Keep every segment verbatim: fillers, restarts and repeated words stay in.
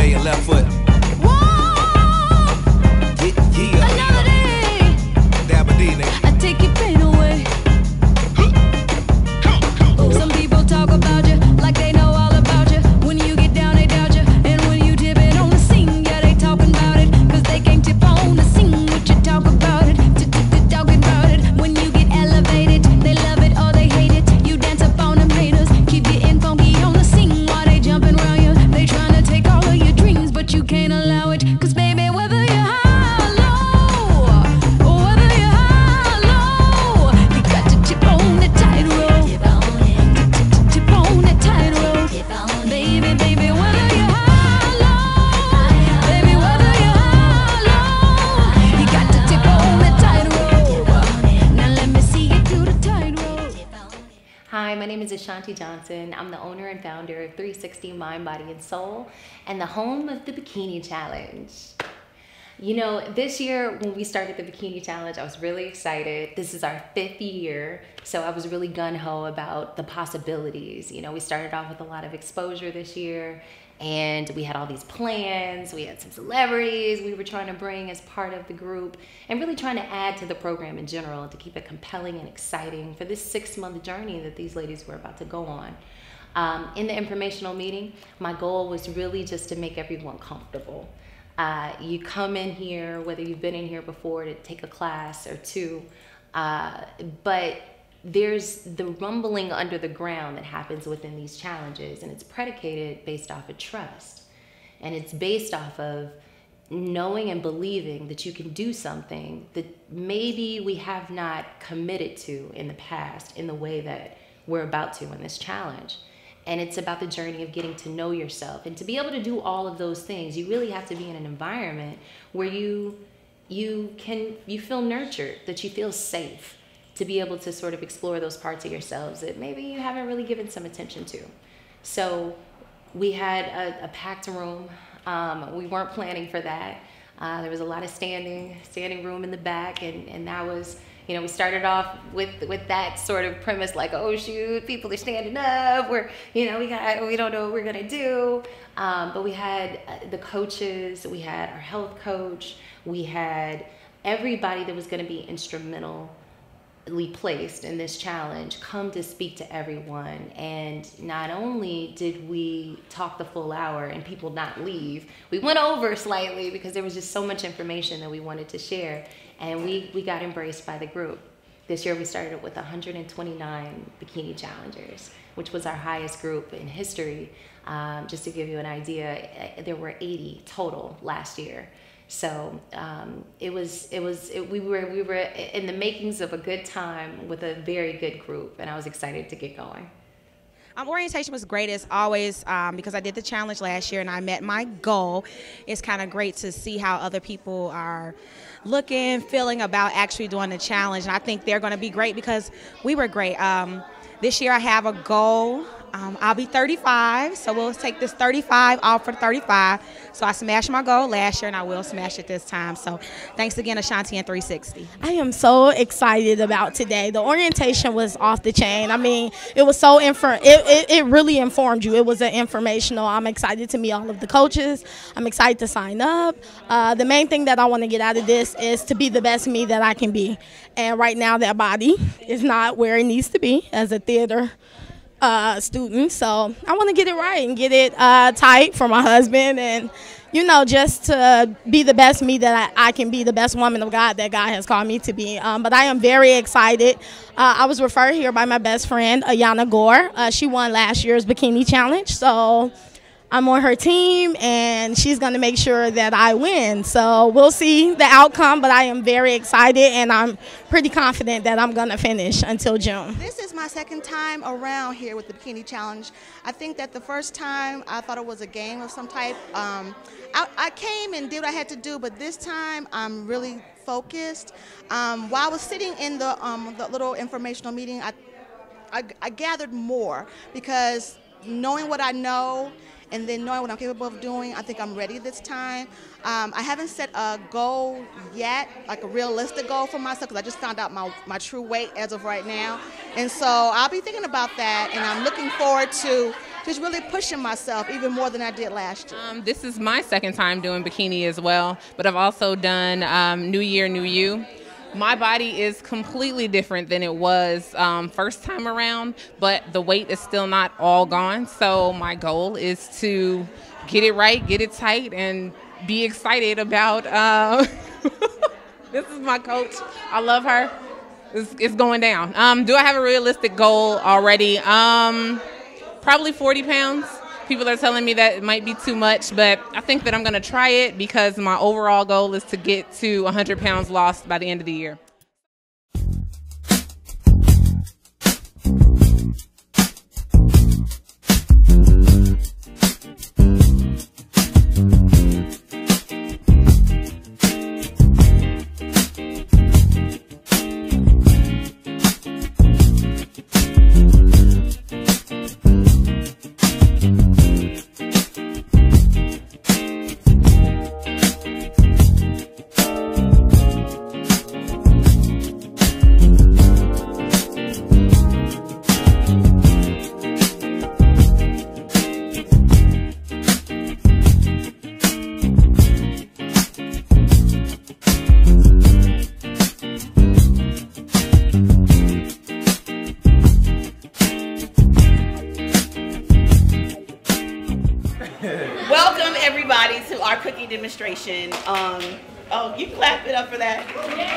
J and left foot. Yeah, yeah. Another day. Dabba D, nigga. I take your pain away. Some people talk about you like they know all about you. When you get down, they doubt you. And when you dip it on the scene, yeah, they talking about it. Cause they can't tip on the scene. What you talk about it, talking about it. When you get elevated, they love it or they hate it. You dance up on them haters. Keep getting funky on the scene while they jumping around you. They trying to take all of your dreams, but you can't allow it. Cause baby, whether you're high or low, or whether you're high or low, you got to tip on the tightrope. Tip on that tightrope. Baby, baby, whether you're high or low, baby, whether you're high or low, you got to tip on that tightrope. Now let me see you do the tightrope. Hi, my name is Ashanti Johnson. I'm the owner and founder of three sixty Mind, Body, and Soul, and the home of the Bikini Challenge. You know, this year when we started the Bikini Challenge, I was really excited. This is our fifth year, so I was really gung-ho about the possibilities. You know, we started off with a lot of exposure this year, and we had all these plans. We had some celebrities we were trying to bring as part of the group, and really trying to add to the program in general to keep it compelling and exciting for this six-month journey that these ladies were about to go on. Um, in the informational meeting, my goal was really just to make everyone comfortable. Uh, you come in here, whether you've been in here before to take a class or two, uh, but there's the rumbling under the ground that happens within these challenges, and it's predicated based off of trust. And it's based off of knowing and believing that you can do something that maybe we have not committed to in the past in the way that we're about to in this challenge. And it's about the journey of getting to know yourself. And to be able to do all of those things, you really have to be in an environment where you you can you feel nurtured, that you feel safe to be able to sort of explore those parts of yourselves that maybe you haven't really given some attention to. So we had a, a packed room. Um, we weren't planning for that. Uh, there was a lot of standing standing room in the back, and, and that was, you know, we started off with with that sort of premise, like, oh shoot, people are standing up. We're, you know, we got, we don't know what we're gonna do. Um, but we had the coaches, we had our health coach, we had everybody that was gonna be instrumentally placed in this challenge come to speak to everyone. And not only did we talk the full hour and people not leave, we went over slightly because there was just so much information that we wanted to share. And we, we got embraced by the group. This year we started with one hundred twenty-nine bikini challengers, which was our highest group in history. Um, just to give you an idea, there were eighty total last year. So um, it was, it was, it, we were, we were in the makings of a good time with a very good group, and I was excited to get going. Um, orientation was great as always um, because I did the challenge last year and I met my goal. It's kind of great to see how other people are looking, feeling about actually doing the challenge, and I think they're going to be great because we were great. Um, this year I have a goal. Um, I'll be thirty-five, so we'll take this thirty-five off for thirty-five. So I smashed my goal last year, and I will smash it this time. So thanks again, Ashanti and three sixty. I am so excited about today. The orientation was off the chain. I mean, it was so infor- it, it, it really informed you. It was an informational. I'm excited to meet all of the coaches. I'm excited to sign up. Uh, the main thing that I want to get out of this is to be the best me that I can be. And right now, that body is not where it needs to be as a theater Uh, student, so I want to get it right and get it uh, tight for my husband, and you know, just to be the best me that I, I can be, the best woman of God that God has called me to be. Um, but I am very excited. Uh, I was referred here by my best friend, Ayana Gore. Uh, she won last year's Bikini Challenge, so I'm on her team, and she's going to make sure that I win. So we'll see the outcome, but I am very excited, and I'm pretty confident that I'm going to finish until June. This is my second time around here with the Bikini Challenge. I think that the first time I thought it was a game of some type. Um, I, I came and did what I had to do, but this time I'm really focused. Um, while I was sitting in the, um, the little informational meeting, I, I, I gathered more because knowing what I know and then knowing what I'm capable of doing, I think I'm ready this time. Um, I haven't set a goal yet, like a realistic goal for myself, because I just found out my, my true weight as of right now. And so I'll be thinking about that, and I'm looking forward to just really pushing myself even more than I did last year. Um, this is my second time doing bikini as well, but I've also done um, New Year, New You. My body is completely different than it was um, first time around, but the weight is still not all gone. So my goal is to get it right, get it tight, and be excited about, uh, this is my coach. I love her. It's, it's going down. Um, do I have a realistic goal already? Um, probably forty pounds. People are telling me that it might be too much, but I think that I'm going to try it because my overall goal is to get to one hundred pounds lost by the end of the year. Welcome everybody to our cooking demonstration. Um, oh, you clap it up for that.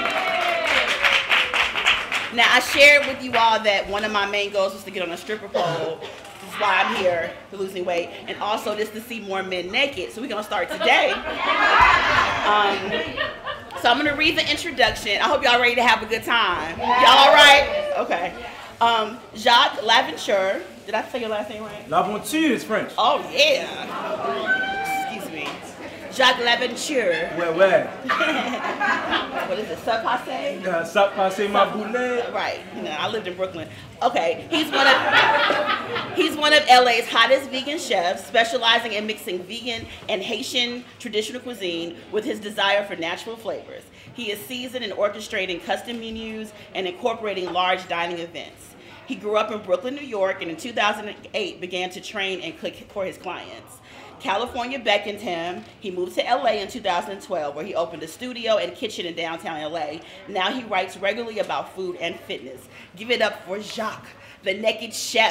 Now I shared with you all that one of my main goals was to get on a stripper pole. This is why I'm here, for losing weight, and also just to see more men naked. So we're gonna start today. Um, so I'm gonna read the introduction. I hope y'all ready to have a good time. Y'all all right? Okay. Um, Jacques Laventure. Did I say your last name right? Laventure is French. Oh yeah. Excuse me. Jacques Laventure. Ouais, ouais. What is it? Sub passe? Uh, Sub passe ma boulette. Right. You know, I lived in Brooklyn. Okay. He's one of he's one of L A's hottest vegan chefs, specializing in mixing vegan and Haitian traditional cuisine with his desire for natural flavors. He is seasoned in orchestrating custom menus and incorporating large dining events. He grew up in Brooklyn, New York, and in two thousand eight began to train and cook for his clients. California beckoned him. He moved to L A in two thousand twelve, where he opened a studio and kitchen in downtown L A. Now he writes regularly about food and fitness. Give it up for Jacques, the naked chef.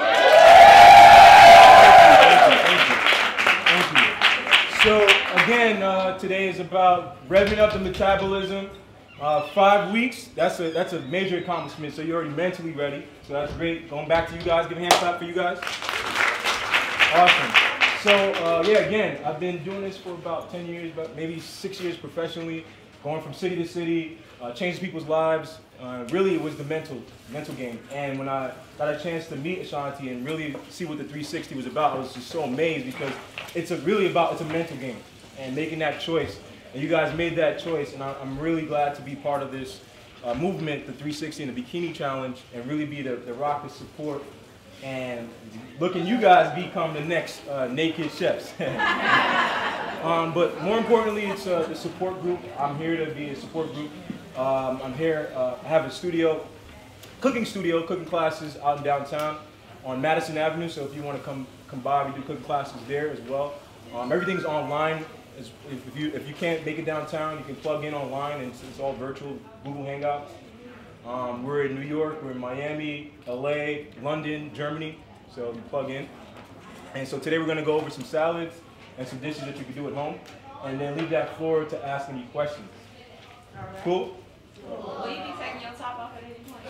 Thank you, thank you, thank you. So again, uh, today is about revving up the metabolism. Uh, five weeks, that's a that's a major accomplishment, so you're already mentally ready, so that's great. Going back to you guys, give a hand clap for you guys. Awesome. So uh, yeah, again, I've been doing this for about ten years, about maybe six years professionally, going from city to city, uh, changing people's lives. Uh, really, it was the mental mental game, and when I got a chance to meet Ashanti and really see what the three sixty was about, I was just so amazed because it's a, really about, it's a mental game, and making that choice. And you guys made that choice, and I'm really glad to be part of this uh, movement, the three sixty and the Bikini Challenge, and really be the, the rock of support, and looking you guys become the next uh, naked chefs. um, but more importantly, it's uh, the support group. I'm here to be a support group. Um, I'm here, uh, I have a studio, cooking studio, cooking classes out in downtown on Madison Avenue, so if you want to come, come by, we do cooking classes there as well. Um, everything's online. If you, if you can't make it downtown, you can plug in online, and it's, it's all virtual, Google Hangouts. Um, we're in New York, we're in Miami, L A, London, Germany, so you plug in. And so today we're going to go over some salads and some dishes that you can do at home, and then leave that floor to ask any questions. All right. Cool? Will you be taking your top off at any point?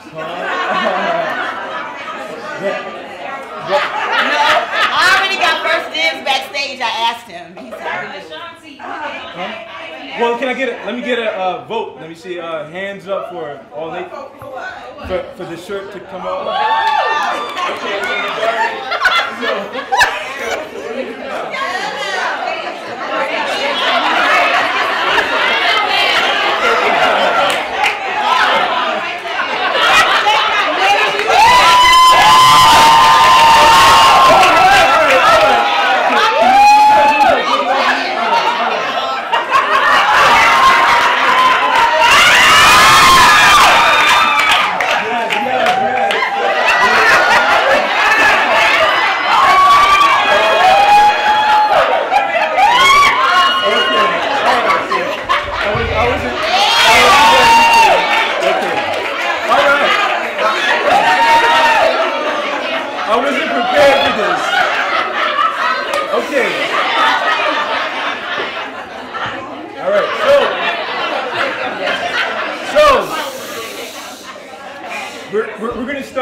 Uh, No, I already got first dibs backstage. I asked him. He said, Ashanti. Huh? Well, can I get a, let me get a uh, vote. Let me see, uh, hands up for all they, for, for the shirt to come out. Okay, so,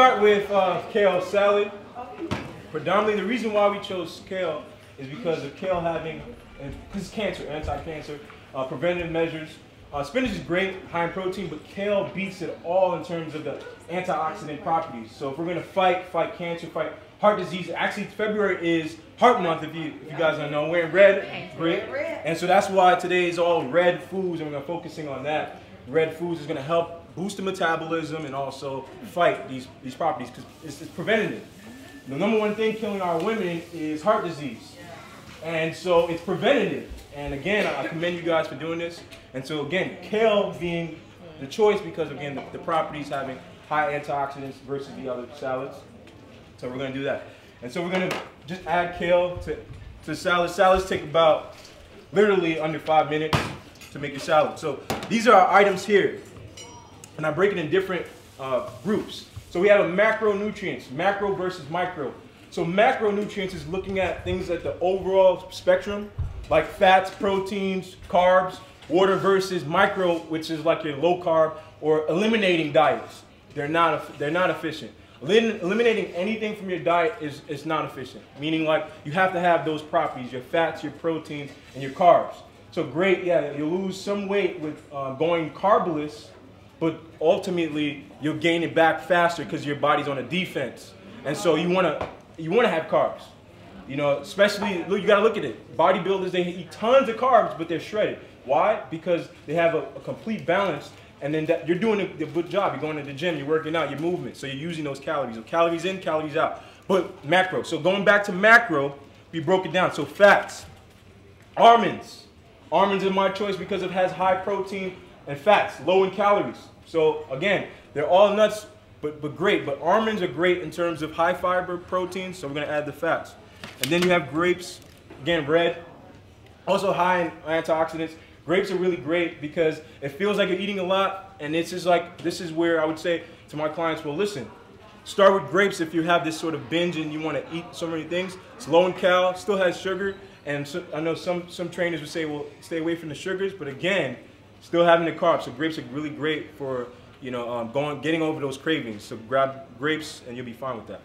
start with uh, kale salad. Predominantly, the reason why we chose kale is because of kale having, and this is cancer, anti-cancer, uh, preventative measures. Uh, spinach is great, high in protein, but kale beats it all in terms of the antioxidant properties. So if we're going to fight, fight cancer, fight heart disease, actually February is Heart Month, if you, if you guys don't know. We're in red, great. And so that's why today is all red foods, and we're going to focusing on that. Red foods is going to help boost the metabolism and also fight these, these properties because it's, it's preventative. The number one thing killing our women is heart disease. And so it's preventative. And again, I commend you guys for doing this. And so again, kale being the choice because again, the, the properties having high antioxidants versus the other salads. So we're gonna do that. And so we're gonna just add kale to, to salads. Salads take about literally under five minutes to make your salad. So these are our items here. And I break it in different uh, groups. So we have a macronutrients, macro versus micro. So macronutrients is looking at things at the overall spectrum, like fats, proteins, carbs, water versus micro, which is like your low carb or eliminating diets. They're not, they're not efficient. Elim eliminating anything from your diet is, is not efficient, meaning like you have to have those properties, your fats, your proteins, and your carbs. So great, yeah, you'll lose some weight with uh, going carbless, but ultimately you'll gain it back faster because your body's on a defense. And so you wanna, you wanna have carbs. You know, especially, look, you gotta look at it. Bodybuilders, they eat tons of carbs, but they're shredded. Why? Because they have a, a complete balance, and then that, you're doing a, a good job. You're going to the gym, you're working out, you're moving, so you're using those calories. So calories in, calories out. But macro, so going back to macro, we broke it down. So fats, almonds. Almonds are my choice because it has high protein and fats, low in calories. So again, they're all nuts, but, but great. But almonds are great in terms of high fiber proteins, so we're gonna add the fats. And then you have grapes, again, red, also high in antioxidants. Grapes are really great because it feels like you're eating a lot, and it's just like, this is where I would say to my clients, well, listen, start with grapes if you have this sort of binge and you want to eat so many things. It's low in cal, still has sugar, and so, I know some, some trainers would say, well, stay away from the sugars, but again, still having the carbs. So grapes are really great for, you know, um, going, getting over those cravings. So grab grapes and you'll be fine with that.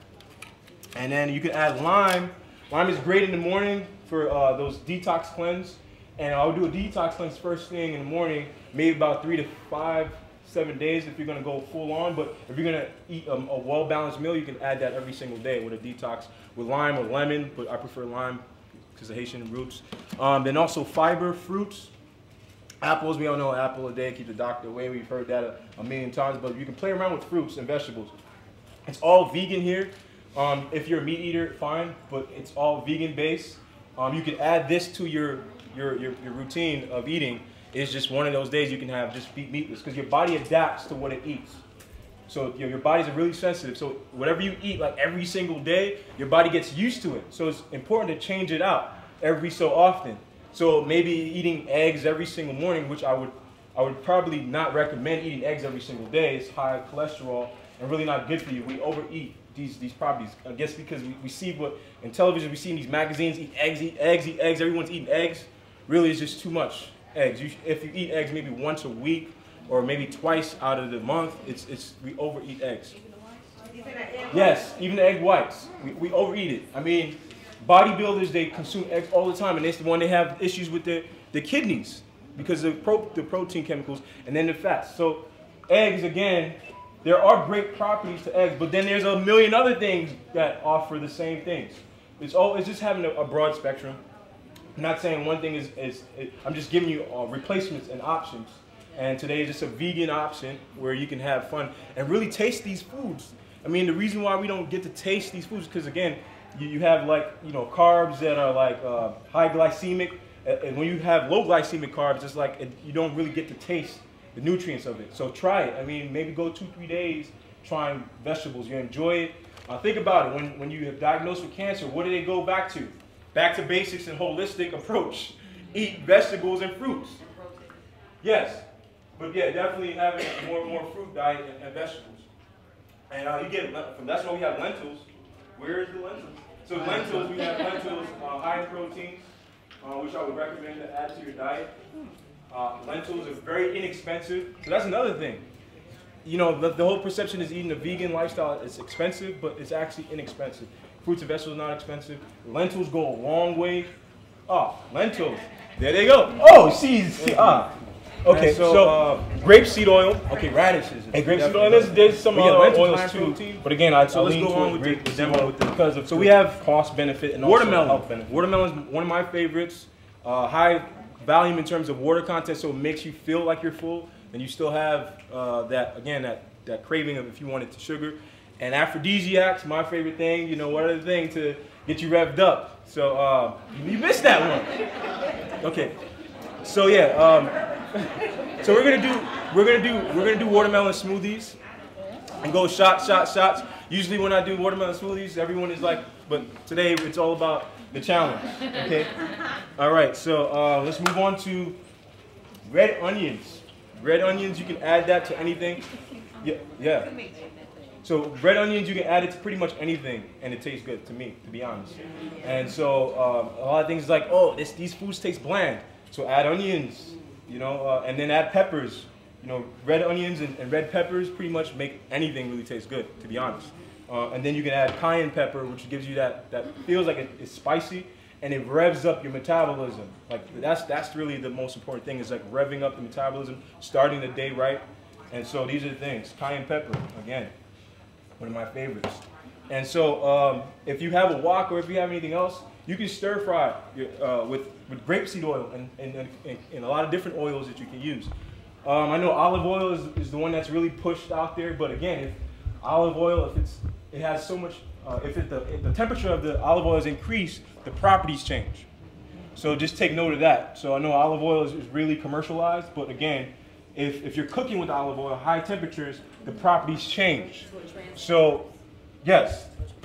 And then you can add lime. Lime is great in the morning for uh, those detox cleanse. And I'll do a detox cleanse first thing in the morning, maybe about three to five, seven days if you're gonna go full on. But if you're gonna eat um, a well-balanced meal, you can add that every single day with a detox with lime or lemon, but I prefer lime because of Haitian roots. Um, then also fiber, fruits. Apples, we all know apple a day, keep the doctor away. We've heard that a, a million times, but you can play around with fruits and vegetables. It's all vegan here. Um, if you're a meat eater, fine, but it's all vegan based. Um, you can add this to your, your, your, your routine of eating. It's just one of those days you can have just be meatless because your body adapts to what it eats. So your, your bodies are really sensitive. So whatever you eat like every single day, your body gets used to it. So it's important to change it out every so often. So maybe eating eggs every single morning, which I would, I would probably not recommend eating eggs every single day. It's high cholesterol and really not good for you. We overeat these, these properties. I guess because we, we see what, in television, we see in these magazines, eat eggs, eat eggs, eat eggs, everyone's eating eggs. Really, it's just too much eggs. You, if you eat eggs maybe once a week or maybe twice out of the month, it's, it's, we overeat eggs. Yes, even the egg whites, we, we overeat it. I mean, bodybuilders, they consume eggs all the time, and it's the one they have issues with their, their kidneys because of pro, the protein chemicals and then the fats. So eggs, again, there are great properties to eggs, but then there's a million other things that offer the same things. It's, all, it's just having a, a broad spectrum. I'm not saying one thing is, is it, I'm just giving you uh, replacements and options. And today is just a vegan option where you can have fun and really taste these foods. I mean, the reason why we don't get to taste these foods is because, again, you, you have like, you know, carbs that are like uh, high glycemic. And when you have low glycemic carbs, it's like it, you don't really get to taste the nutrients of it. So try it. I mean, maybe go two, three days trying vegetables. You enjoy it. Uh, think about it. When, when you have diagnosed with cancer, what do they go back to? Back to basics and holistic approach. Eat vegetables and fruits. Yes. But yeah, definitely having a more and more fruit diet and, and vegetables. And uh, you get, that's why we have lentils. Where is the lentils? So lentils, we have lentils uh, high in protein, uh, which I would recommend to add to your diet. Uh, lentils are very inexpensive. So that's another thing. you know, the, the whole perception is eating a vegan lifestyle is expensive, but it's actually inexpensive. Fruits and vegetables not expensive. Lentils go a long way. Oh, lentils. There they go. Oh, seeds. See, ah. Okay, so, so uh, grapeseed oil. Okay, radishes. Hey, grapeseed oil. There's, there's some other oils too. Protein. But again, I so let's go on with the, the demo with the, because of so we have cost benefit and watermelon. Also health benefit. Watermelon is one of my favorites. Uh, high volume in terms of water content, so it makes you feel like you're full, and you still have uh, that again that that craving of if you wanted to sugar. And aphrodisiacs, my favorite thing. You know, what other thing to get you revved up? So uh, you missed that one. Okay. So yeah. Um, So we're gonna do we're gonna do we're gonna do watermelon smoothies and go shots, shots, shots. Usually when I do watermelon smoothies, everyone is like, but today it's all about the challenge. Okay. All right. So uh, let's move on to red onions. Red onions, you can add that to anything. Yeah. Yeah. So red onions, you can add it to pretty much anything, and it tastes good to me, to be honest. And so um, a lot of things like, oh, this these foods taste bland, so add onions. You know, uh, and then add peppers. You know, red onions and, and red peppers pretty much make anything really taste good, to be honest. Uh, and then you can add cayenne pepper, which gives you that, that feels like it, it's spicy, and it revs up your metabolism. Like, that's, that's really the most important thing, is like revving up the metabolism, starting the day right. And so these are the things. Cayenne pepper, again, one of my favorites. And so um, if you have a wok or if you have anything else, you can stir fry uh, with, with grapeseed oil and, and, and, and a lot of different oils that you can use. Um, I know olive oil is, is the one that's really pushed out there, but again, if olive oil, if it's, it has so much, uh, if, it, the, if the temperature of the olive oil is increased, the properties change. So just take note of that. So I know olive oil is, is really commercialized, but again, if, if you're cooking with olive oil, high temperatures, the properties change. So, yes.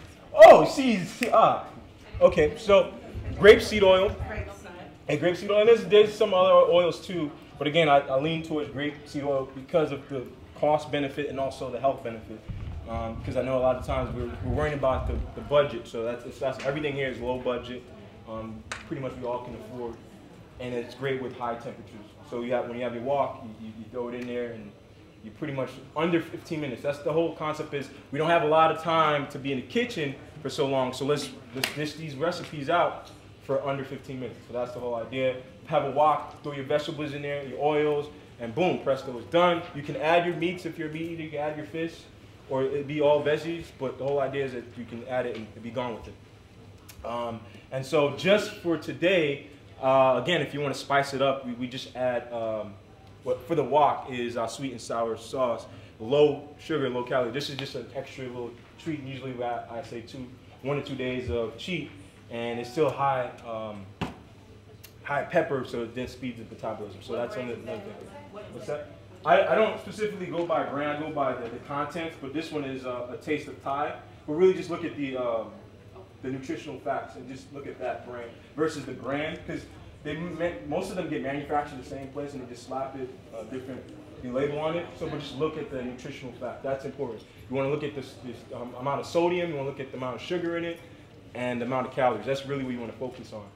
Oh, see, see ah. Okay, so grapeseed oil. And grapeseed oil, and there's, there's some other oils too, but again, I, I lean towards grapeseed oil because of the cost benefit and also the health benefit. Um, because I know a lot of times we're, we're worrying about the, the budget, so that's, it's, that's everything here is low budget. Um, pretty much we all can afford, and it's great with high temperatures. So you have, when you have your wok, you, you, you throw it in there, and you pretty much under fifteen minutes. That's the whole concept. Is we don't have a lot of time to be in the kitchen for so long, so let's let's dish these recipes out for under fifteen minutes. So that's the whole idea. Have a wok, throw your vegetables in there, your oils, and boom, presto, it's done. You can add your meats if you're a meat eater. You can add your fish, or it'd be all veggies. But the whole idea is that you can add it and be gone with it. Um, and so just for today, uh, again, if you want to spice it up, we, we just add um, what for the wok is our sweet and sour sauce, low sugar, low calorie. This is just an extra little treat. Usually I, I say two, one or two days of cheat, and it's still high, um, high pepper, so it then speeds the metabolism. So that's another thing. What's that? I, I don't specifically go by brand, I go by the, the contents, but this one is uh, a taste of Thai. But really just look at the um, the nutritional facts and just look at that brand versus the brand, because they most of them get manufactured the same place and they just slap it uh, different the label on it. So but just look at the nutritional fact. That's important. You want to look at this, this um, amount of sodium. You want to look at the amount of sugar in it and the amount of calories. That's really what you want to focus on.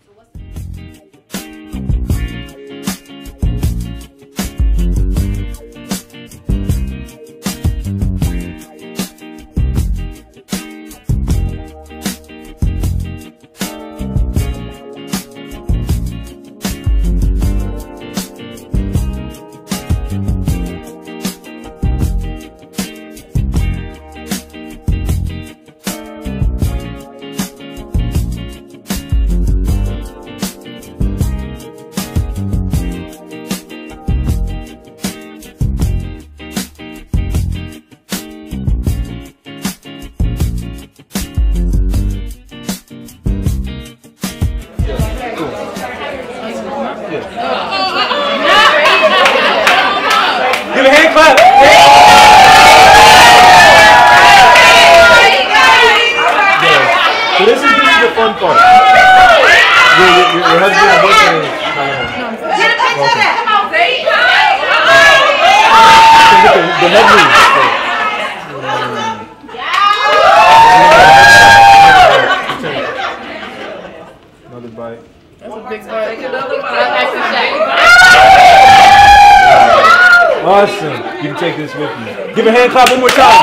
Another bite. That's a big bite. Take another bite. Awesome. You can take this with you. Give a hand clap one more time.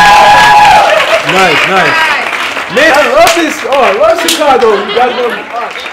Nice, nice. Man, I love this. Oh, I love Chicago. You guys want to...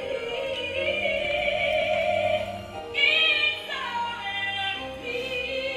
It's all in me.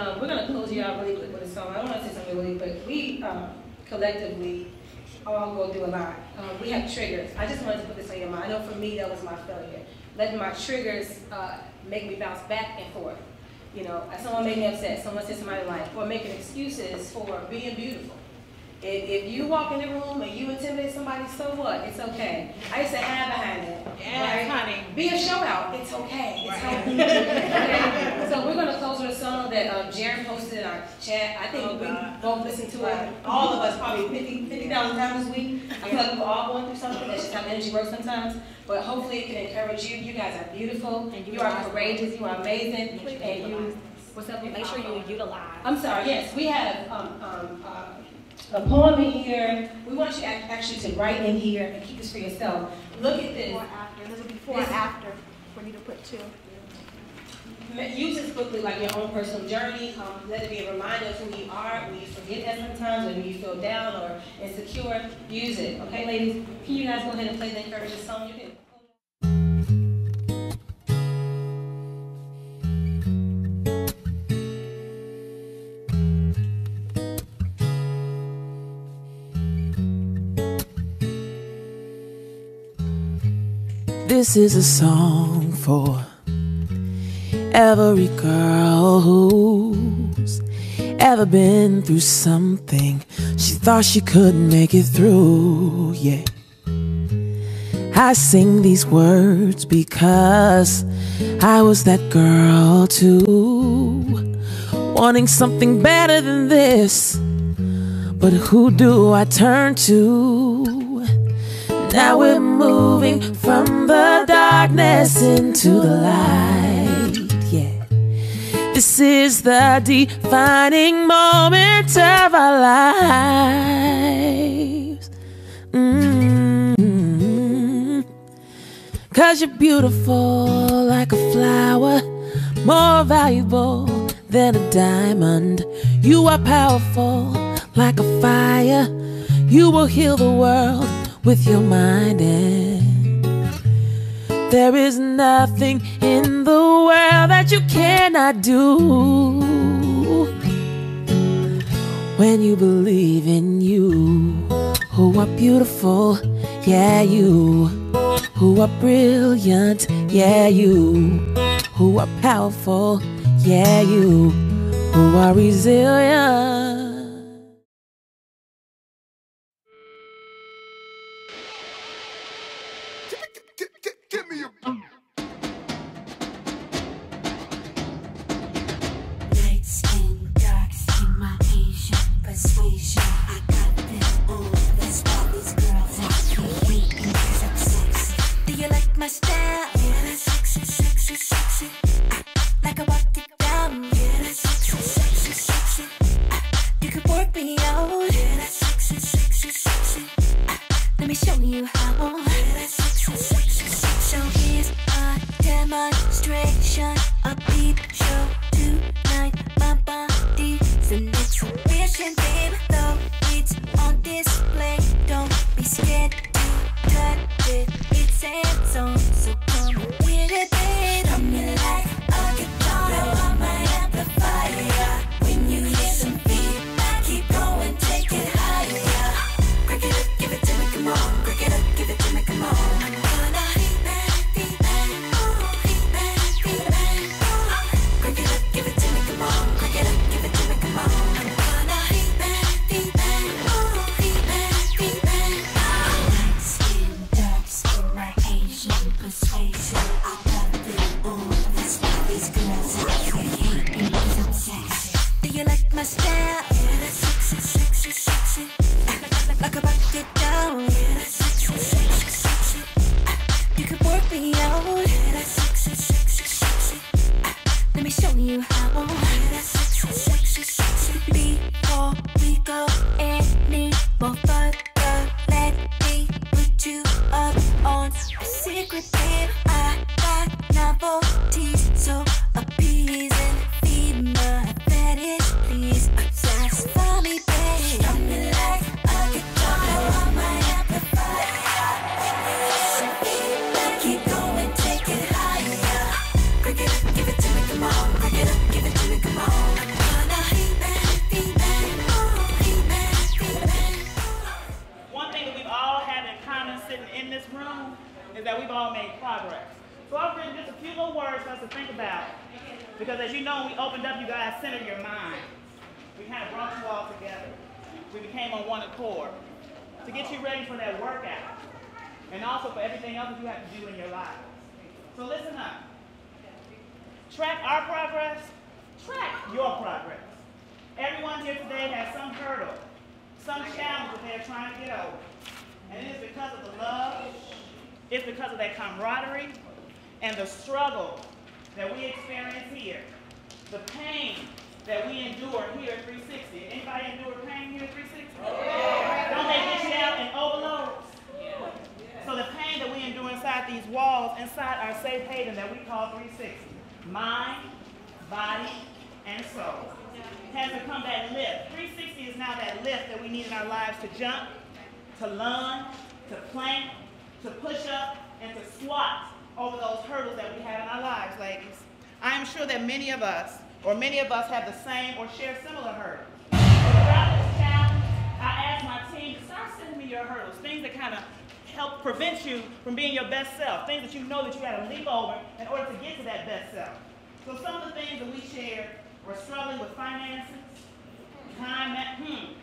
um, we're gonna close you out really quick with a song. I want to say something really quick. We um, collectively all go through a lot. Um, we have triggers. I just wanted to put this on your mind. I know for me that was my failure. Letting my triggers uh, make me bounce back and forth. You know, someone made me upset, someone said somebody like, or making excuses for being beautiful. If, if you walk in the room and you intimidate somebody, so what? It's okay. I used to hide behind it. Yes, right? honey. Be a show out. It's okay. It's okay. Okay? So we're gonna close with a song that um, Jared posted in our chat. I think oh, we God. both listened to it. All of us probably fifty thousand times this week. I feel like we're all going through something. That's just how energy works sometimes. But hopefully it can encourage you. You guys are beautiful. And you, you are courageous. You are amazing. And you, what's up? Make sure you utilize. I'm sorry. Yes, we have um, um, uh, a poem in here. We want you actually to write in here and keep this for yourself. Look at this. Before after. There's a before and after for you to put two. Use this booklet like your own personal journey. Um, let it be a reminder of who you are. When you forget that sometimes, or when you feel down or insecure, use it. Okay, ladies? Can you guys go ahead and play the encouraging song? You can. This is a song for every girl who's ever been through something she thought she couldn't make it through, yeah. I sing these words because I was that girl too, wanting something better than this, but who do I turn to? Now we're moving from the darkness into the light, yeah. This is the defining moment of our lives. Mm-hmm. Cause you're beautiful like a flower, more valuable than a diamond. You are powerful like a fire. You will heal the world with your mind, and there is nothing in the world that you cannot do when you believe in you. Who are beautiful, yeah, you. Who are brilliant, yeah, you. Who are powerful, yeah, you. Who are resilient. Give me a light skin, dark skin, my Asian persuasion. I got them on. That's why these girls ask me waiting because I'm sexy. Do you like my style? Yeah, that's sexy, sexy, sexy. I, like I walk it down. Yeah, that's sexy, sexy, sexy. I, you could work me out. Yeah, that's sexy, sexy, sexy. I, let me show you how. Yeah, that's sexy, sexy. So here's a demonstration, a peep show tonight. My body's an exhibition, babe. Though it's on display, don't be scared to touch it. It's hands on, so come and get it, babe. Come here like a guitar, blow on my amplifier. When you hear some feedback, keep going, take it higher. Crank it up, give it to me, come on. Crank it up, give it to me, come on. My style, yeah, that's sexy, sexy, sexy. Like I rock it down, yeah, that's sexy, sexy, sexy. You can work me out, yeah, that's sexy, sexy, sexy. Let me show you how, yeah, that's sexy, sexy, sexy. Before we go any more further, let me put you up on a secret, babe. I got novelties, so appeasing. Feed my fetish, please. Satisfy me, babe. all made progress. So I've written just a few little words for us to think about, because as you know, when we opened up, you guys centered your mind. We kind of brought you all together. We became on one accord to get you ready for that workout, and also for everything else that you have to do in your lives. So listen up. Track our progress, track your progress. Everyone here today has some hurdle, some challenge that they're trying to get over. And it is because of the love, it's because of that camaraderie, and the struggle that we experience here. The pain that we endure here at three sixty. Anybody endure pain here at three sixty? Don't they get you out in overloads? So the pain that we endure inside these walls, inside our safe haven that we call three sixty, mind, body, and soul, has become that lift. three sixty is now that lift that we need in our lives to jump, to lunge, to plank, to push up, and to squat over those hurdles that we have in our lives, ladies. I am sure that many of us, or many of us, have the same or share similar hurdles. So throughout this challenge, I asked my team to start sending me your hurdles, things that kind of help prevent you from being your best self, things that you know that you got to leap over in order to get to that best self. So some of the things that we shared were struggling with finances, time, hmm,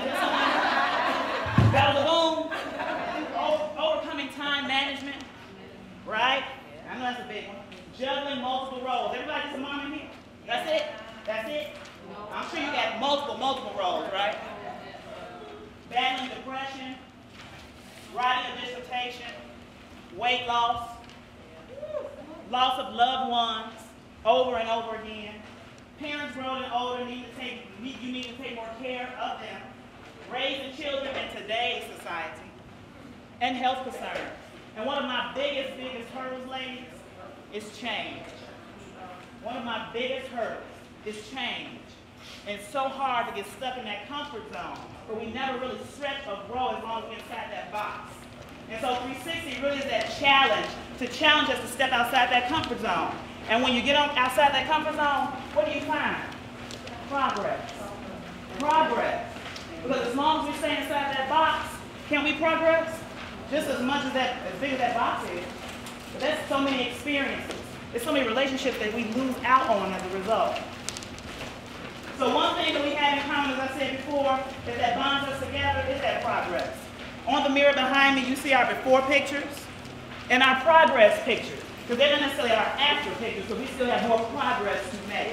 that was a boom, overcoming time management, right? I know that's a big one. Juggling multiple roles. Everybody just a mom in here? That's it? That's it? I'm sure you got multiple, multiple roles, right? Battling depression, writing a dissertation, weight loss, loss of loved ones over and over again, parents growing older, need to take, you need to take more care of them, raising children in today's society, and health concerns. And one of my biggest, biggest hurdles, ladies, is change. One of my biggest hurdles is change. And it's so hard to get stuck in that comfort zone, but we never really stretch or grow as long as we're inside that box. And so three sixty really is that challenge, to challenge us to step outside that comfort zone. And when you get on, outside that comfort zone, what do you find? Progress. Progress. Because as long as we stay inside that box, can we progress? Just as much as that, as big as that box is. But that's so many experiences. There's so many relationships that we lose out on as a result. So one thing that we have in common, as I said before, is that bonds us together is that progress. On the mirror behind me, you see our before pictures and our progress pictures. Because they're not necessarily our after pictures, because we still have more progress to make.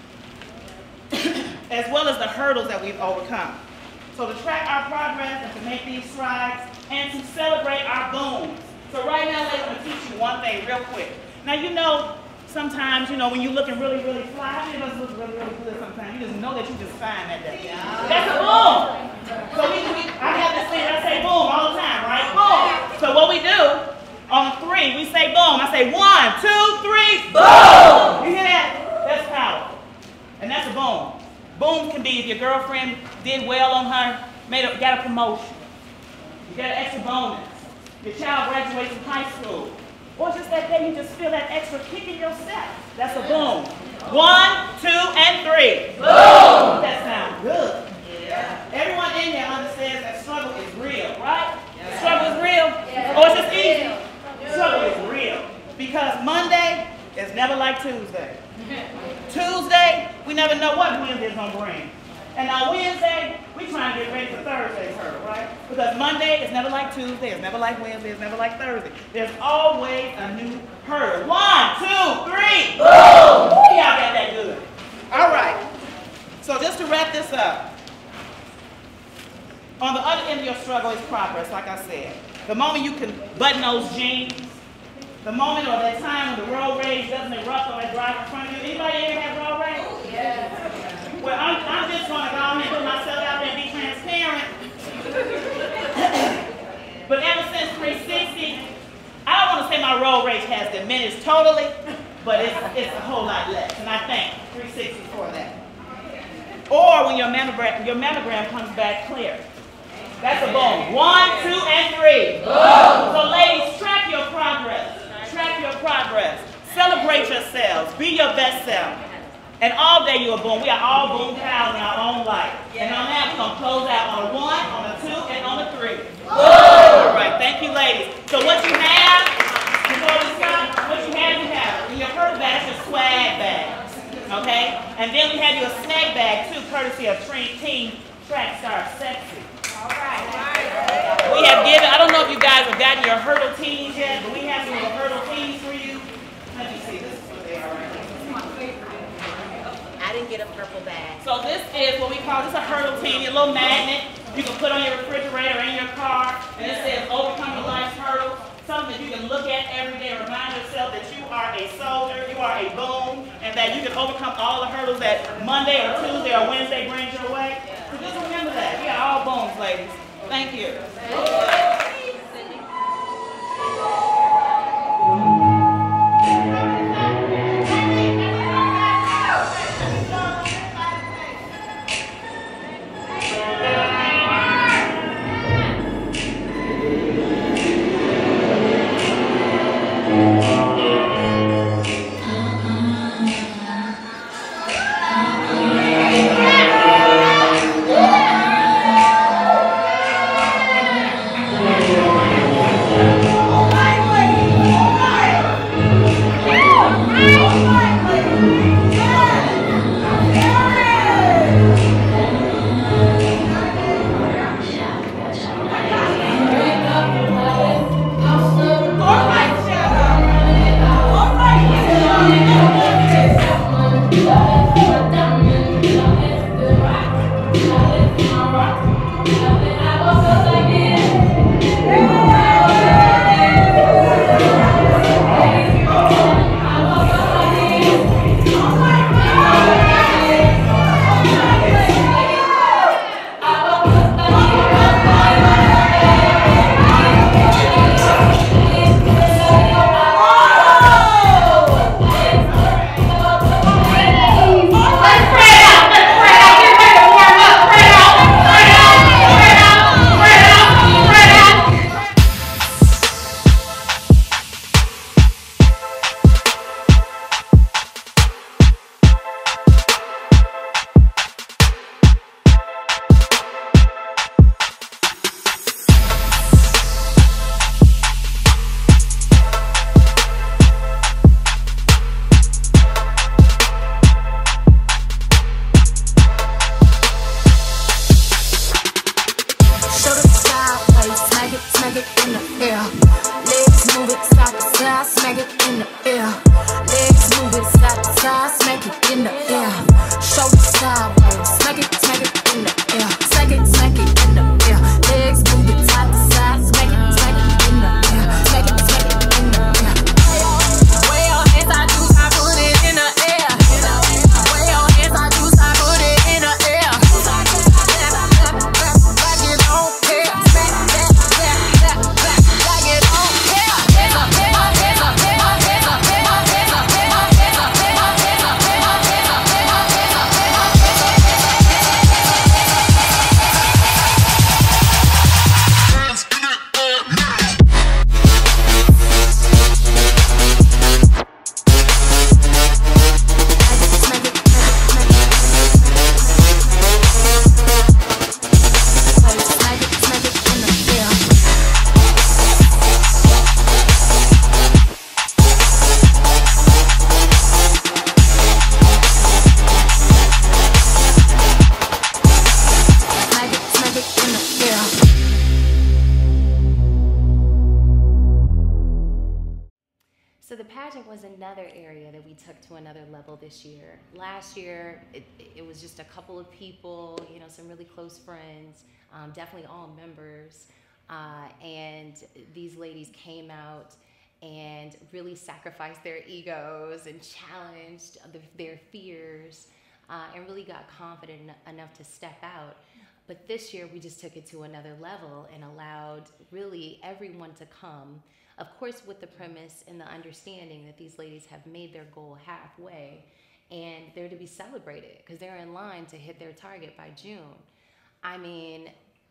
As well as the hurdles that we've overcome. So to track our progress and to make these strides and to celebrate our booms. So right now, ladies, I'm going to teach you one thing real quick. Now, you know, sometimes, you know, when you're looking really, really fly, how many of us look really, really good sometimes? You just know that you're just fine that day. Yeah. That's a boom. So we, we, I have this thing, I say boom all the time, right? Boom. So what we do, on three, we say boom. I say one, two, three, boom. You hear that? That's powerful. And that's a boom. Boom can be if your girlfriend did well on her, made a, got a promotion. You got an extra bonus. Your child graduates from high school. Or just that day you just feel that extra kick in your step. That's a boom. One, two, and three. Boom! That sounds good. Yeah. Everyone in there understands that struggle is real, right? Yeah. Struggle is real? Yeah. Or it's just easy? Yeah. Struggle is real. Because Monday is never like Tuesday. Tuesday, we never know what Wednesday is going to bring. And on Wednesday, we trying to get ready for Thursday's hurdle, right? Because Monday is never like Tuesday, it's never like Wednesday, it's never like Thursday. There's always a new hurdle. One, two, three. Boom! Y'all got that good. All right. So just to wrap this up, on the other end of your struggle is progress, like I said. The moment you can button those jeans, the moment or that time when the road rage doesn't erupt or that drive in front of you. Anybody ever have road rage? Yeah. Well, I'm, I'm just going to go ahead and put myself out there and be transparent. But ever since three sixty, I don't want to say my road rage has diminished totally, but it's, it's a whole lot less. And I thank three sixty for that. Or when your mammogram, your mammogram comes back clear. That's a boom. One, two, and three. Boom. So ladies, track your progress. Track your progress. Celebrate yourselves. Be your best self. And all day you're a boom. We are all boom cows in our own life. And on that, we're going to close out on a one, on a two, and on a three. Boom. All right. Thank you, ladies. So what you have, you swag bags, okay? And then we have you a snack bag too, courtesy of Team Track Star Sexy. All right. We have given, I don't know if you guys have gotten your hurdle tees yet, but we have some hurdle tees for you. Let me see, this is what they are right here. This is my favorite. I didn't get a purple bag. So this is what we call, this is a hurdle tee, a little magnet you can put on your refrigerator or in your car, and it says overcome your life's hurdles. Something that you can look at every day and remind yourself that you are a soldier, you are a boom, and that you can overcome all the hurdles that Monday or Tuesday or Wednesday brings your way. So just remember that. We are all booms, ladies. Thank you. Another area that we took to another level this year. Last year, it, it was just a couple of people, you know, some really close friends, um, definitely all members, uh, and these ladies came out and really sacrificed their egos and challenged the, their fears, uh, and really got confident en- enough to step out. But this year, we just took it to another level and allowed really everyone to come. Of course, with the premise and the understanding that these ladies have made their goal halfway and they're to be celebrated because they're in line to hit their target by June. I mean,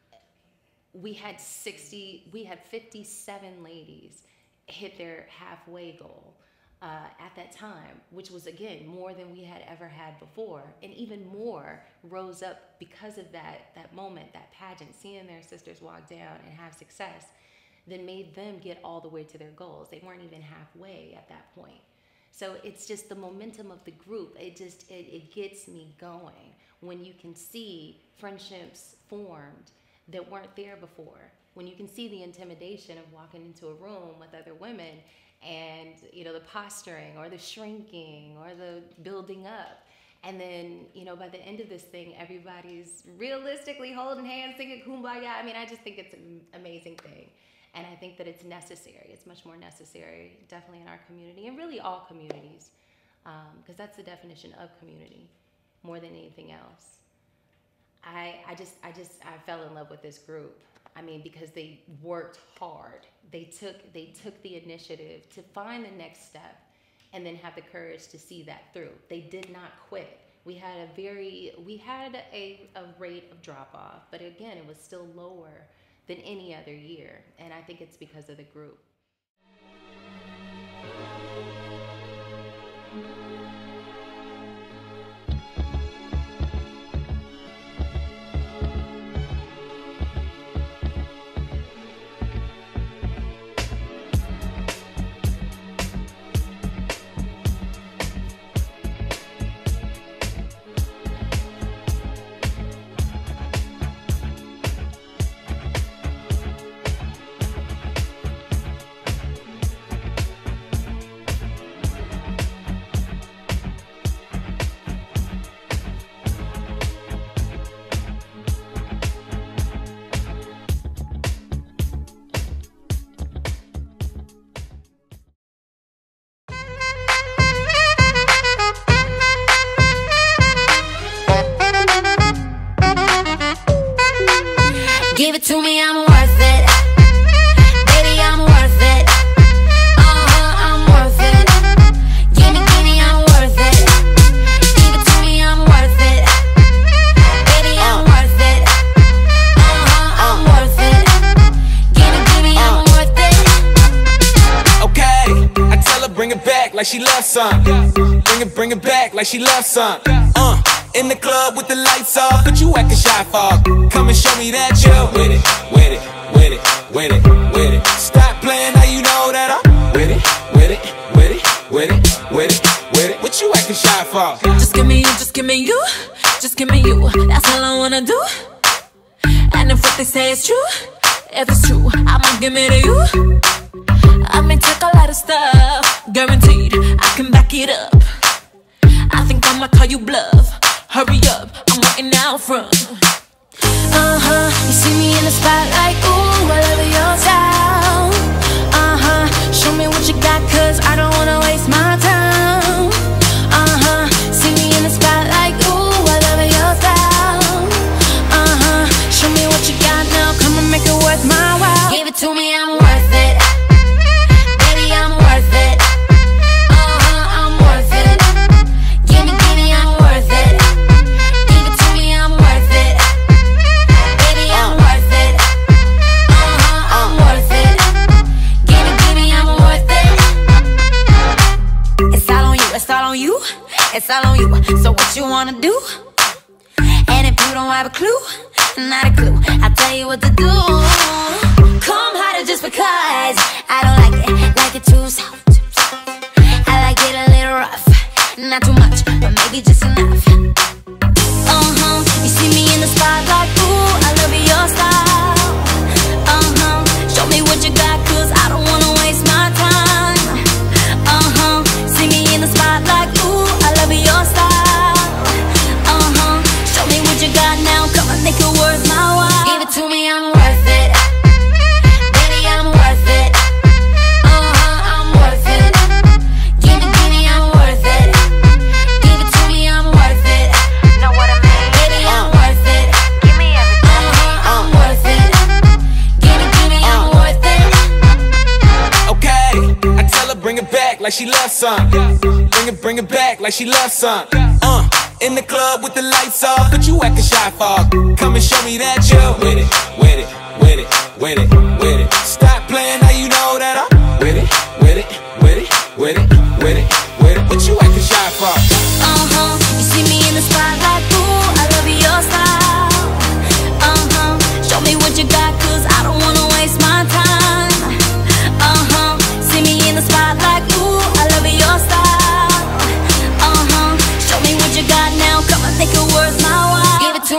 we had sixty, we had fifty-seven ladies hit their halfway goal uh, at that time, which was, again, more than we had ever had before. And even more rose up because of that, that moment, that pageant, seeing their sisters walk down and have success, then made them get all the way to their goals. They weren't even halfway at that point. So it's just the momentum of the group. It just, it, it gets me going when you can see friendships formed that weren't there before. When you can see the intimidation of walking into a room with other women and, you know, the posturing or the shrinking or the building up. And then, you know, by the end of this thing, everybody's realistically holding hands, singing Kumbaya. I mean, I just think it's an amazing thing. And I think that it's necessary. It's much more necessary, definitely in our community, and really all communities, because um, that's the definition of community, more than anything else. I, I just, I just, I fell in love with this group. I mean, because they worked hard. They took, they took the initiative to find the next step, and then have the courage to see that through. They did not quit. We had a very, we had a, a rate of drop off, but again, it was still lower than any other year, and I think it's because of the group. Give it to me, I'm worth it. Baby, I'm worth it. Uh-huh, I'm worth it. Give me, give me, I'm worth it. Give it to me, I'm worth it. Baby, I'm worth it. Uh-huh, I'm worth it. Give me, give me, I'm worth it. Okay, I tell her bring it back like she loves some. Bring it, bring it back like she loves some. Uh. In the club with the lights off, but you acting shy for. Come and show me that you're with it, with it, with it, with it, with it. Stop playing, now you know that I'm with it, with it, with it, with it, with it, with it. What you acting shy for? Just give me you, just give me you, just give me you. That's all I wanna do. And if what they say is true, if it's true, I'ma give it to you. I may take a lot of stuff, guaranteed I can back it up. I think I'ma call you bluff. Hurry up, I'm waiting out front. Uh-huh, you see me in the spotlight, ooh, I love your style. Uh-huh, show me what you got, cause I don't wanna waste my time. Uh-huh, see me in the spotlight, ooh, I love your style. Uh-huh, show me what you got now, come and make it worth my while. Give it to me, I'm worth it. Baby, I'm worth it. Uh-huh, I'm worth it. Give me, give me, I'm worth it. It's all on you, it's all on you. So what you wanna do? And if you don't have a clue, not a clue, I'll tell you what to do. Come harder just because I don't like it, like it too soft. I like it a little rough, not too much, but maybe just enough. Uh-huh, you see me in the spotlight, ooh, I love your style. Uh-huh, show me what you got, cause I don't wanna waste my time. Uh-huh, see me in the spotlight, ooh, I love your style. Uh-huh, show me what you got now, come and make it worth my while. Give it to me, I'm worth it. Baby, I'm worth it. Uh-huh, I'm worth it. Give me, give me, I'm worth it. Give it to me, I'm worth it. Know what I mean? Baby, I'm worth it. Give me everything. Uh-huh, I'm worth it. Give me, give me, I'm worth it. Okay, I tell her bring it back like she loves some. Bring it, bring it back like she loves some. Uh, in the club with the lights off, but you acting shy for. Come and show me that you're with it, with it, with it, with it, with it. Stop playing, now you know that I'm with it, with it, with it, with it, with it, with it. What you acting shy for? Uh-huh, you see me in the spotlight, ooh, I love your style. Uh-huh, show me what you got, cause I don't wanna waste my time. Uh-huh, see me in the spotlight, ooh, I love your style.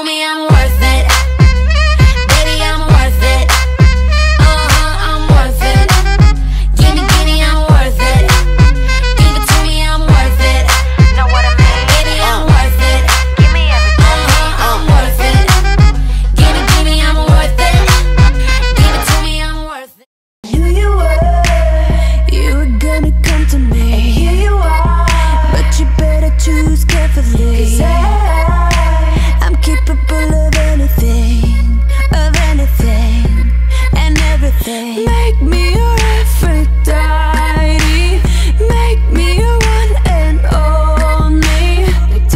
to me I'm worth it. Baby, I'm worth it. Uh-huh, I'm worth it. Gimme, gimme, I'm worth it. Give it to me, I'm worth it. Know what I mean? Baby, I'm worth it. Give me everything. Uh-huh, I'm worth it. Gimme, gimme, I'm worth it. Give it to me, I'm worth it. Knew you were, you were gonna come to me. And here you are, but you better choose carefully. 'Cause I, I'm capable of anything, of anything, and everything. Make me your Aphrodite, make me your one and only.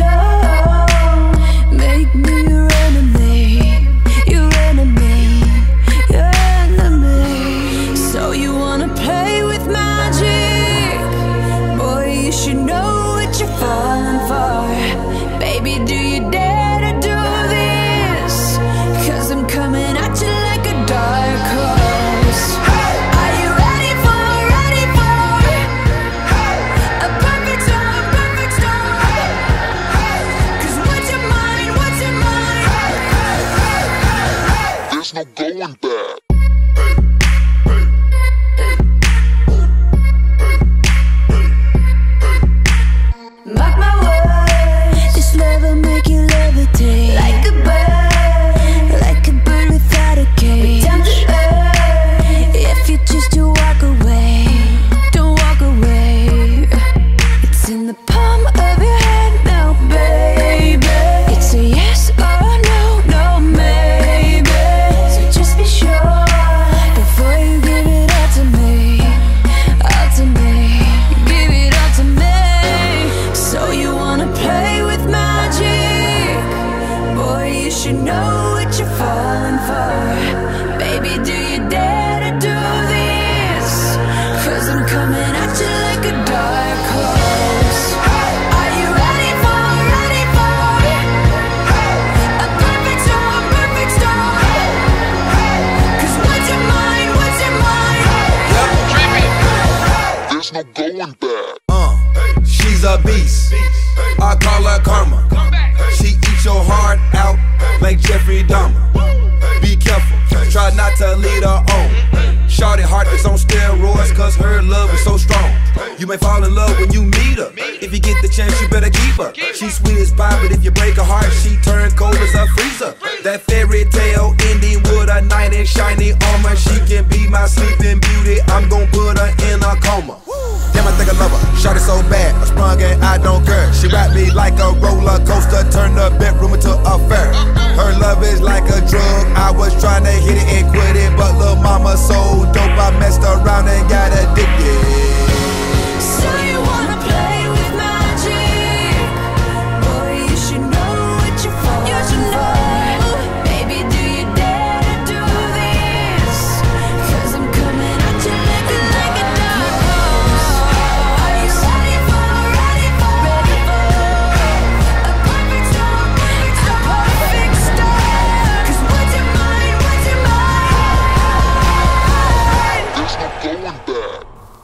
Don't make me your enemy, your enemy, your enemy. So you wanna play with magic? Boy, you should know what you're falling for. Baby, do you dare to do this? 'Cause I'm coming at you like a dark horse. Are you ready for, ready for a perfect storm, perfect storm? 'Cause what's your mind, what's your mind? There's no going back. Mark my words, this love will make you levitate like a bird, like a bird without a cage. Down to earth, if you choose to walk away, don't walk away. It's in the palm of your hand now, baby. It's a yes or no, no maybe. So just be sure before you give it all to me, all to me. Give it all to me. So you wanna play with magic? Boy, you should know what you're falling for. Baby, do you dare to do this? 'Cause I'm coming at you like a dark horse. Are you ready for, ready for a perfect storm, perfect storm? 'Cause what's your mind, what's your mind? There's no going back. Uh, she's a beast. I call her karma. She eats your heart out like Jeffrey Dahmer. Be careful, try not to lead her on. Shorty heart is on steroids 'cause her love is so strong. You may fall in love when you meet her. If you get the chance, you better keep her. She's sweet as pie, but if you break her heart, she turn cold as a freezer. That fairy tale ending with a knight in shiny armor. She can be my sleeping beauty. I'm gon' put her in a coma. Damn, I think I love her. Shorty so bad, I sprung and I don't care. She wrapped me like a roller coaster, turned the bedroom into a fair. Her love is like a drug. I was trying to hit it and quit it, but lil' mama so dope, I messed around and got addicted. So you wanna play with magic? Boy, you should know what you're falling for. Baby, do you dare to do this? 'Cause I'm coming at you like a, like a dark horse. Are you ready for, ready for, ready for a perfect storm, perfect storm, perfect storm? 'Cause what's your mind, what's your mind? There's no going back.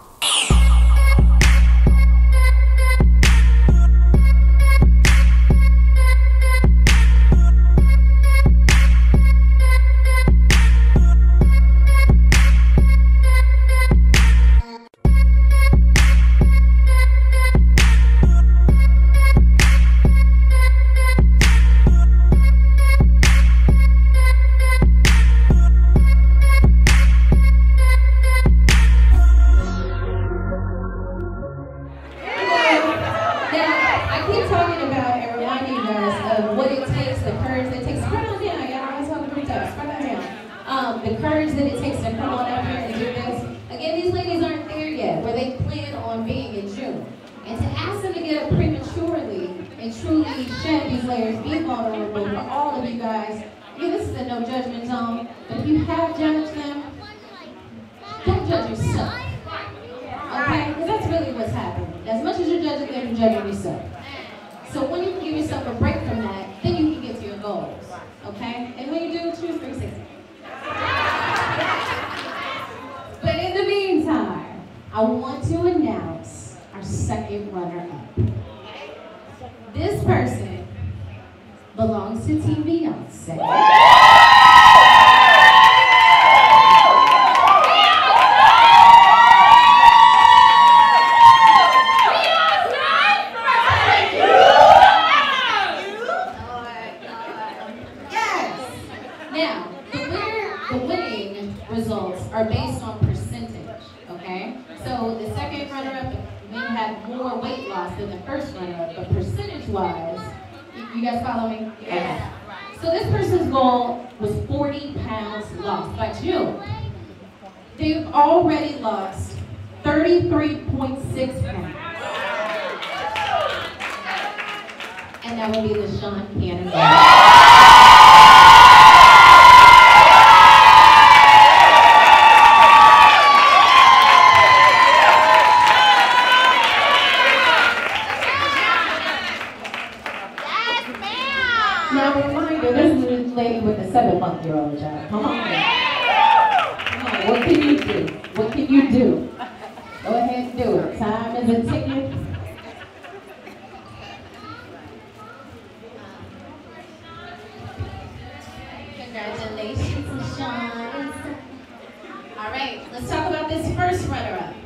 The courage that it takes to come on up here and do this. Again, these ladies aren't there yet, where they plan on being in June. And to ask them to get up prematurely and truly shed these layers, be vulnerable for all of you guys. Again, this is a no judgment zone, but if you have judged them, don't judge yourself. Okay? Because that's really what's happening. As much as you're judging them, you're judging yourself. So when you can give yourself a break from that, then you can get to your goals. Okay? And when you do, choose three sixty. But in the meantime, I want to announce our second runner-up. This person belongs to Team Beyond. Beyonce. Now, the winner, the winning results are based on percentage, okay? So the second runner-up may have more weight loss than the first runner-up, but percentage-wise, you, you guys follow me? Yeah. So this person's goal was forty pounds lost by June. They've already lost thirty-three point six pounds. And that will be the Sean Cannon. Now, reminder, this is a lady with a seven-month-year-old child. Come on. Come on, what can you do? What can you do? Go ahead and do it. Time is a ticket. Congratulations, Sean. All right, let's talk about this first runner-up.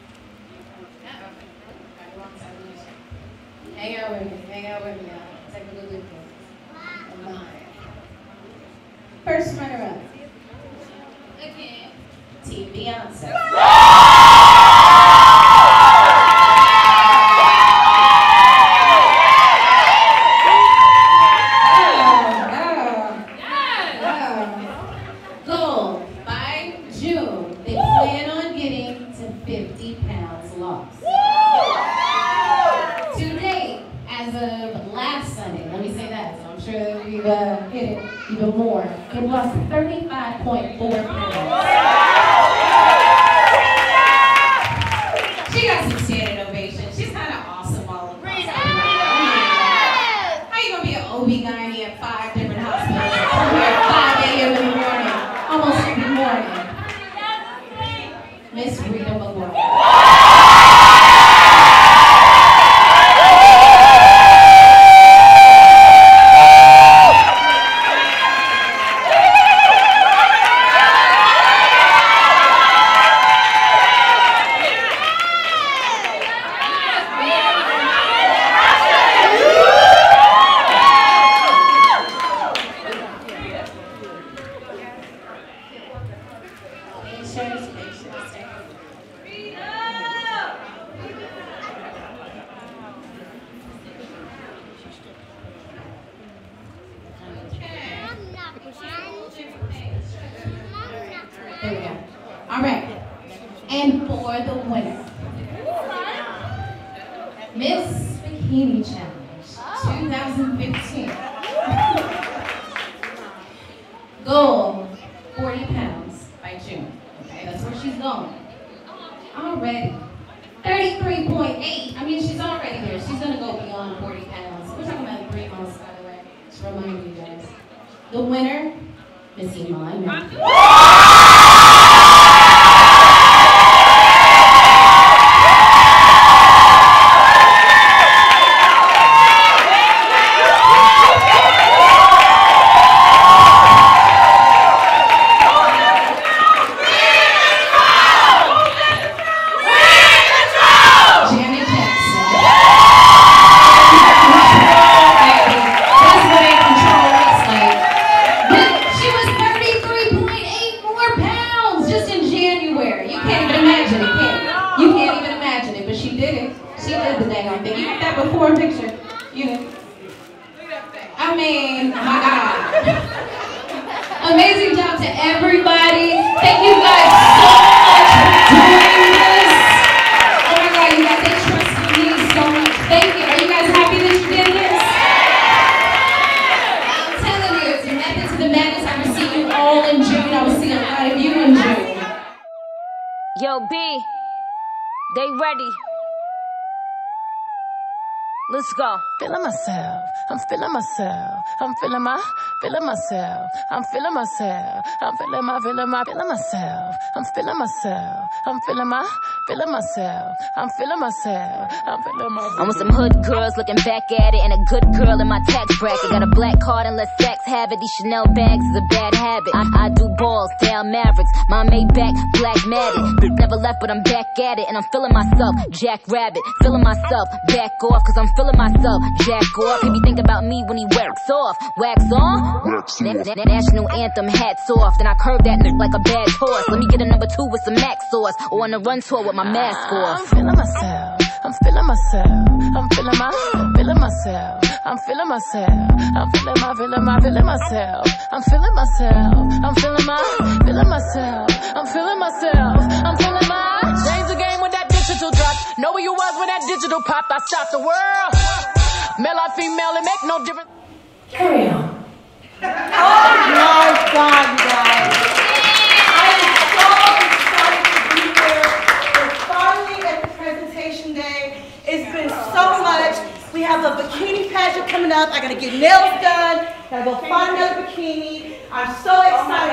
Hang out with me, hang out with me. Take a little bit. First runner-up. Again, Team Beyonce. Goal by June, they plan on getting to fifty pounds lost. To date, as of last Sunday, let me say that, so I'm sure we've uh, hit it even more. They've lost thirty-five point four pounds. She got some standing ovation. She's kind of awesome all across the board. How you gonna be an O B G Y N at five different hospitals at five A M in the morning, almost every morning? Miss Rita McGuire. There we go. All right. And for the winner, Miss Bikini Challenge twenty fifteen. Goal, forty pounds by June. Okay, that's where she's going. Already. thirty-three point eight. I mean, she's already there. She's going to go beyond forty pounds. We're talking about three months, by the way. Just remind you guys. The winner, Miss Iman. Before picture, you know. I mean, oh my God. Amazing job to everybody. Thank you guys so much for doing this. Oh my God, you guys, they trusted me so much. Thank you. Are you guys happy that you did this? I'm telling you, it's a method to the madness. I will see you all in June. I will see a lot of you in June. Yo, B, they ready. Let's go. Feeling myself, I'm feeling myself, I'm feeling my, feeling myself, I'm feeling myself, I'm feeling my, feeling my, feeling myself, I'm feeling myself, I'm feeling my, feeling myself, I'm feeling myself, I'm feeling my. I'm with some hood girls looking back at it, and a good girl in my tax bracket. Got a black card and let sex have it. These Chanel bags is a bad habit. I, I do balls, down Mavericks, my Maybach, black matted. Never left, but I'm back at it, and I'm feeling myself, Jack Rabbit, feeling myself, back off, cause I'm feeling myself, jack off. He be thinking about me when he wax off. Wax on? Wax Na- na- National anthem, hats off. Then I curve that n- like a bad horse. Let me get a number two with some max sauce, or on a run tour with my mask off. I'm feeling myself, I'm feeling myself, I'm feeling my, feeling myself, I'm feeling myself, I'm feeling my, feeling my, feeling myself, I'm feeling myself, I'm feeling my, feeling myself, I'm feeling myself, I'm feeling my. Change the game when that digital drop. Know where you was when that digital popped. I stopped the world. Male or female, it make no difference. Carry on. Oh my God, you guys. I am so excited to be here. We're finally at the presentation day. It's been so much. We have a bikini pageant coming up. I gotta get nails done. Gotta go find another bikini. I'm so excited.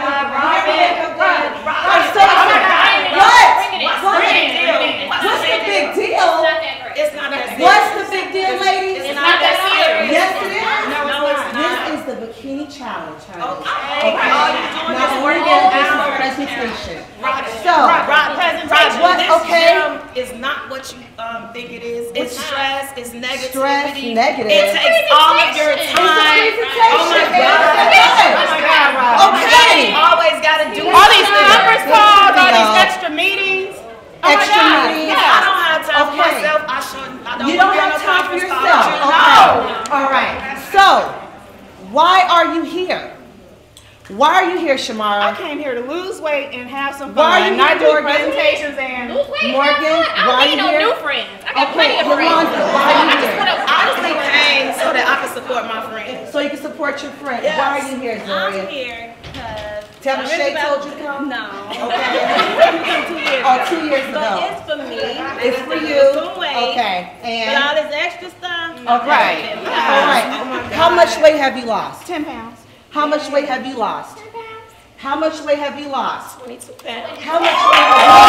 I'm so excited. What? What's the big deal? What's the big deal? It's not that serious. What's the big deal, ladies? It's not that serious. Yes, it is. No, it's not. This is the bikini challenge, honey. Okay. All you're doing Now, is we're working going to out. this presentation. Right. So, right. Presentation. What? This Okay. gym is not what you um, think it is. It's stress. It's negativity. Stress, negative. It takes all of your time. presentation. Oh my God. Okay. Oh my God, Rob. Okay. You always got to do All these conference calls, all No. these extra meetings. Oh my Extra God. meetings. Yeah, I don't have time for Okay. myself. I shouldn't. I don't You don't want to have be on no time for conference call. yourself. No. Okay. All right. So, why are you here? Why are you here, Shamara? I came here to lose weight and have some fun. Why are you Not here, do Morgan? presentations and Lose weight? Morgan, I why don't are need you no here? new friends. I got Okay, plenty of Yolanda, friends. why are you I just here? want to I honestly came so that I can support my friends. So you can support your friend. Yes. Why are you here, Zoria? I'm here because Tell me I'm Shay really told about- you to come? No. Okay. two years Oh, ago. two years ago. But it's for me. It's for you. Lose weight. Okay. But And all this extra stuff. okay. no. All right. How much weight have you lost? ten pounds. How much weight have you lost? How much weight have you lost? twenty-two pounds. How much weight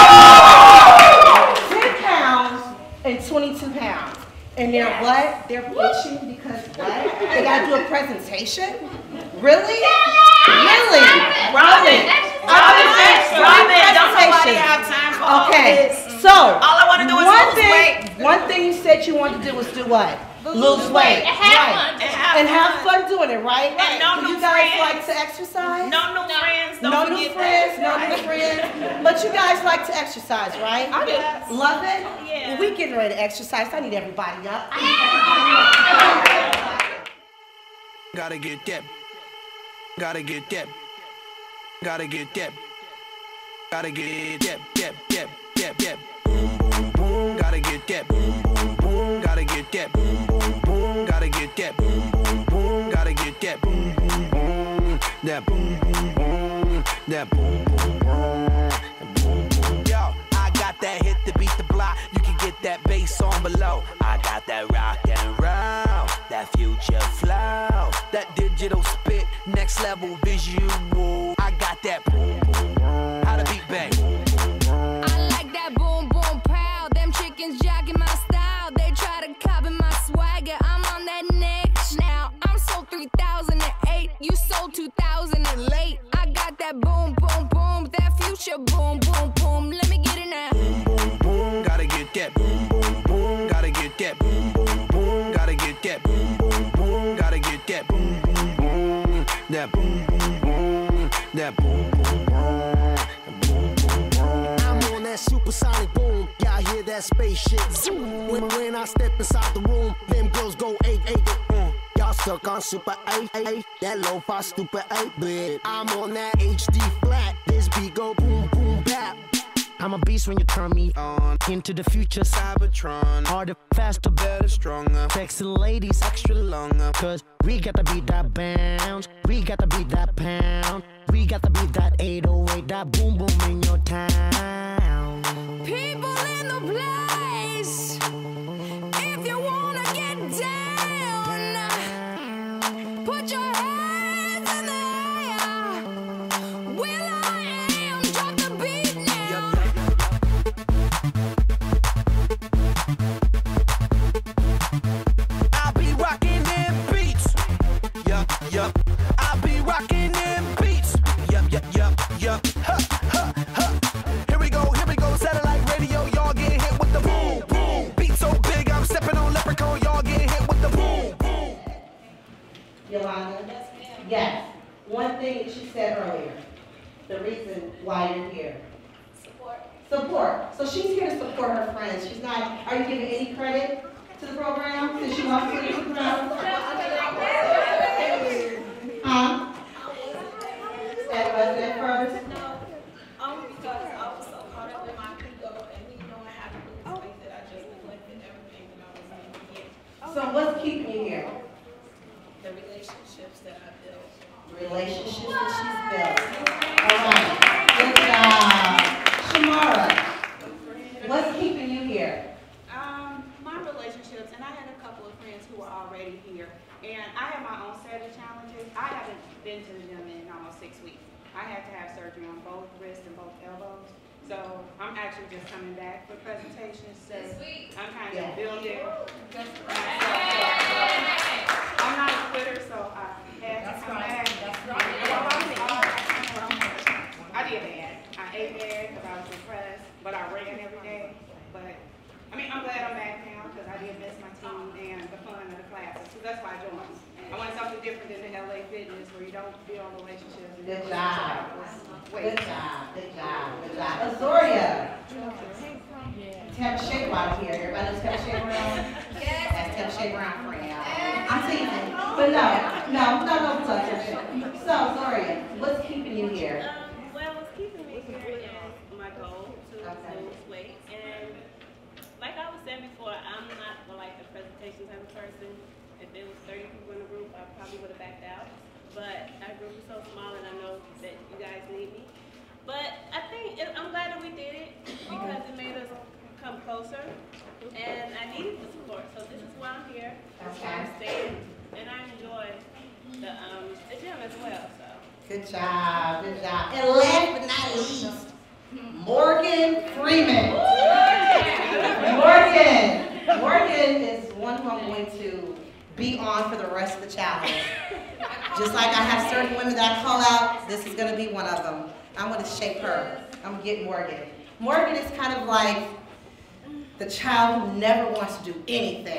have you lost? ten pounds and twenty-two pounds. And they're what? They're bitching because what? They gotta do a presentation? Really? Really? Robin, Robin, Robin, Robin, don't nobody presentation. have time for all Okay, this. so All I want to do is one lose thing, weight. one thing you said you wanted to do was do what? Lose weight. And have Right. fun. And have And have fun. fun doing it, right? And no Do new you guys friends. like to exercise? No new friends. Don't No new forget friends, that. no new friends. But you guys like to exercise, right? I do. Love it? Yeah. Well, we getting ready to exercise. I need everybody up. Gotta get that. Gotta get that. Gotta get that. Gotta get that. That. That. That. That. Boom, boom, boom. Gotta get that. Boom, boom, boom. Gotta get that. Boom, boom, boom. Gotta get that. Boom, boom, boom. Gotta get that. Boom, boom, boom. That boom, boom, boom. That boom, boom, boom. Boom, boom. Yo, I got that hit to beat the block. You can get that bass on below. I got that rock and roll, that future flow, that digital spit, next level visual. I got that boom, boom, boom. How to beat bang. I like that boom boom pow. Them chickens jogging my style. They try to copy my swagger. I'm on that next now. I'm sold three thousand eight. You sold two thousand and late. I got that boom boom boom. That future boom boom boom. Let me get it now. Boom, boom, boom. Gotta get that. Boom, boom, boom. Gotta get that. Boom, boom, boom. Gotta get that. Boom, boom, boom. Gotta get that. Boom, boom, boom. That boom, boom, boom. That boom, boom, boom. I'm on that supersonic boom. Y'all hear that spaceship zoom. When, when I step inside the room, them girls go eight eight. Mm. Y'all stuck on super eight eight. That lo-fi stupid eight bit. I'm on that H D flat. This beat go boom boom bap. I'm a beast when you turn me on. Into the future, Cybertron. Harder, faster, better, stronger. Sexy ladies, extra longer. Cause we got to beat that bounce. We got to beat that pound. We got to beat that eight oh eight. That boom boom in your town. People in the place. If you wanna get down. Yes. One thing that you said earlier, the reason why you're here. Support. Support. So she's here to support her friends. She's not, are you giving any credit to the program since you wants to leave the program? Huh? At was it first? No, only because I was so caught up in my ego and me knowing how to do things that I just neglected everything that I was meant to get. So what's keeping you here? The relationships that I built. Relationships that she's built. All right. Good job. Shamara, what's keeping you here? Um, my relationships, and I had a couple of friends who were already here, and I have my own set of challenges. I haven't been to the gym in almost six weeks. I had to have surgery on both wrists and both elbows, so I'm actually just coming back for presentations. So I'm kind of Yeah. building myself up. I'm not a quitter, so I had to come back. I did bad. I ate bad because I was depressed, but I ran every day. But I mean, I'm glad I'm back now because I did miss my team and the fun of the classes. So that's why I joined. I wanted something different than the L A Fitness where you don't build relationships. And Good job. Wait. Good job. Good job. Good job. Azoria. Tap Shea Brown here. Everybody knows Tap Shea Brown? Yes. That's Tap Shea Brown friend. I'm teasing. But no, no, no, no, touch it. So, Azoria, what's keeping you here? Um, well, what's keeping me here is my goal to lose weight. And like I was saying before, I'm not well, like the presentation type of person. If there was thirty people in the group, I probably would have backed out. But our group is so small, and I know that you guys need me. But I think it, I'm glad that we did it because it made us come closer. And I needed the support, so this is why I'm here. That's why I'm staying, and I enjoy the um the gym as well. So. Good job. Good job. And last but not least, Morgan Freeman. Morgan. Morgan is one who I'm going to be on for the rest of the challenge. Just like I have certain women that I call out, this is going to be one of them. I'm going to shape her. I'm going to get Morgan. Morgan is kind of like the child who never wants to do anything.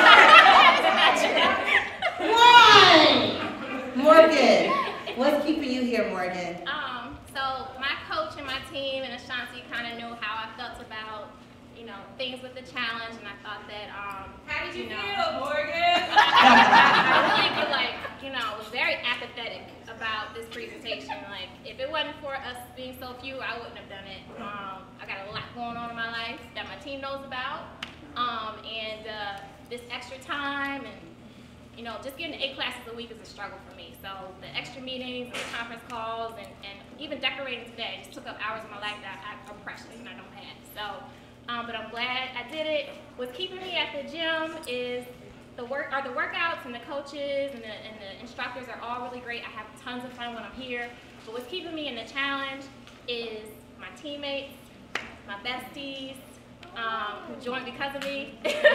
Why? Morgan, what's keeping you here, Morgan? Um, so my coach and my team and Ashanti kind of knew how I felt about, you know, things with the challenge, and I thought that, um, How did you, you know, feel, Morgan? I really could, like, you know, was very apathetic about this presentation. Like, if it wasn't for us being so few, I wouldn't have done it. Um, I got a lot going on in my life that my team knows about, um, and uh, this extra time and, you know, just getting eight classes a week is a struggle for me. So the extra meetings and the conference calls and, and even decorating today just took up hours of my life that I, are precious and I don't have. So, um, but I'm glad I did it. What's keeping me at the gym is the work, are the workouts and the coaches and the, and the instructors are all really great. I have tons of fun when I'm here. But what's keeping me in the challenge is my teammates, my besties, Um, who joined because of me.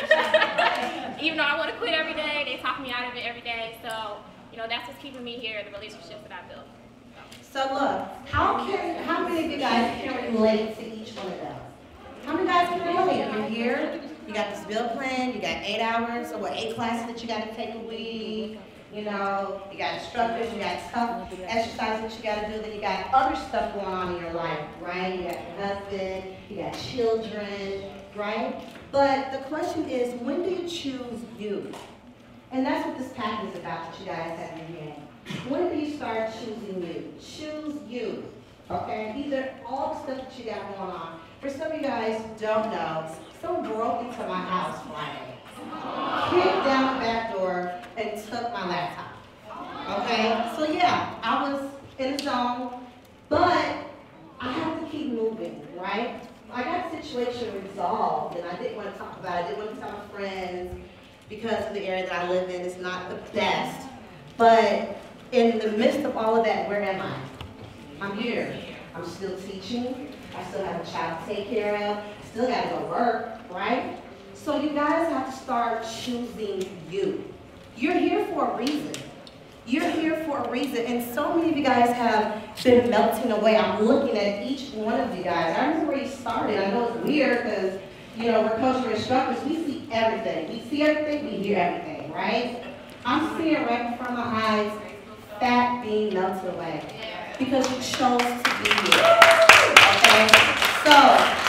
Even though I want to quit every day, they talk me out of it every day. So, you know, that's what's keeping me here, the relationships that I built. So look, how can how many of you guys can relate to each one of them? How many guys can relate? You're here, you got this bill plan, you got eight hours, or what, eight classes that you got to take a week. You know, you got instructors, you got tough exercises that you got to do, then you got other stuff going on in your life, right? You got your husband, you got children, right? But the question is, when do you choose you? And that's what this packet is about that you guys have in your hand. When do you start choosing you? Choose you, okay? Either all the stuff that you got going on. For some of you guys don't know, someone broke into my house Friday. Kicked down the back door and took my laptop. Okay? So yeah, I was in the zone, but I have to keep moving, right? I got the situation resolved, and I didn't want to talk about it. I didn't want to tell my friends because of the area that I live in. It's not the best. But in the midst of all of that, where am I? I'm here. I'm still teaching. I still have a child to take care of. Still got to go work, right? So you guys have to start choosing you. You're here for a reason. You're here for a reason. And so many of you guys have been melting away. I'm looking at each one of you guys. I remember where you started. I know it's weird because, you know, we're coaches, we're instructors. We see everything. We see everything, we hear everything, right? I'm seeing right in front of my eyes fat being melted away. Because you chose to be here. Okay? So,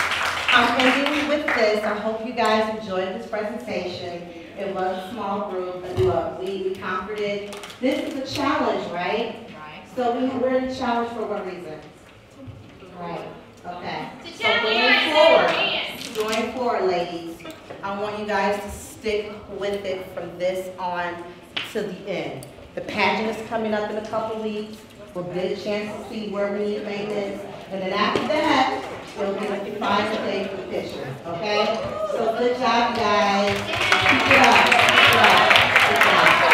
I'm ending with this. I hope you guys enjoyed this presentation. It was a small group, and look, we, we conquered it. This is a challenge, right? Right. So we, we're in a challenge for what reason? Right. Okay. So going forward, going forward, ladies, I want you guys to stick with it from this on to the end. The pageant is coming up in a couple weeks. We'll get a chance to see where we need maintenance. And then after that, it'll be a final day for pictures, okay? So good job, guys. Keep it up. Keep it up. Good job.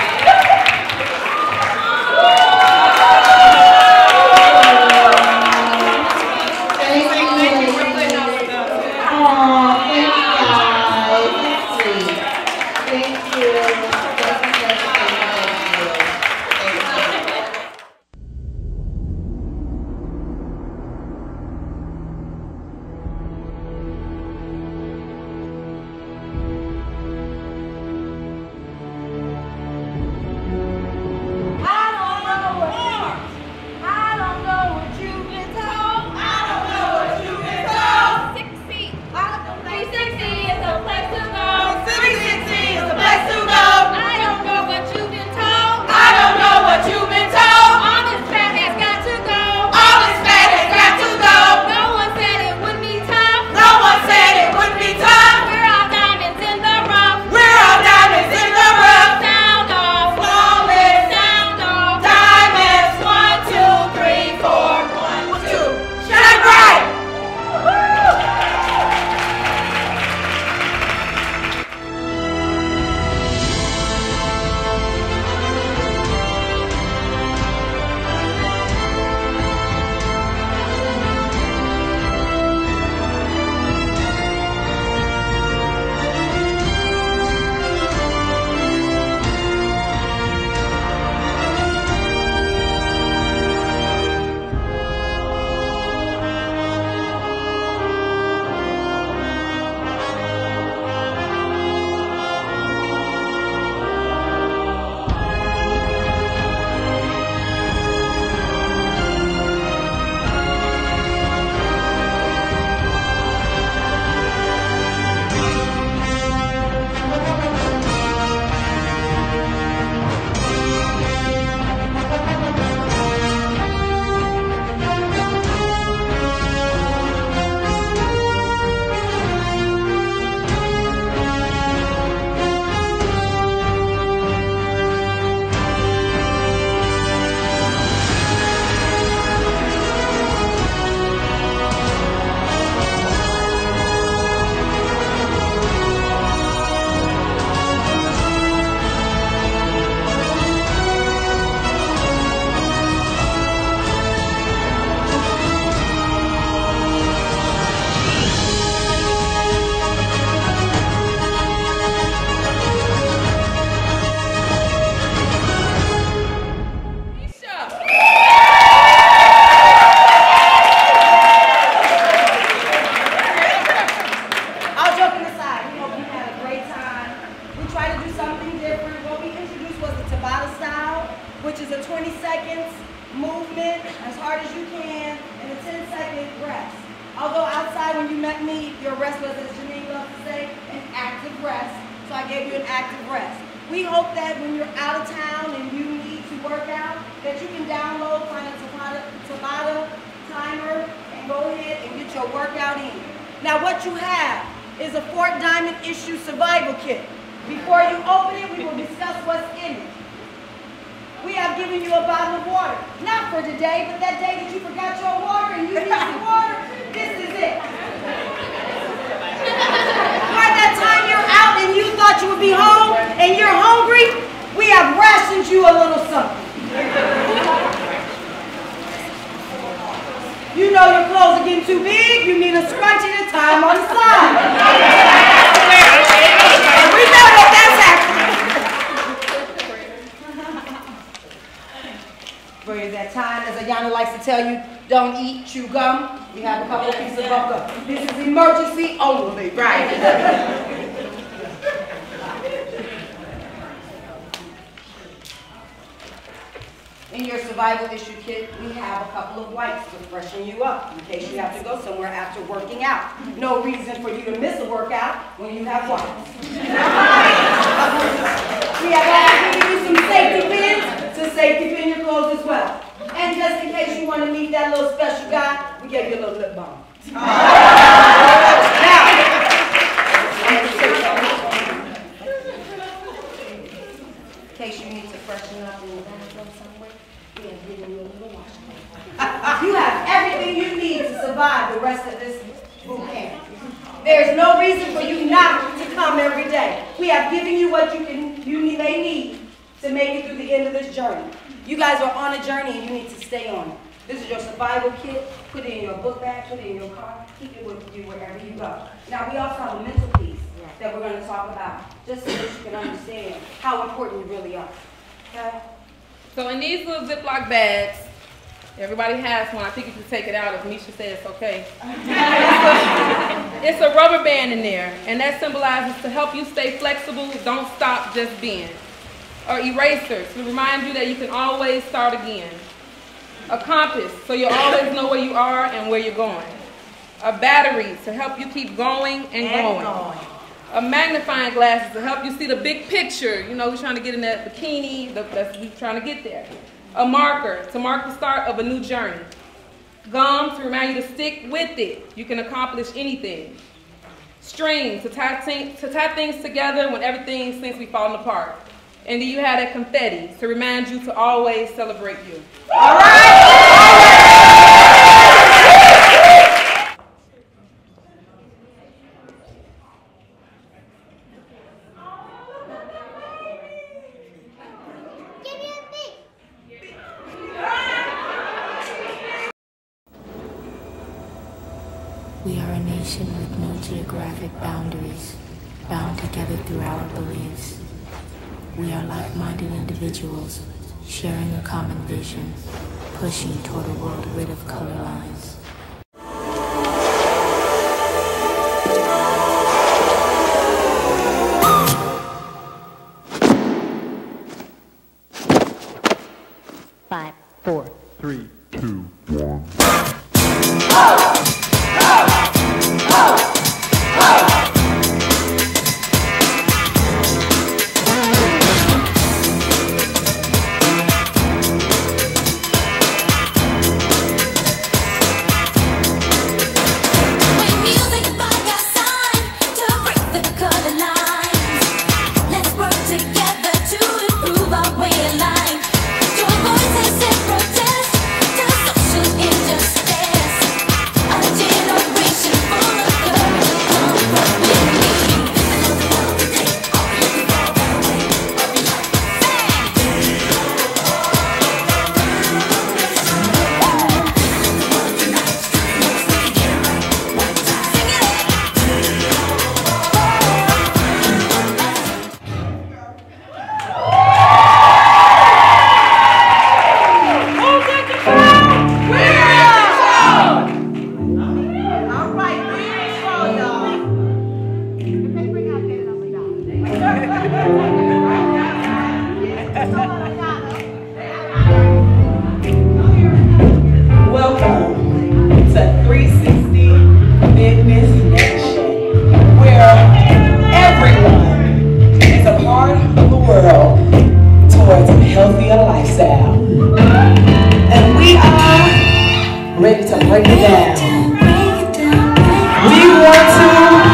In your your survival issue kit, we have a couple of wipes to freshen you up in case you have to go somewhere after working out. No reason for you to miss a workout when you have wipes. We have also given you some safety pins to safety pin your clothes as well. And just in case you want to meet that little special guy, we gave you a little lip balm. Now, in case you need to freshen up in the bathroom somewhere, we have given you a little wash. You have everything you need to survive the rest of this boot camp. There's no reason for you not to come every day. We have given you what you can, you may need to make it through the end of this journey. You guys are on a journey and you need to stay on it. This is your survival kit. Put it in your book bag, put it in your car, keep it with you wherever you go. Now we also have a mental piece that we're going to talk about, just so that you can understand how important you really are. Okay? So in these little Ziploc bags, everybody has one. I think you can take it out if Misha says it's okay. It's a rubber band in there, and that symbolizes to help you stay flexible, don't stop, just bend. Or erasers to remind you that you can always start again. A compass, so you always know where you are and where you're going. A battery to help you keep going and, and going. going. A magnifying glass to help you see the big picture. You know, we're trying to get in that bikini, the, that's, we're trying to get there. A marker to mark the start of a new journey. Gum to remind you to stick with it. You can accomplish anything. String to tie, to tie things together when everything seems to be falling apart. And then you have that confetti to remind you to always celebrate you. All right? We are a nation with no geographic boundaries, bound together through our beliefs. We are like-minded individuals, sharing a common vision, pushing toward a world rid of color lines. Five, four, three, two, one. Ready to break it down. We want to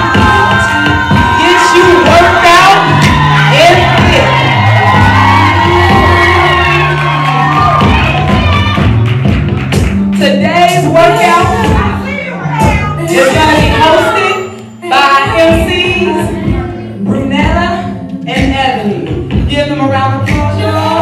get you worked out and fit. Today's workout is going to be hosted by M Cs Brunella and Ebony. Give them a round of applause, y'all.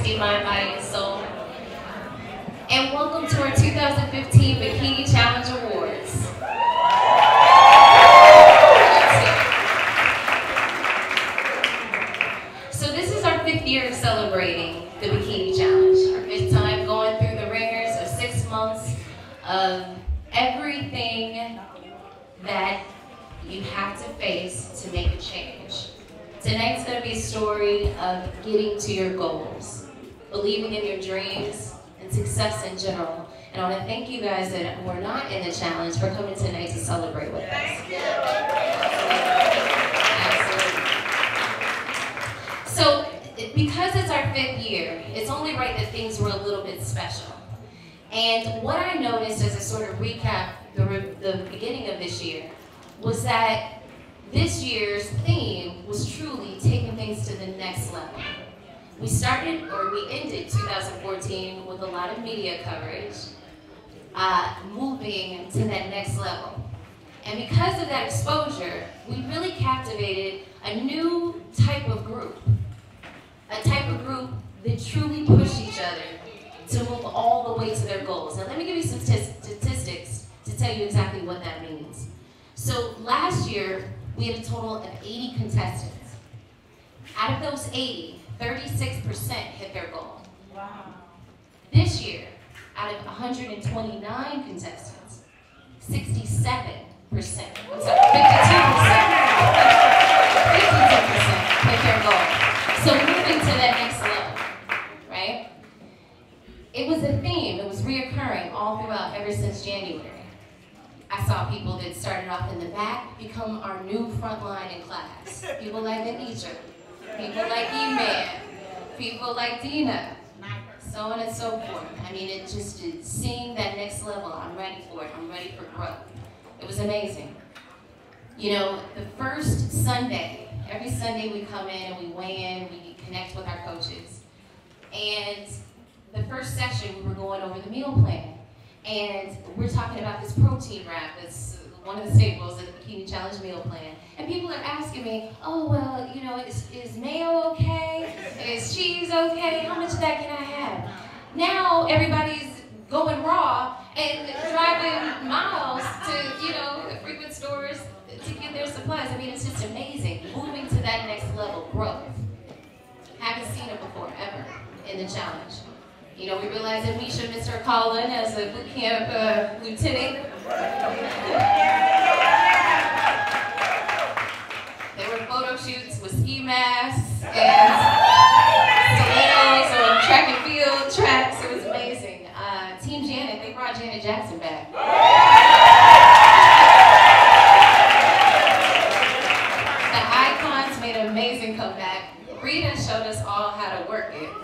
safety, mind, body, and soul. And welcome to our two thousand fifteen Bikini Challenge Awards. So this is our fifth year of celebrating the Bikini Challenge. Our fifth time going through the ringers of six months of everything that you have to face to make a change. Tonight's gonna be a story of getting to your goals, believing in your dreams, and success in general. And I wanna thank you guys that were not in the challenge for coming tonight to celebrate with us. Thank you. Absolutely. So, because it's our fifth year, it's only right that things were a little bit special. And what I noticed as I sort of recap the, the beginning of this year was that this year's theme was truly taking things to the next level. We started, or we ended two thousand fourteen with a lot of media coverage, uh, moving to that next level. And because of that exposure, we really captivated a new type of group. A type of group that truly push each other to move all the way to their goals. Now let me give you some statistics to tell you exactly what that means. So last year, we had a total of eighty contestants. Out of those eighty, thirty-six percent hit their goal. Wow. This year, out of one hundred twenty-nine contestants, sixty-seven percent, I'm sorry, fifty-two percent, fifty-two percent hit their goal. So moving to that next level, right? It was a theme, it was reoccurring all throughout ever since January. I saw people that started off in the back become our new front line in class. People like Anisha, people like E-Man, people like Dina, so on and so forth. I mean, it just, it, seeing that next level, I'm ready for it, I'm ready for growth. It was amazing. You know, the first Sunday, every Sunday we come in and we weigh in, we connect with our coaches. And the first session, we were going over the meal plan. And we're talking about this protein wrap. It's one of the staples of the Bikini Challenge meal plan. And people are asking me, oh, well, you know, is, is mayo okay? Is cheese okay? How much of that can I have? Now everybody's going raw and driving miles to, you know, the frequent stores to get their supplies. I mean, it's just amazing. Moving to that next level, growth. Haven't seen it before, ever, in the challenge. You know, we realized that Misha missed her calling as a boot camp uh, lieutenant. There were photo shoots with ski masks and stilettos on track and field tracks. It was amazing. Uh, Team Janet, they brought Janet Jackson back. The icons made an amazing comeback. Rita showed us all how to work it.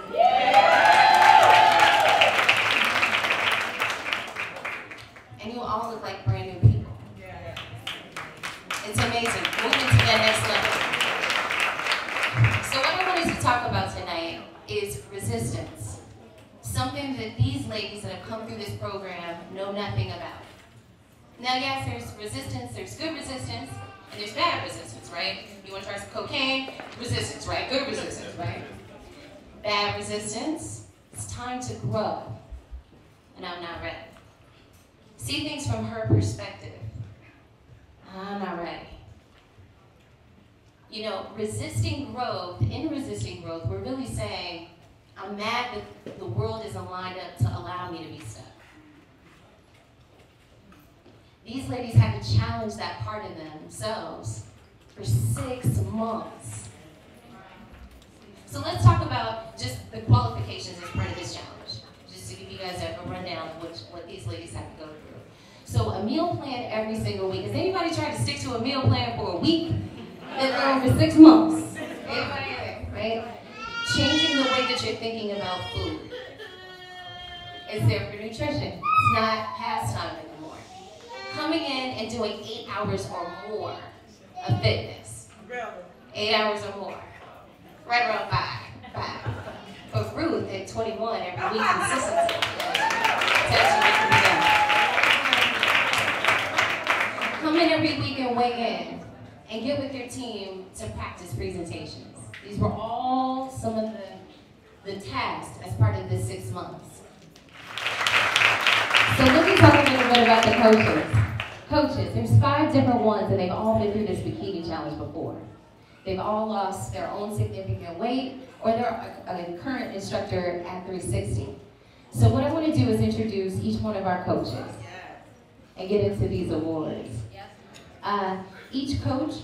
And you all look like brand new people. It's amazing, moving to that next level. So what I wanted to talk about tonight is resistance. Something that these ladies that have come through this program know nothing about. Now yes, there's resistance, there's good resistance, and there's bad resistance, right? You want to try some cocaine? Resistance, right? Good resistance, right? Bad resistance, it's time to grow, and I'm not ready. See things from her perspective. I'm not ready. You know, resisting growth, in resisting growth, we're really saying, I'm mad that the world isn't lined up to allow me to be stuck. These ladies have to challenge that part of themselves for six months. So let's talk about just the qualifications as part of this challenge, just to give you guys a rundown of what, what these ladies have to go through. So a meal plan every single week. Has anybody tried to stick to a meal plan for a week and then for six months? Anybody, right? Changing the way that you're thinking about food. It's there for nutrition. It's not pastime anymore. Coming in and doing eight hours or more of fitness. Eight hours or more. Right around five. Five. But Ruth at twenty-one every week consistency. It's actually making me done. Come in every week and weigh in and get with your team to practice presentations. These were all some of the the task as part of this six months. So let me talk a little bit about the coaches. Coaches, there's five different ones, and they've all been through this bikini challenge before. They've all lost their own significant weight, or they're a, a current instructor at three sixty. So what I want to do is introduce each one of our coaches and get into these awards. Uh, each coach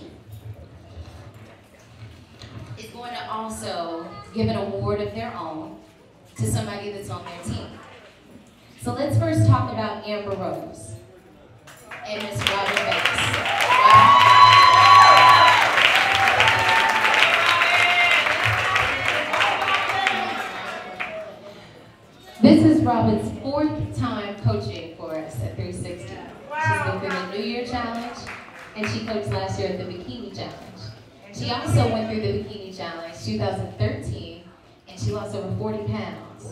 is going to also give an award of their own to somebody that's on their team. So let's first talk about Amber Rose and Miss Robin Banks. This is Robin's fourth time coaching for us at three sixty. She's been through the New Year Challenge, and she coached last year at the Bikini Challenge. She also went through the Bikini Challenge two thousand thirteen, and she lost over forty pounds.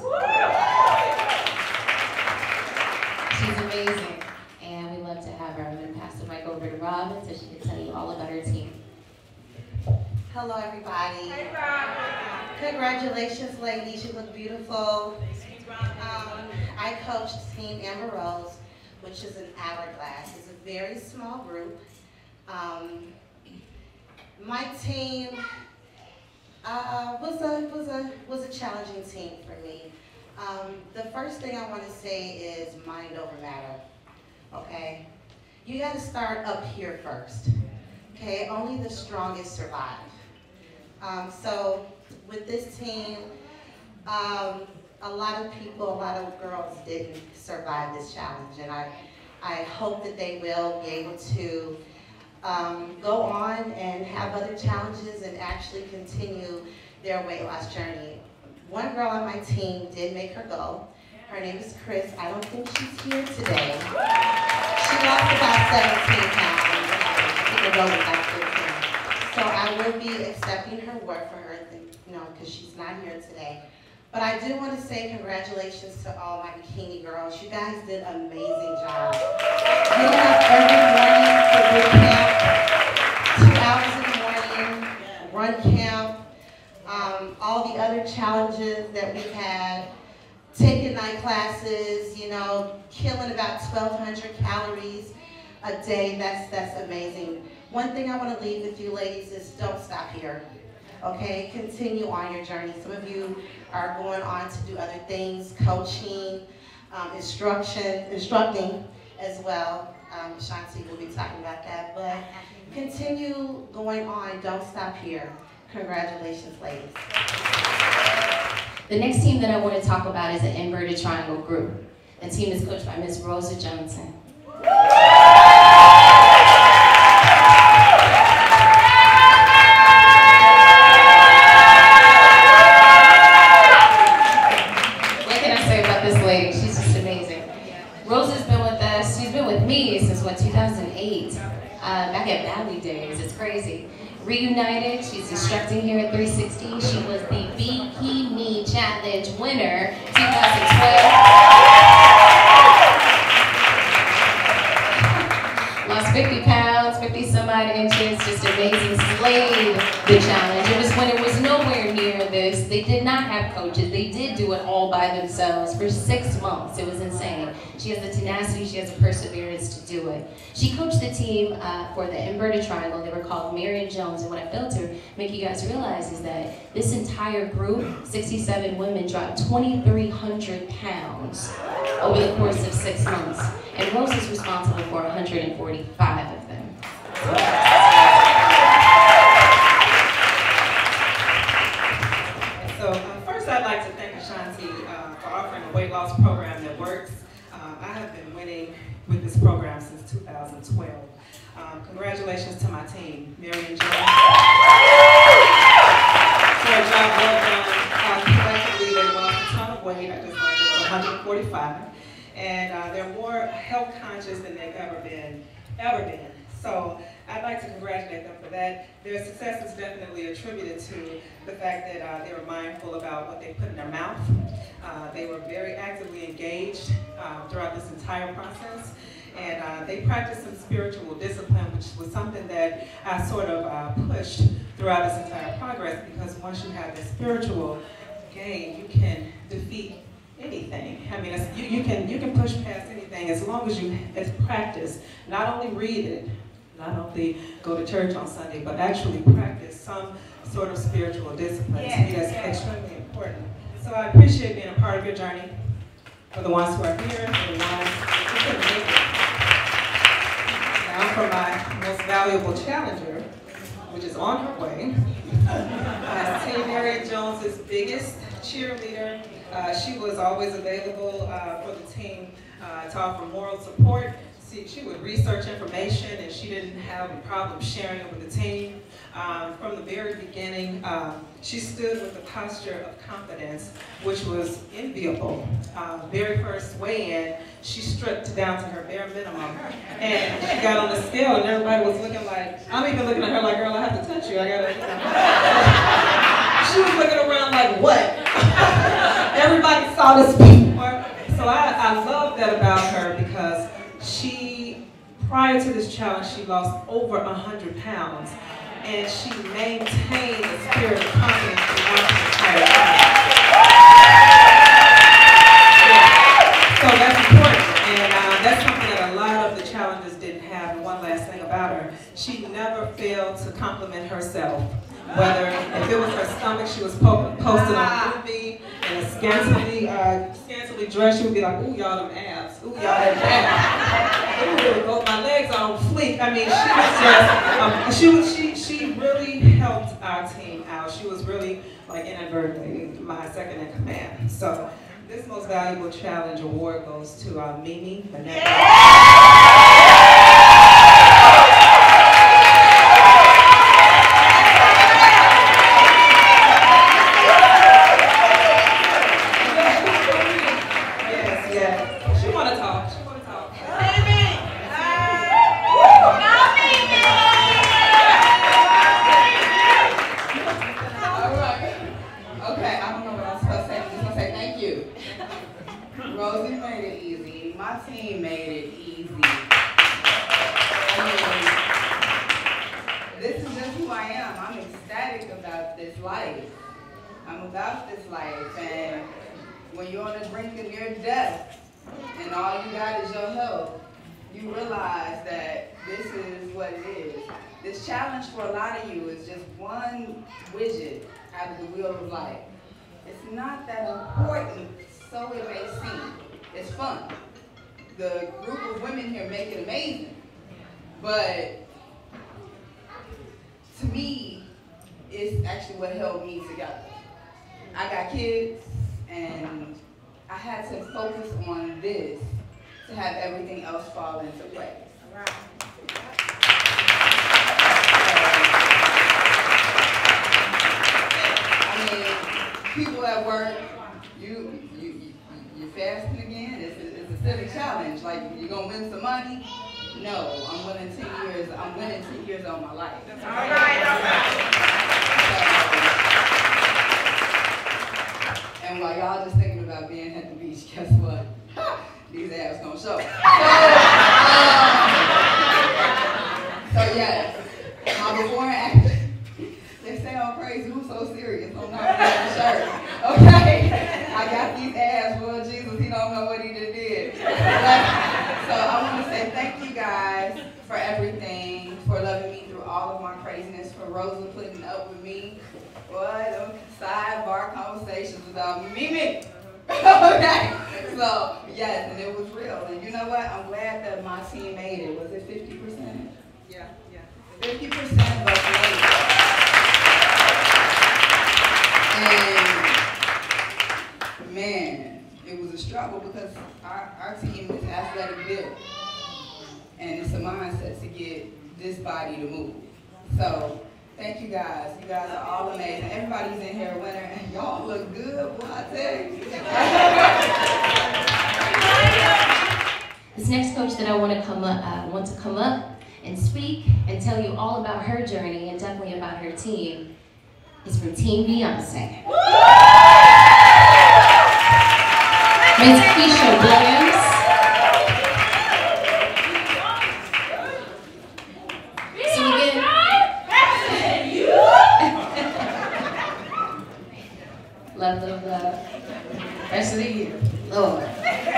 She's amazing, and we love to have her. I'm going to pass the mic over to Robin so she can tell you all about her team. Hello, everybody. Hey, Robin. Congratulations, ladies. You look beautiful. Um, I coached Team Amber Rose, which is an hourglass. It's a very small group. Um, my team uh, was a was a was a challenging team for me. Um, the first thing I want to say is mind over matter. Okay, you got to start up here first. Okay, only the strongest survive. Um, so with this team, um, a lot of people, a lot of girls didn't survive this challenge, and I, I hope that they will be able to um, go on and have other challenges and actually continue their weight loss journey. One girl on my team did make her go. Her name is Chris. I don't think she's here today. She lost about seventeen pounds. I think the goal was about fifteen. So I will be accepting her work for her, you know, because she's not here today. But I do want to say congratulations to all my bikini girls. You guys did an amazing job. Getting up every morning for boot camp, two hours in the morning, run camp, um, all the other challenges that we've had, taking night classes, you know, killing about twelve hundred calories a day. That's, that's amazing. One thing I want to leave with you ladies is don't stop here. Okay, continue on your journey. Some of you are going on to do other things, coaching, um, instruction, instructing as well. Um, Ashanti will be talking about that, but continue going on. Don't stop here. Congratulations, ladies. The next team that I want to talk about is an inverted triangle group. The team is coached by Miss Rosa Johnson. Rosa's been with us, she's been with me since, what, two thousand eight, uh, back at Valley days. It's crazy. Reunited, she's instructing here at three sixty. She was the Bikini Challenge winner, two thousand twelve. Lost fifty pounds, fifty some odd inches, just amazing. Slayed the challenge. It was when it was nowhere near this. They did not have coaches. They did do it all by themselves for six months. It was insane. She has the tenacity, she has the perseverance to do it. She coached the team uh, for the inverted triangle. They were called Marion Jones. And what I failed to make you guys realize is that this entire group, sixty-seven women, dropped twenty-three hundred pounds over the course of six months. And Rose is responsible for one hundred forty-five of them. So uh, first I'd like to thank Ashanti uh, for offering a weight loss program that works. Uh, I have been winning with this program since two thousand twelve. Um, congratulations to my team, Marion Jones. For a job well done. Uh, collectively, they lost a ton of weight. I just learned it was one hundred forty-five. And uh, they're more health conscious than they've ever been, ever been. So I'd like to congratulate them for that. Their success is definitely attributed to the fact that uh, they were mindful about what they put in their mouth. Uh, they were very actively engaged uh, throughout this entire process. And uh, they practiced some spiritual discipline, which was something that I sort of uh, pushed throughout this entire progress, because once you have the spiritual, you game, you can defeat anything. I mean, it's, you, you can you can push past anything as long as you as practice. Not only read it, not only go to church on Sunday, but actually practice some sort of spiritual discipline. Yes, to me, that's yes. extremely important. So I appreciate being a part of your journey. For the ones who are here, for the ones who couldn't make it. Now for my most valuable challenger, which is on her way. Uh, Team Harriet Jones's biggest cheerleader. Uh, she was always available uh, for the team uh, to offer moral support. See, she would research information, and she didn't have a problem sharing it with the team. Um, from the very beginning, um, she stood with a posture of confidence, which was enviable. Uh, very first weigh-in, she stripped down to her bare minimum, and she got on the scale, and everybody was looking like, I'm even looking at her like, girl, I have to touch you. I gotta, you know. She was looking around like, what? Everybody saw this before. So I, I love that about her because she, prior to this challenge, she lost over one hundred pounds. And she maintained the spirit of confidence throughout the entire time. So that's important, and uh, that's something that a lot of the challengers didn't have. And one last thing about her, she never failed to compliment herself. Whether, if it was her stomach, she was po posted on movie, and a scantily, uh, scantily dressed, she would be like, ooh, y'all them abs, ooh, y'all them abs. Ooh, go, my legs are on fleek. I mean, she was just, um, she was, she, she really helped our team out. She was really, like, inadvertently my second in command. So, this most valuable challenge award goes to uh, Mimi Vanessa. It's not that important, so it may seem. It's fun. The group of women here make it amazing. But to me, it's actually what held me together. I got kids, and I had to focus on this to have everything else fall into place. Right. People at work, you you you fasting again. It's a, it's a silly challenge. Like, you're gonna win some money? No, I'm winning ten years. I'm winning ten years of my life. All right, all right. So, and while y'all just thinking about being at the beach, guess what? These abs gonna show. So, um, so yes, my before and after. They say I'm crazy. Who's so serious? I'm not wearing a shirt. Okay? I got these abs. Lord Jesus, he don't know what he just did. So I want to say thank you guys for everything, for loving me through all of my craziness, for Rosa putting up with me. Boy, those sidebar conversations about me, me. Okay? So, yes, and it was real. And you know what? I'm glad that my team made it. Was it fifty percent? Yeah, yeah. fifty percent was late. And man, it was a struggle because our, our team is athletic built, and it's a mindset to get this body to move. So thank you guys. You guys are all amazing. Everybody's in here a winner, and y'all look good, boy, I tell you. This next coach that I want to come up, uh, want to come up and speak and tell you all about her journey and definitely about her team is from Team Beyonce. Miss Keisha Williams. So again, Love, love, love. Rest of the year. Lord.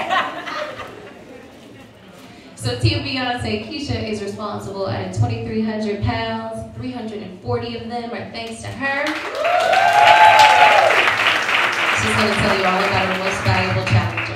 So Team Beyonce, Keisha is responsible at twenty-three hundred pounds. three hundred forty of them are thanks to her. She's going to tell you all about her most valuable challenger.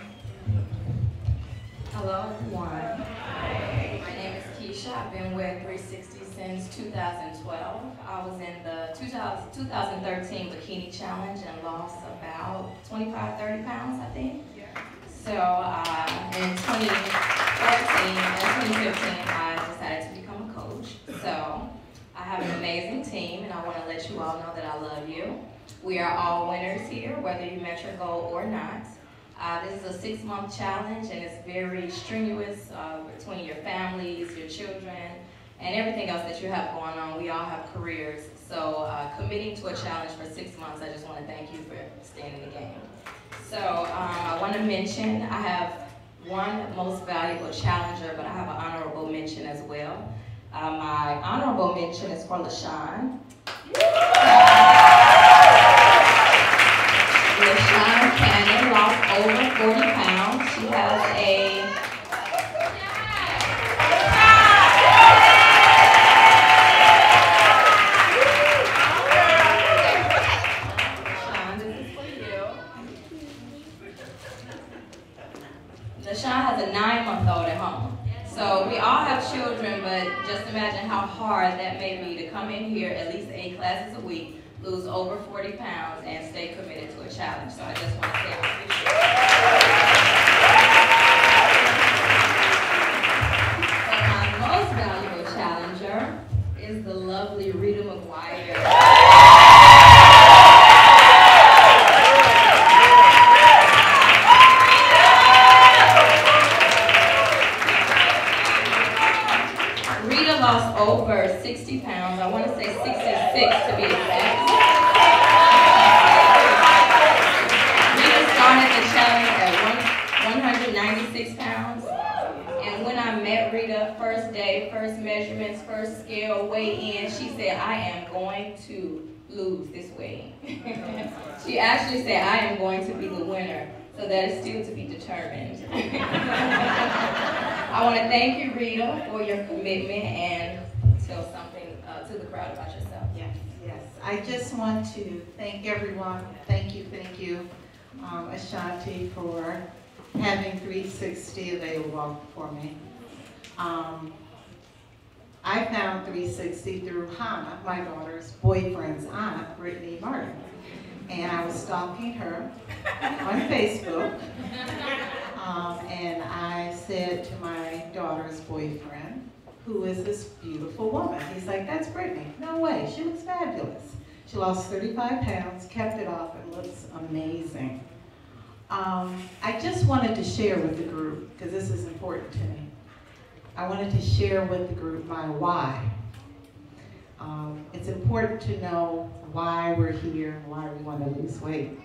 Hello everyone. My name is Keisha. I've been with three sixty since two thousand twelve. I was in the two thousand thirteen Bikini Challenge and lost about twenty-five, thirty pounds, I think. So uh, in twenty fourteen and twenty fifteen, I decided to become a coach. So I have an amazing team, and I want to let you all know that I love you. We are all winners here, whether you met your goal or not. Uh, this is a six-month challenge, and it's very strenuous uh, between your families, your children, and everything else that you have going on. We all have careers. So uh, committing to a challenge for six months, I just want to thank you for staying in the game. So um, I want to mention, I have one most valuable challenger, but I have an honorable mention as well. Uh, my honorable mention is for LaShawn. LaShawn Cannon lost over forty pounds. She has a LaShawn has a nine-month-old at home. So we all have children, but just imagine how hard that may be to come in here at least eight classes a week, lose over forty pounds, and stay committed to a challenge. So I just want to say I appreciate it. But my most valuable challenger is the lovely Rita McGuire. Lost over sixty pounds. I want to say sixty-six to be exact. Rita started the challenge at one hundred ninety-six pounds. And when I met Rita, first day, first measurements, first scale, weigh in, she said, I am going to lose this weight. She actually said, I am going to be the winner. So that is still to be determined. I want to thank you, Rita, for your commitment, and tell something uh, to the crowd about yourself. Yes, yes. I just want to thank everyone. Thank you, thank you, um, Ashanti, for having three sixty available for me. Um, I found three sixty through Hannah, my daughter's boyfriend's aunt, Brittany Martin. And I was stalking her on Facebook, um, and I said to my daughter's boyfriend, who is this beautiful woman? He's like, that's Brittany. No way, she looks fabulous. She lost thirty-five pounds, kept it off, and looks amazing. Um, I just wanted to share with the group, because this is important to me. I wanted to share with the group my why. Um, it's important to know why we're here and why we want to lose weight.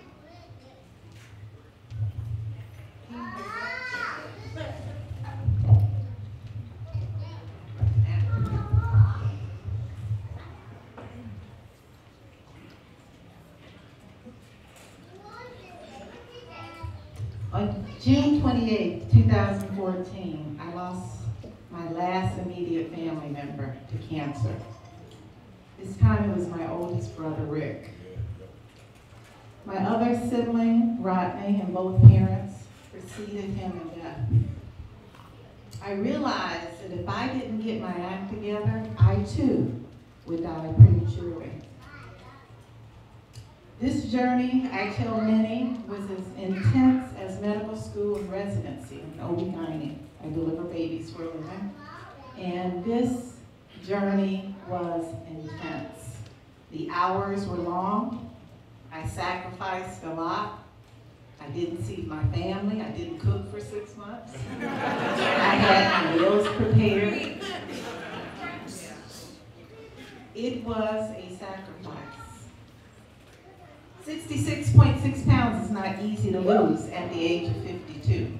On June twenty-eighth, two thousand fourteen, I lost my last immediate family member to cancer. This time it was my oldest brother, Rick. My other sibling, Rodney, and both parents preceded him in death. I realized that if I didn't get my act together, I too would die prematurely. This journey, I tell many, was as intense as medical school and residency in O B G Y N. I deliver babies for a living. And this journey was intense. The hours were long. I sacrificed a lot. I didn't see my family. I didn't cook for six months. I had meals prepared. It was a sacrifice. sixty-six point six pounds is not easy to lose at the age of fifty-two.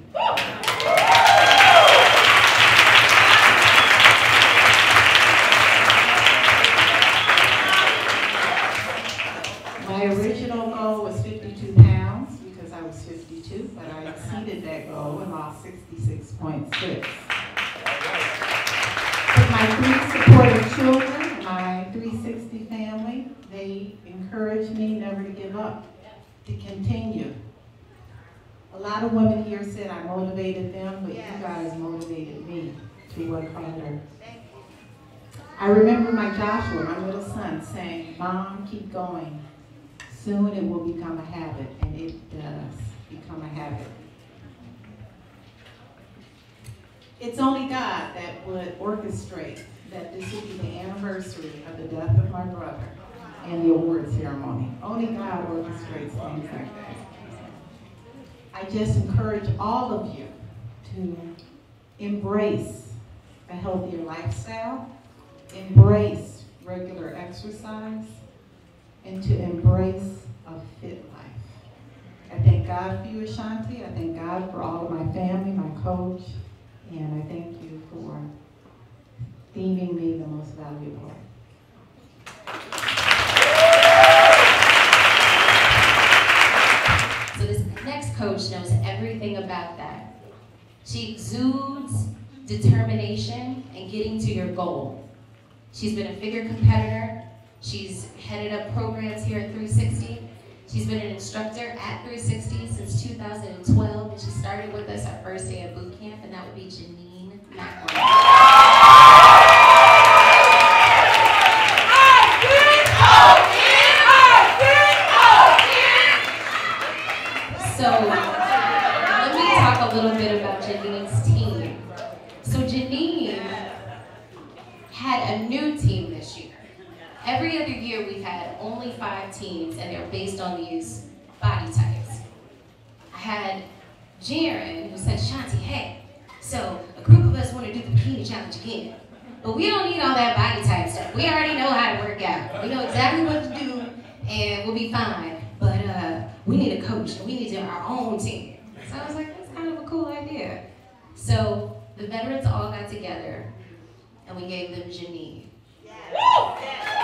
My original goal was fifty but I exceeded that goal and lost sixty-six point six. But my three supportive children, my three sixty family, they encouraged me never to give up, to continue. A lot of women here said I motivated them, but yes, you guys motivated me to work harder. I remember my Joshua, my little son, saying, "Mom, keep going. Soon it will become a habit," and it does become a habit. It's only God that would orchestrate that this would be the anniversary of the death of my brother and the award ceremony. Only God orchestrates things like that. I just encourage all of you to embrace a healthier lifestyle, embrace regular exercise, and to embrace a fit life. I thank God for you, Ashanti. I thank God for all of my family, my coach, and I thank you for deeming me the most valuable. So this next coach knows everything about that. She exudes determination and getting to your goal. She's been a figure competitor. She's headed up programs here at three sixty. She's been an instructor at three sixty since two thousand twelve, and she started with us our first day of boot camp, and that would be Janine McElroy. So let me talk a little bit about Janine's team. So Janine had a new team this year. Every other year we've had only five teams, and they're based on these body types. I had Jaren who said, "Shanti, hey, so a group of us want to do the bikini challenge again, but we don't need all that body type stuff. We already know how to work out. We know exactly what to do, and we'll be fine. But uh, we need a coach, and we need to have our own team." So I was like, that's kind of a cool idea. So the veterans all got together, and we gave them Janine. Woo!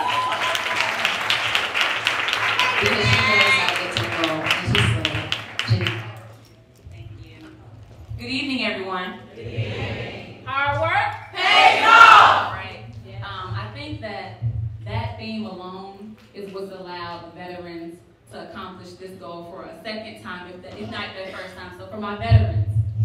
Because she knows how to get to the goal, and she's like, Janine. Thank you. Good evening, everyone. Good evening. Hard work pays off. Right. Um, I think that that theme alone is what's allowed the veterans to accomplish this goal for a second time, if, the, if not their first time. So for my veterans,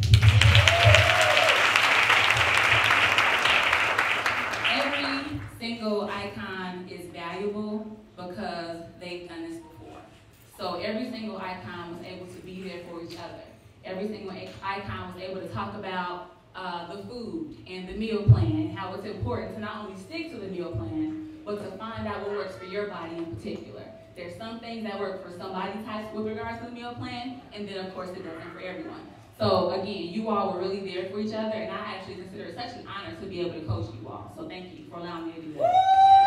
every single icon is valuable because they've done this before. So every single icon was able to be there for each other. Every single icon was able to talk about uh, the food and the meal plan, and how it's important to not only stick to the meal plan, but to find out what works for your body in particular. There's some things that work for some body types with regards to the meal plan, and then of course it doesn't for everyone. So again, you all were really there for each other, and I actually consider it such an honor to be able to coach you all. So thank you for allowing me to do that.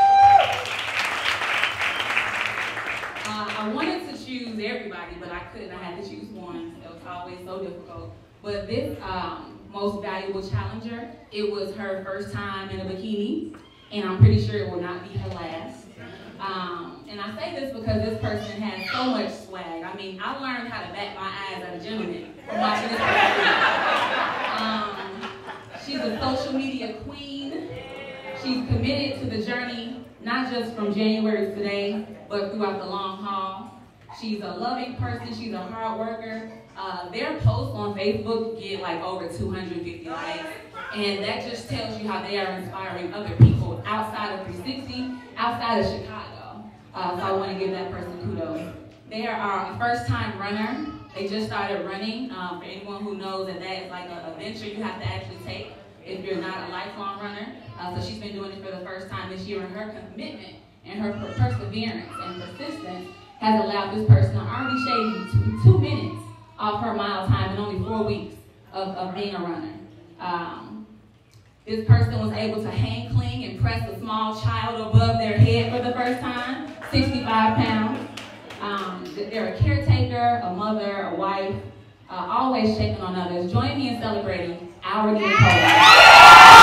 Uh, I wanted to choose everybody, but I couldn't. I had to choose one. It was always so difficult. But this um, most valuable challenger, it was her first time in a bikini, and I'm pretty sure it will not be her last. Um, and I say this because this person has so much swag. I mean, I learned how to bat my eyes at a gentleman from watching this person. Um, she's a social media queen. She's committed to the journey, not just from January to today, but throughout the long haul. She's a loving person. She's a hard worker. Uh, their posts on Facebook get like over two hundred fifty likes. And that just tells you how they are inspiring other people outside of three sixty, outside of Chicago. Uh, so I want to give that person kudos. They are a first-time runner. They just started running. Um, for anyone who knows that that is like a, a venture you have to actually take if you're not a lifelong runner. Uh, so she's been doing it for the first time this year, and her commitment and her perseverance and persistence has allowed this person to already shave two, two minutes off her mile time in only four weeks of, of being a runner. Um, this person was able to hang cling and press a small child above their head for the first time, sixty-five pounds. Um, they're a caretaker, a mother, a wife, uh, always checking on others. Join me in celebrating Howard Nicole.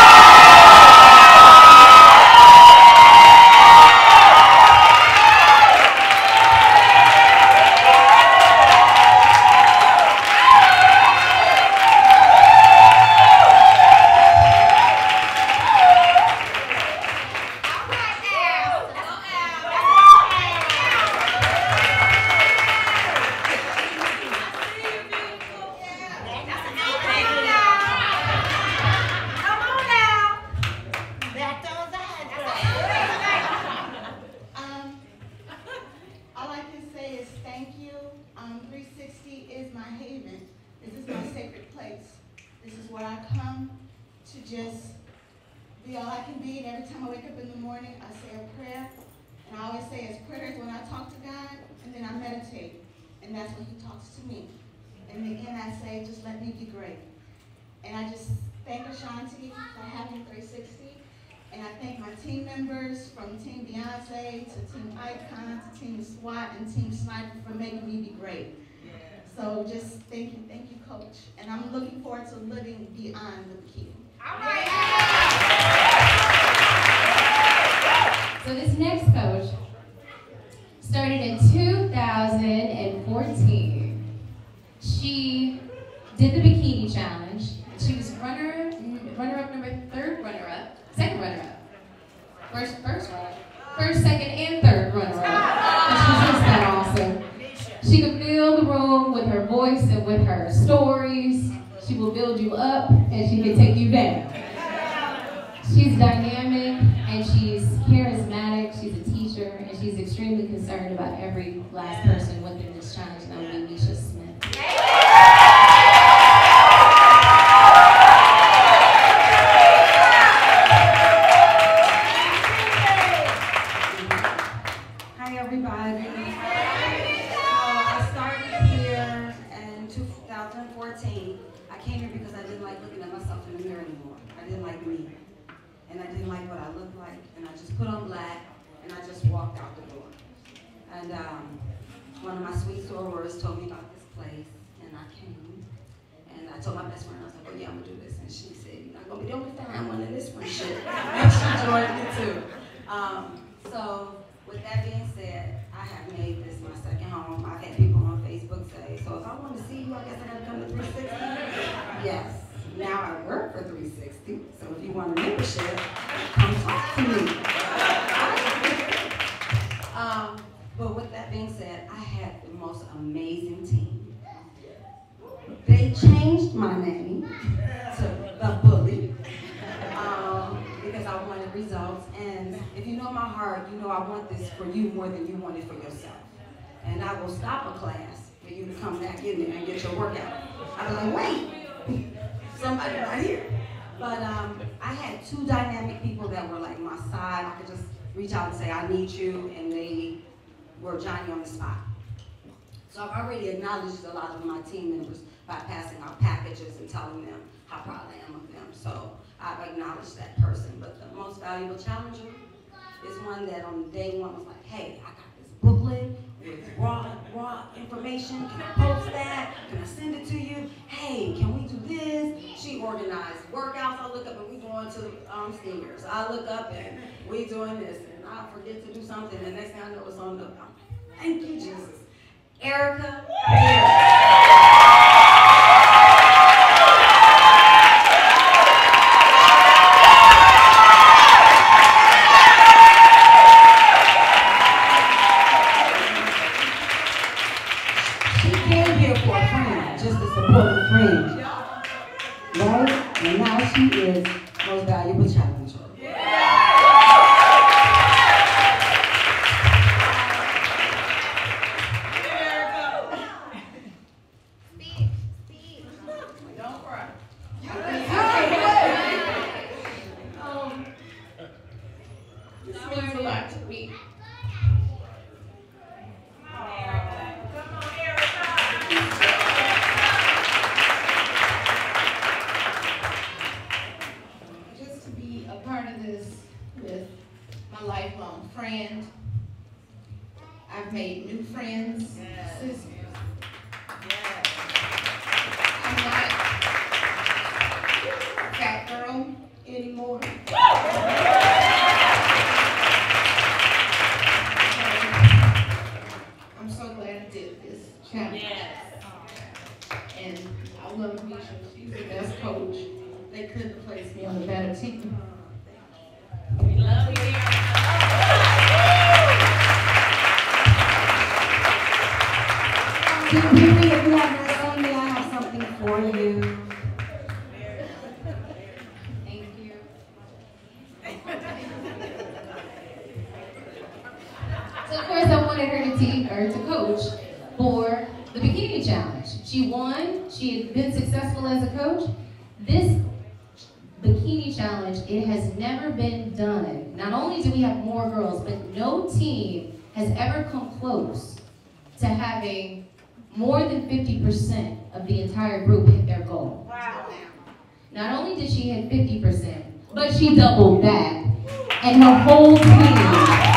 um, three sixty is my haven. This is my sacred place. This is where I come to just be all I can be, and every time I wake up in the morning, I say a prayer. And I always say it's prayers when I talk to God, and then I meditate, and that's when he talks to me. And again, I say, just let me be great. And I just thank Ashanti for having three sixty, and I thank my team members from Team Beyonce to Team Icon to Team SWAT and Team Sniper for making me be great. So just thank you, thank you, Coach. And I'm looking forward to living beyond the bikini. All right. So this next coach started in two thousand fourteen. She did the bikini challenge. She was runner, runner-up number third runner-up, second runner-up, first, first runner, first, second, and third runner-up. And she's just that awesome. She can fill the room with her voice and with her stories. She will build you up and she can take you down. She's dynamic and she's charismatic. She's a teacher and she's extremely concerned about every last person within this challenge. And that would be Nisha Smith. Hi everybody. two thousand fourteen, I came here because I didn't like looking at myself in the mirror anymore. I didn't like me. And I didn't like what I looked like. And I just put on black and I just walked out the door. And um, one of my sweet sorors told me about this place and I came. And I told my best friend, I was like, oh yeah, I'm gonna do this. And she said, you're not gonna be the only time one in this friendship. And she joined me too. Um, so with that being said, I have made this my second home. I've had people on Facebook say, so if I want to see you, I guess I gotta come to three sixty? Yes. Now I work for three sixty, so if you want a membership, come talk to me. um, but with that being said, I had the most amazing team. They changed my name to The Bully. Um, because I wanted results, and if you know my heart, you know I want this for you more than you want it for yourself. And I will stop a class for you to come back in there and get your workout. I was like, wait, somebody right here. But um, I had two dynamic people that were like my side. I could just reach out and say, I need you, and they were Johnny on the spot. So I've already acknowledged a lot of my team members by passing out packages and telling them how proud I am of them. So I've acknowledged that person, but the most valuable challenger is one that on day one was like, hey, I got this booklet with raw, raw information. Can I post that? Can I send it to you? Hey, can we do this? She organized workouts. I look up and we going to um, steamers. I look up and we doing this, and I forget to do something. The next thing I know, it's on the, um, thank you, Jesus. Erica. And now she is most valuable challenger. Don't cry. Um, this means a lot to me. Lifelong friend. I've made new friends. Yes. Since yes. I'm not a fat girl anymore. I'm so glad I did this challenge. Yes. And I love Misha. She's the best coach. They couldn't place me on a better team. We love you here. If you haven't seen me, I have something for you. Thank you. So of course I wanted her to teach or to coach for the bikini challenge. She won, she had been successful as a coach. This bikini challenge, it has never been done. Not only do we have more girls, but no team has ever come close to having more than fifty percent of the entire group hit their goal. Wow. Not only did she hit fifty percent, but she doubled that, and her whole team.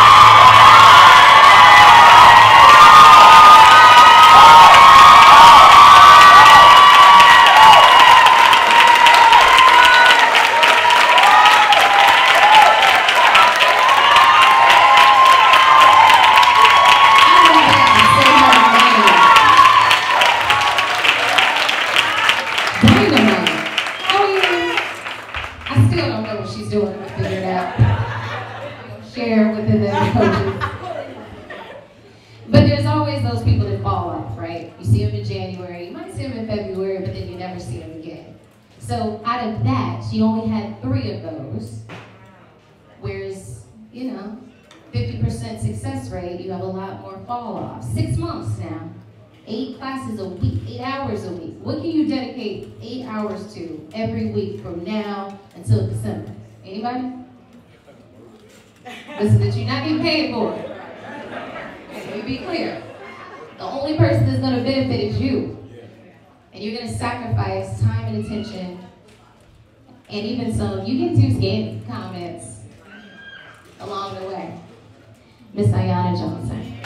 But there's always those people that fall off, right? You see them in January, you might see them in February, but then you never see them again. So out of that, she only had three of those, whereas, you know, fifty percent success rate, you have a lot more fall off. Six months now, eight classes a week, eight hours a week. What can you dedicate eight hours to every week from now until December? Anybody? Listen, that you're not getting paid for it. Let me be clear. The only person that's going to benefit is you. And you're going to sacrifice time and attention, and even some, you get too skinny comments along the way. Miss Ayana Johnson.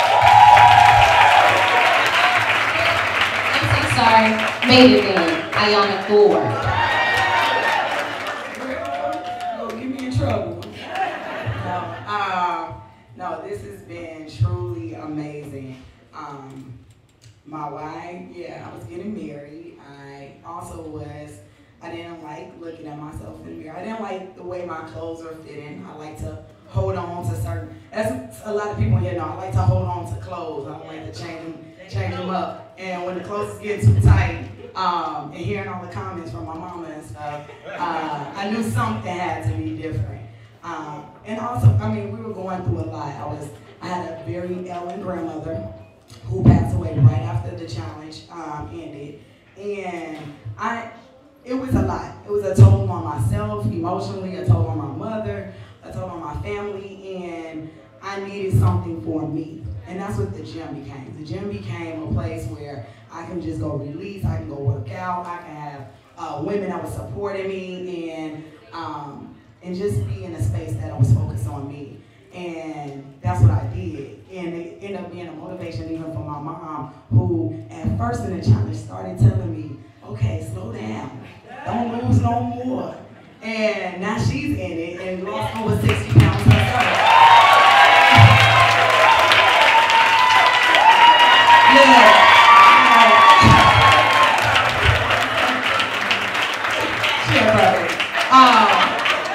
I'm so sorry. Maiden name, Ayana Ford. Don't get me in trouble. No, uh, no, this has been truly amazing. Um, my wife, yeah, I was getting married. I also was, I didn't like looking at myself in the mirror. I didn't like the way my clothes are fitting. I like to hold on to certain, as a lot of people here know, I like to hold on to clothes. I don't like to change them, change them up. And when the clothes get too tight, um, and hearing all the comments from my mama and stuff, uh, I knew something had to be different. Um, and also, I mean, we were going through a lot. I was, I had a very ailing grandmother who passed away right after the challenge um, ended. And I, it was a lot. It was a toll on myself, emotionally, a toll on my mother, a toll on my family, and I needed something for me. And that's what the gym became. The gym became a place where I can just go release, I can go work out, I can have uh, women that were supporting me, and um, and just be in a space that was focused on me. And that's what I did. And it ended up being a motivation even for my mom, who at first in the challenge started telling me, okay, slow down, don't lose no more. And now she's in it and lost over sixty pounds herself. Yeah. Um,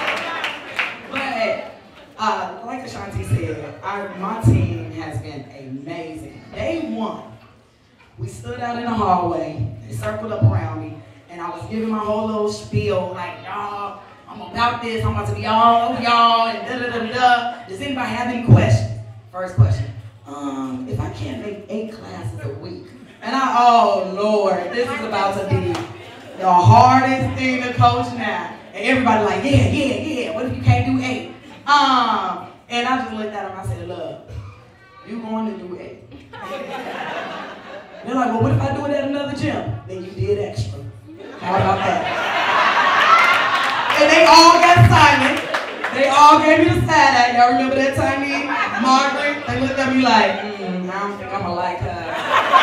but uh, like Ashanti said, I, my team has been amazing. Day one, we stood out in the hallway, they circled up around me, and I was giving my whole little spiel, like, y'all, I'm about this, I'm about to be all over y'all, and da da da da. Does anybody have any questions? First question, um, if I can't make eight classes a week, and I, oh Lord, this is about to be the hardest thing to coach now. And everybody like, yeah, yeah, yeah, what if you can't do eight? Um, and I just looked at them, I said, look, you're going to do eight. They're like, well, what if I do it at another gym? Then you did extra. How about that? And they all got silent. They all gave me the side eye. Y'all remember that time, me? Margaret? They looked at me like, mm, I don't think I'm gonna like her.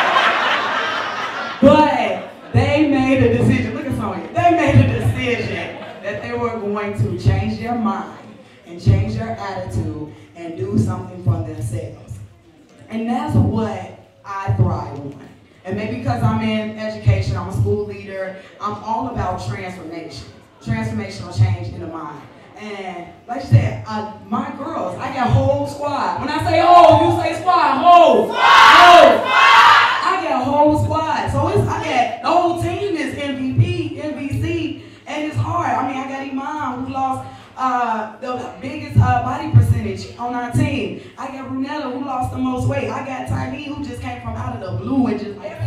But they made a decision. Look at Sonya. They made a decision that they were going to change their mind and change their attitude and do something for themselves. And that's what I thrive on. And maybe because I'm in education, I'm a school leader, I'm all about transformation, transformational change in the mind. And like I said, uh, my girls, I got a whole squad. When I say whole, you say squad, whole, squad, whole. I got a whole squad. So it's, I got, the whole team is M V P, M V C, and it's hard. I mean, I got Iman, who lost uh, the biggest uh, body percentage on our team. I got Brunella, who lost the most weight. I got Tiny, who just came from out of the blue and just like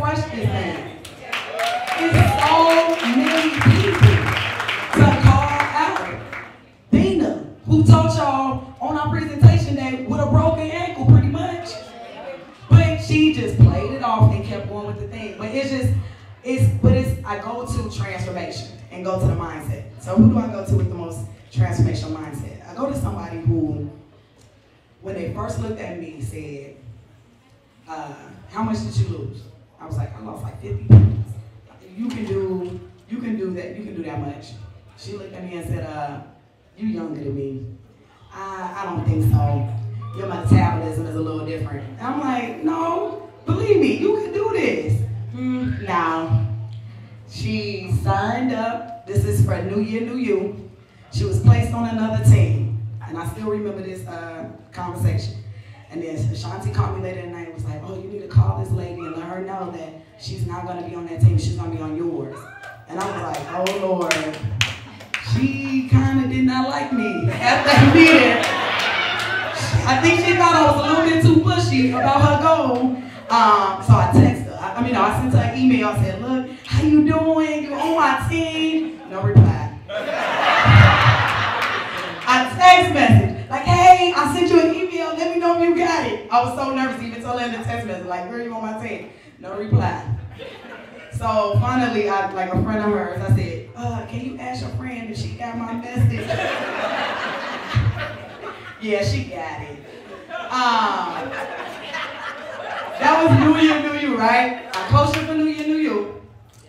crush this thing. It's so many people to call out. Dina, who taught y'all on our presentation day with a broken ankle pretty much. But she just played it off and kept going with the thing. But it's just, it's, but it's, I go to transformation and go to the mindset. So who do I go to with the most transformational mindset? I go to somebody who, when they first looked at me, said, uh, how much did you lose? I was like, I lost like fifty pounds. You can do, you can do that, you can do that much. She looked at me and said, uh, you younger than me. I, I don't think so. Your metabolism is a little different. And I'm like, no, believe me, you can do this. Mm, now, she signed up. This is for New Year, New You. She was placed on another team. And I still remember this uh, conversation. And then Ashanti called me later that night and was like, oh, you need to call this lady and let her know that she's not going to be on that team. She's going to be on yours. And I was like, oh, Lord. She kind of did not like me at that meeting. I think she thought I was a little bit too pushy about her goal. Um, so I texted her. I, I mean, I sent her an email. I said, look, how you doing? You on my team? No reply. I text message, like, hey, I sent you an email. Let me know if you got it. I was so nervous to even tell her in the text message, like, girl, you on my team? No reply. So finally, I, like a friend of hers, I said, uh, can you ask your friend if she got my message? Yeah, she got it. Um, that was New Year, New You, right? I coached her for New Year, New You.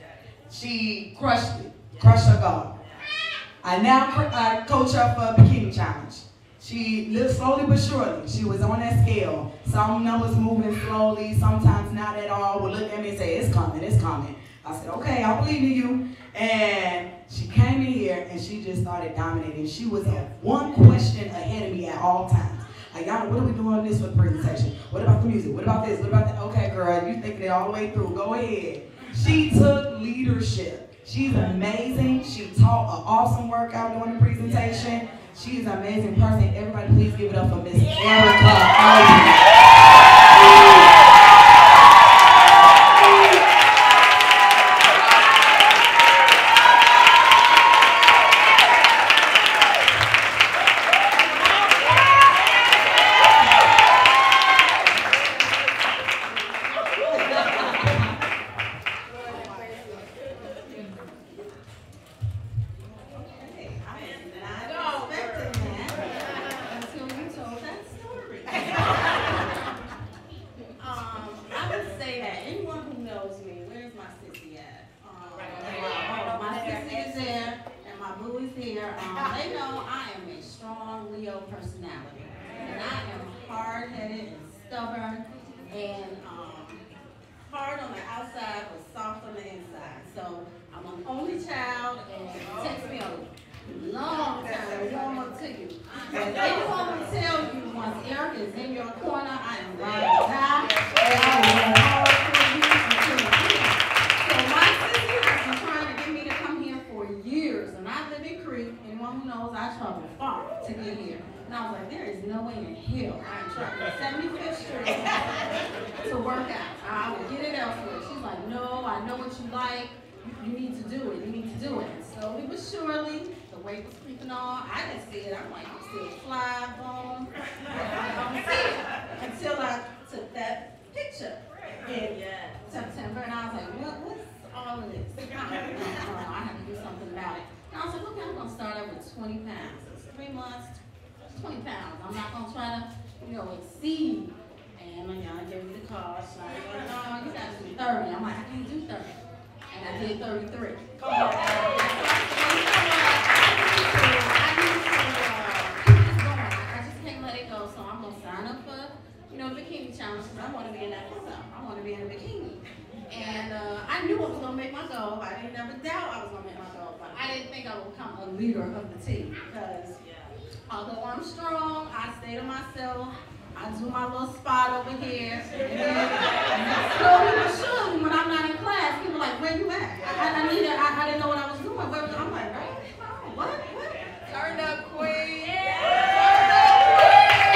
She crushed it, crushed her goal. I now I coach her for a bikini challenge. She lived slowly but surely. She was on that scale. Some numbers moving slowly, sometimes not at all. Would look at me and say, it's coming, it's coming. I said, okay, I believe in you. And she came in here and she just started dominating. She was a one question ahead of me at all times. Like, y'all, what are we doing on this for the presentation? What about the music? What about this? What about that? Okay, girl, you thinking it all the way through. Go ahead. She took leadership. She's amazing. She taught an awesome workout during the presentation. She's an amazing person. Everybody, please give it up for Miss Erica.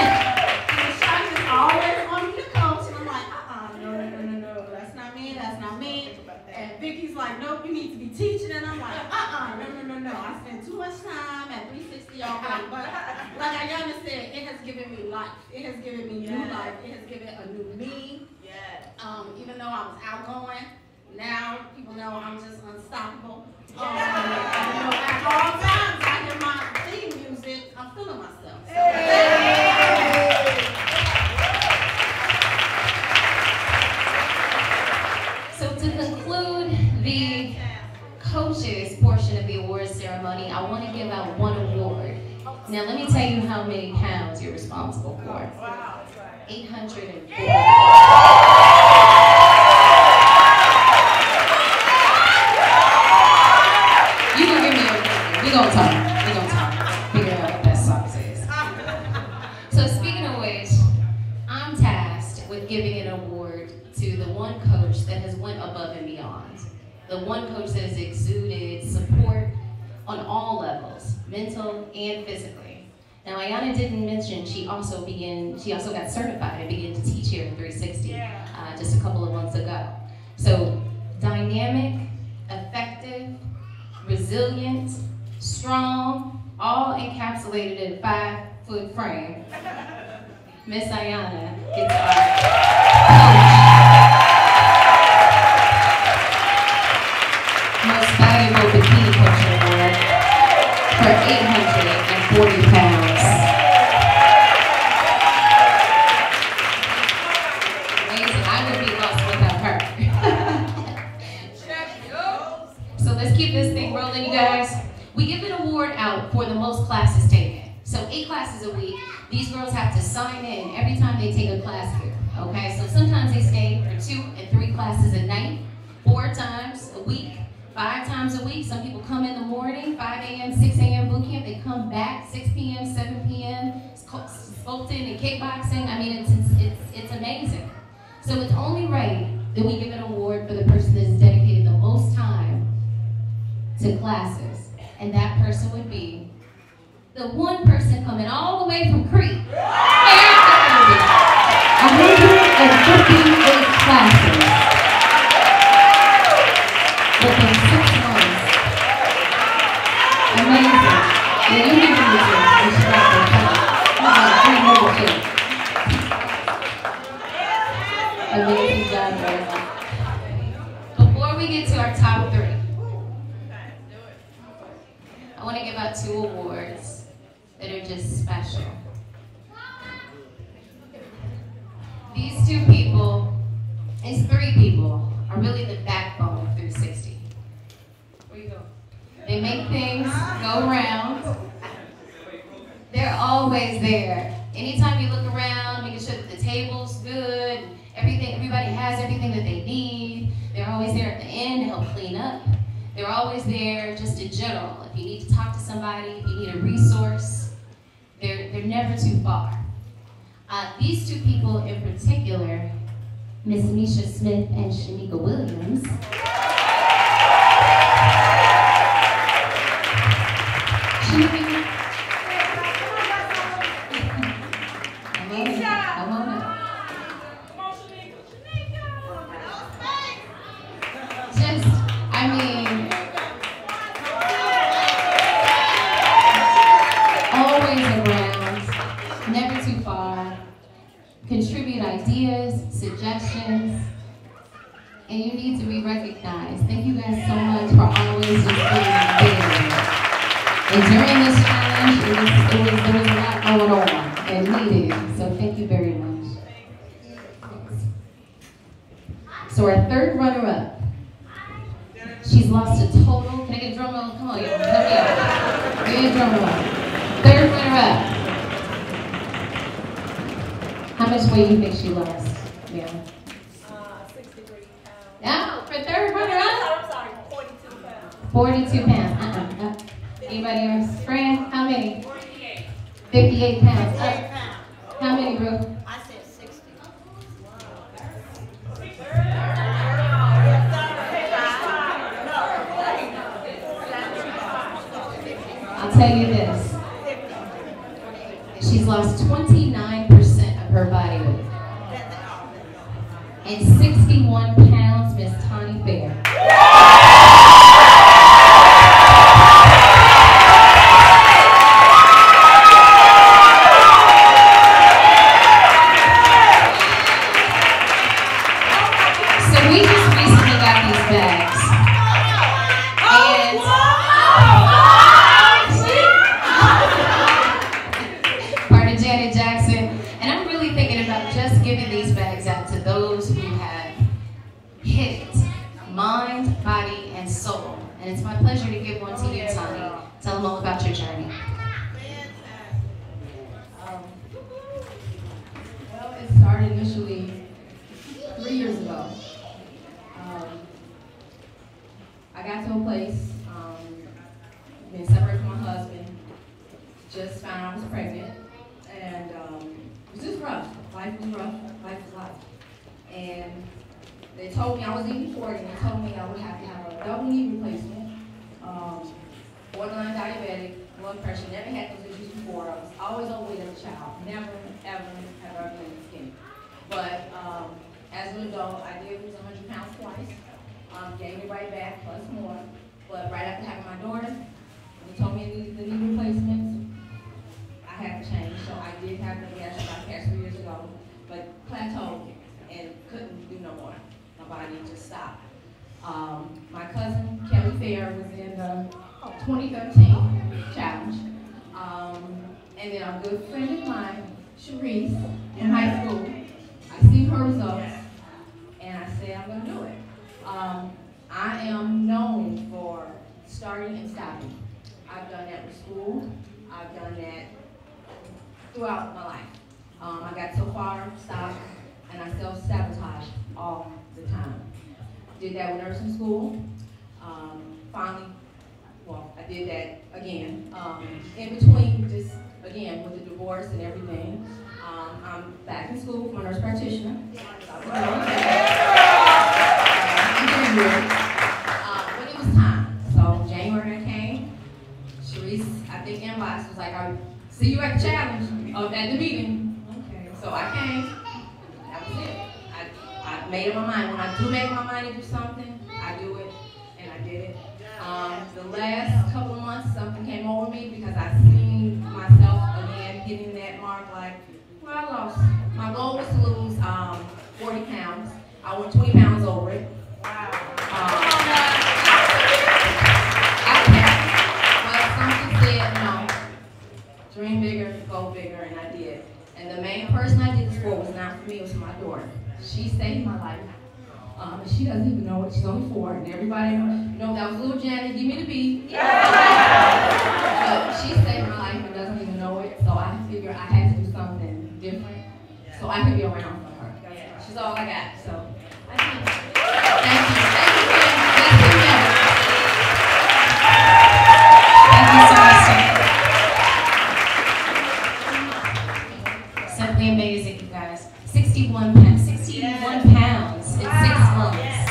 That's not Vicky's like, nope, you need to be teaching. And I'm like, uh-uh, no, no, no, no. I spend too much time at three sixty already. But like Ayana said, it has given me life. It has given me new life. It has given a new me. Yes. Um, even though I was outgoing, now people know I'm just unstoppable. Um, and, you know, at all times I hear my theme music, I'm feeling myself. So, So to conclude the coaches portion of the awards ceremony, I want to give out one award. Now let me tell you how many pounds you're responsible for. eight hundred forty. You can give me a, we gonna talk, we gonna talk, figure out what that song says. So speaking of which, I'm tasked with giving an award to the one coach that has went above and beyond. The one coach that has exuded support on all levels, mental and physically. Now Ayana didn't mention she also began, she also got certified and began to teach here at three sixty uh, just a couple of months ago. So dynamic, effective, resilient, strong, all encapsulated in a five foot frame. Miss Ayana gets our Most Valuable Bikini Coach Award for eight hundred forty pounds. Amazing. I would be lost without her. So let's keep this thing rolling, you guys. We give an award out for the most classes taken. So eight classes a week. These girls have to sign in every time they take a class here. Okay, so sometimes they stay for two and three classes a night, four times a week, five times a week. Some people come in the morning, five A M, six A M boot camp. They come back six P M, seven P M, sculpting and kickboxing. I mean, it's, it's, it's, it's amazing. So it's only right that we give an award for the person that has dedicated the most time to classes. And that person would be the one person coming all the way from Crete. one hundred fifty-eight classes. Within six months. Amazing. Yeah, you need to do this. You should have to come. Amazing job, guys. Before we get to our top three, I want to give out two awards that are just special. These two people, these three people, are really the backbone of three sixty. Where you go? They make things go round. They're always there. Anytime you look around, making sure that the table's good, everything, everybody has everything that they need. They're always there at the end to help clean up. They're always there just in general. If you need to talk to somebody, if you need a resource, they're, they're never too far. Uh, these two people in particular, Miss Misha Smith and Shanika Williams. Shanika, just, I mean, always around, never too far, contribute ideas, suggestions, and you need to be recognized. Thank you guys so much for always just being there. And during this challenge, it was, it was, there was a lot going on and needed, so thank you very much. So our third runner-up, she's lost a total, can I get a drum roll? Come on, y'all, help me out. Give me a drum roll. Third runner-up. How much weight do you think she lost? Yeah. Uh, sixty-three pounds. No, for third runner-up? I'm sorry, forty-two pounds. forty-two pounds. Uh-uh. Uh. Anybody else? Fran, how many? fifty-eight pounds. Up. How many, bro? I said sixty. I'll tell you this. She's lost twenty-nine percent of her body weight. And sixty-one pounds, Miss Tawny Fair. mind, body, and soul. And it's my pleasure to give one to you, Tony. Tell them all about your journey. Um, well, it started initially three years ago. Um, I got to a place, um, being separated from my husband, just found out I was pregnant, and um, it was just rough. Life was rough, life was life. And they told me, I was even forty, and they told me I would have to have a double knee replacement, um, borderline diabetic, blood pressure, never had those issues before. I was always overweight as a child, never, ever, have ever been skinny. But um, as an adult, I did lose one hundred pounds twice, um, gained it right back, plus more. But right after having my daughter, they told me I needed the knee replacements. I had to change, so I did have the gastric bypass three years ago, but plateaued and couldn't do no more. My body just stopped. Um, my cousin, Kelly Fair, was in the twenty thirteen challenge. Um, and then a good friend of mine, Sharice, in high school, I seen her results, and I said, I'm gonna do it. Um, I am known for starting and stopping. I've done that with school. I've done that throughout my life. Um, I got so far, stopped, and I self-sabotage all the time. Did that with nursing school. Um, finally, well, I did that again. Um, in between, just again, with the divorce and everything, um, I'm back in school for a nurse practitioner. Uh, but it was time. So January I came. Sharice, I think inbox was like, I see you at the challenge, uh, at the meeting. Okay. So I came. That was it. I, I made up my mind. When I do make my mind to do something, I do it, and I did it. Um, the last couple of months, something came over me because I seen myself again hitting that mark. Like, well, I lost. My goal was to lose um, forty pounds. I went twenty pounds over it. Wow. Um, I kept, but something said no. Dream bigger, go bigger, and I did. And the main person I did this for was not for me, it was for my daughter. She saved my life. Um, she doesn't even know it. She's only four, and everybody knows. You know, that was little Janet. Give me the beat. But she saved my life and doesn't even know it. So I figured I had to do something different, so I could be around for her. She's all I got. So I think. Thank you. Thank you. Thank you so much. Simply amazing, you guys. sixty-one pounds. sixty-one pounds in six months.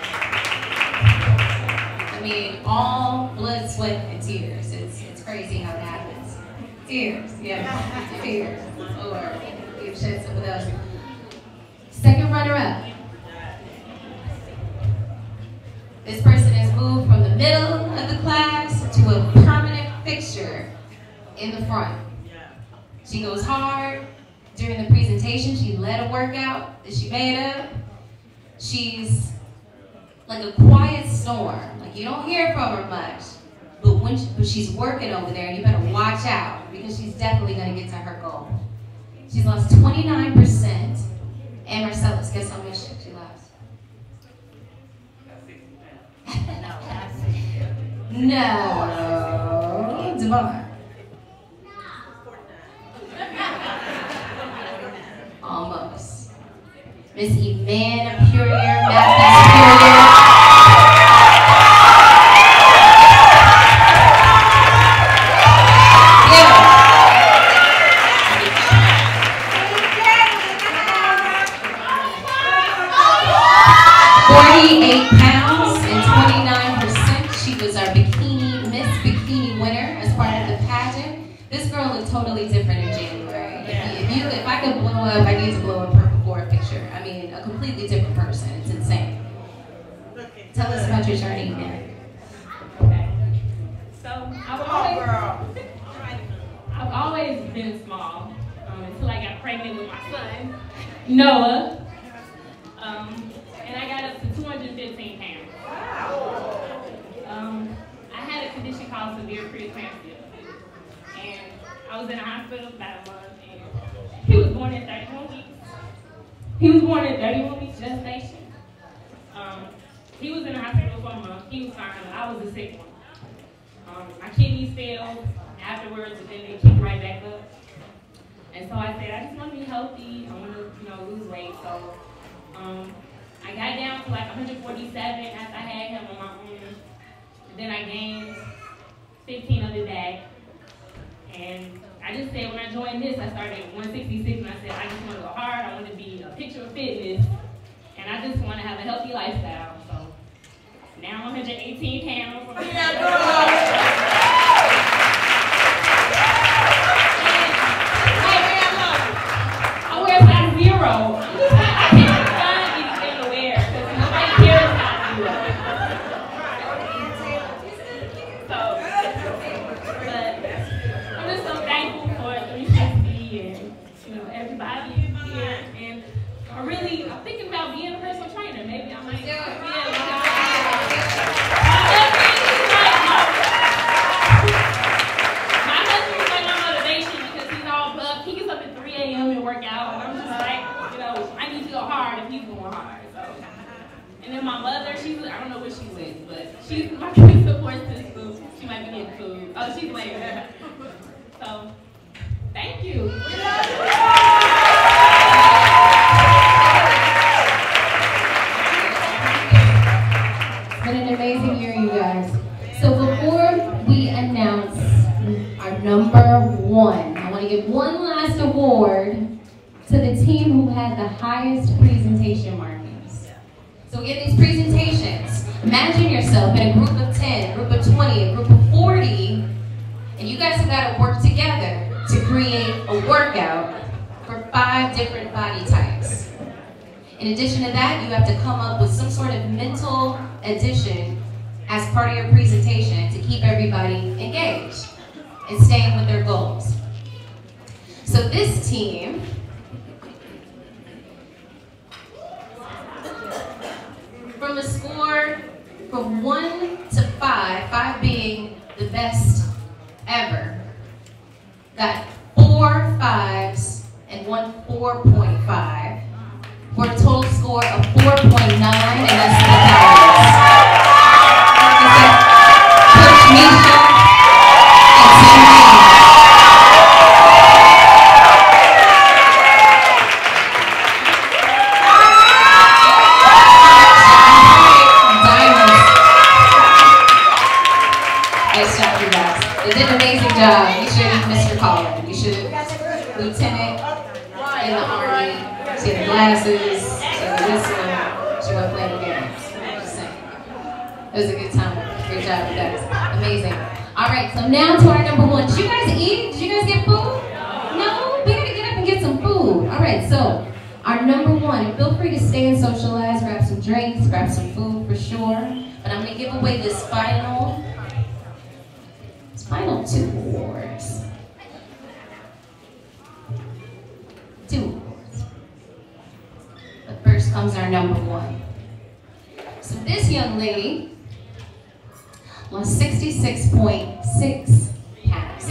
I mean, all blood, sweat, and tears. It's it's crazy how it happens. Tears, yeah, tears. Or we've shed some of those. Second runner-up. This person has moved from the middle of the class to a permanent fixture in the front. She goes hard. During the presentation, she led a workout that she made up. She's like a quiet storm. Like, you don't hear from her much, but when she, but she's working over there, and you better watch out because she's definitely going to get to her goal. She's lost twenty-nine percent. And Marcellus, guess how much she lost? No. Devon. Almost. Miss Iman Superior, Master Superior. forty-eight pounds and twenty-nine percent. She was our bikini, Miss Bikini winner as part of the pageant. This girl looked totally different in January. If, you, if I could blow up, I need to blow up her before a picture. I mean, a completely different person. It's insane. Tell us about your journey, man. Okay. So I've always, I've always been small um, until I got pregnant with my son, Noah. Um, and I got up to two hundred fifteen pounds. Wow. Um, I had a condition called severe preeclampsia. And I was in a hospital for about a month. And he was born at thirty-one weeks. He was born at thirty-one weeks gestation. Um, he was in the hospital for a month. He was fine. I was the sick one. Um, my kidneys failed afterwards, but then they kicked right back up. And so I said, I just want to be healthy. I want to, you know, lose weight. So um, I got down to like one hundred forty-seven after I had him on my own. And then I gained fifteen of it back. And I just said, when I joined this, I started at one sixty-six, and I said, I just want to go hard. I want to be a picture of fitness. And I just want to have a healthy lifestyle. So now I'm one hundred eighteen pounds. I wear size zero. I can't find anything to wear because nobody cares size zero. So, but I'm just so thankful for three sixty and, you know, everybody here. And I really, I'm thinking about being a personal trainer. Maybe I might. Yeah. My husband is like my motivation because he's all buff. He gets up at three A M and work out, and I'm just like, you know, I need to go hard if he's going hard. So, and then my mother, she's, I don't know what she's with, but she's my big support system. She might be getting food. Oh, she's later. So, thank you. It's been an amazing year, you guys. So before we announce our number one, I want to give one last award to the team who had the highest presentation markings. So we get these presentations. Imagine yourself in a group of ten, a group of twenty, a group of forty, and you guys have got to work together to create a workout for five different body types. In addition to that, you have to come up with some sort of mental addition as part of your presentation to keep everybody engaged and staying with their goals. So this team from a score from one to five, five being the best ever, got four fives and one four point five for a total score of four point nine, and that's the balance. Coach Misha and Team Nice job, you guys. They did an amazing job. You should have Mister Collins. You should have Lieutenant in the Army. She had the glasses, she had the whistle, she wasn't playing games. Just saying. It was a good time. Great job, you guys. Amazing. All right, so now to our number one. Did you guys eat? Did you guys get food? No? We gotta get up and get some food. All right, so our number one, and feel free to stay and socialize, grab some drinks, grab some food for sure. But I'm gonna give away this final, this final two awards. Two. But first comes our number one. So this young lady lost sixty-six point six pounds.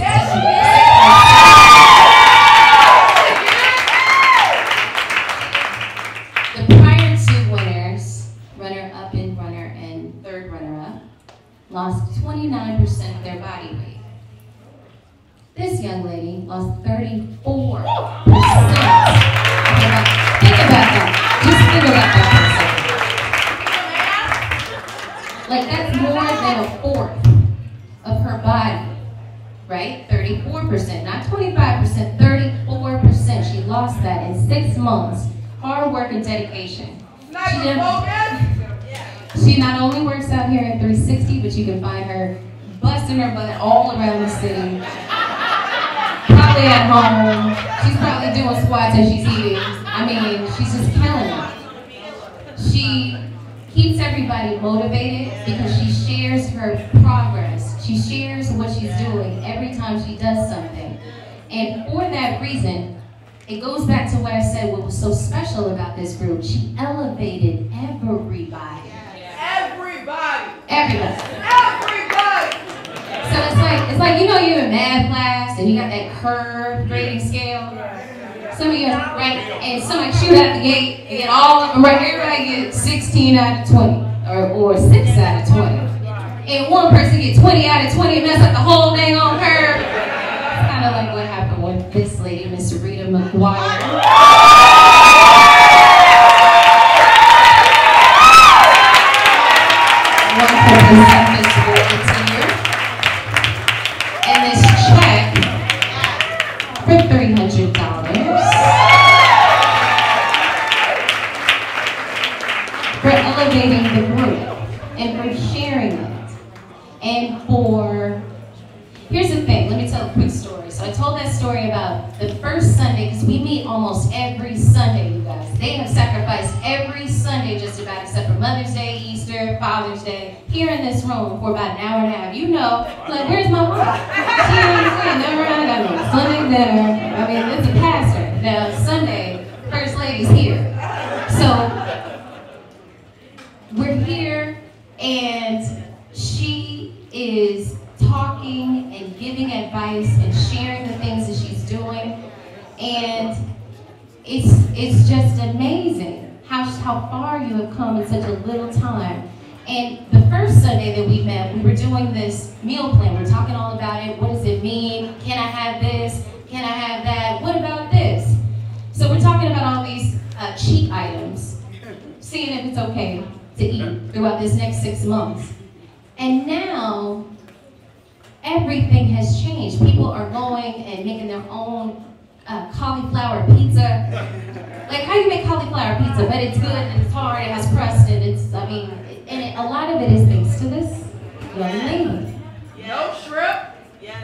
The prior two winners, runner-up and runner and third runner-up, lost twenty-nine percent of their body weight. This young lady lost thirty-four percent. Think about that. Just think about that for a second. Like, that's more than a fourth of her body, right? thirty-four percent, not twenty-five percent, thirty-four percent. She lost that in six months. Hard work and dedication. She, did, she not only works out here at three sixty, but you can find her busting her butt all around the city. Probably at home. She's probably doing squats as she's eating. I mean, she's just killing it. She keeps everybody motivated because she shares her progress. She shares what she's doing every time she does something. And for that reason, it goes back to what I said, what was so special about this group. She elevated everybody. Everybody. Everybody. Everybody. So it's like, it's like, you know, you're in math class and you got that curve grading scale. Some of you, right, and somebody shoot out the gate and get all of them right. Everybody gets sixteen out of twenty, or, or six out of twenty. And one person gets twenty out of twenty and mess up the whole thing on her. It's kind of like what happened with this lady, Miss Rita McGuire. And this check for three hundred dollars for elevating the group and for sharing it. And for, here's the thing, let me tell a quick story. So I told that story about the first Sunday, because we meet almost every Sunday, you guys. They have sacrificed every Sunday just about, except for Mother's Day, Easter, Father's Day, here in this room for about an hour and a half. You know, like, where's my mom? She ain't never I got no Sunday dinner. I mean, it's a pastor. Now, Sunday, First Lady's here. So, we're here, and she is talking and giving advice and sharing the things that she's doing. And it's, it's just amazing how, how far you have come in such a little time. And the first Sunday that we met, we were doing this meal plan. We we're talking all about it. What does it mean? Can I have this? Can I have that? What about this? So we're talking about all these uh, cheat items, seeing if it's okay to eat throughout this next six months. And now, everything has changed. People are going and making their own uh, cauliflower pizza. Like, how do you make cauliflower pizza? But it's good and it's hard, it has crust, and it's, I mean, and it, a lot of it is thanks to this young lady. No shrimp. Yes.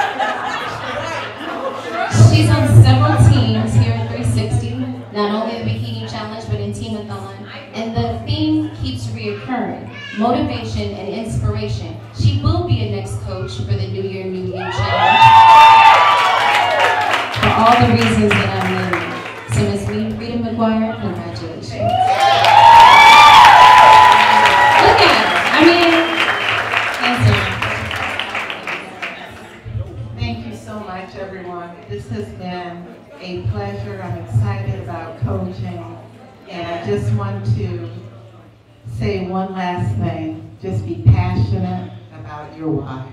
She's on several teams here at three sixty, not only the Bikini Challenge, but in Team-a-thon. And the theme keeps reoccurring, motivation and inspiration. She will be a next coach for the New Year, New You Challenge. For all the reasons that I'm naming. So Miss Rita McGuire, congratulations. Look at her. I mean, answer. Thank you so much, everyone. This has been a pleasure. I'm excited about coaching. And I just want to say one last thing. Just be passionate about your why.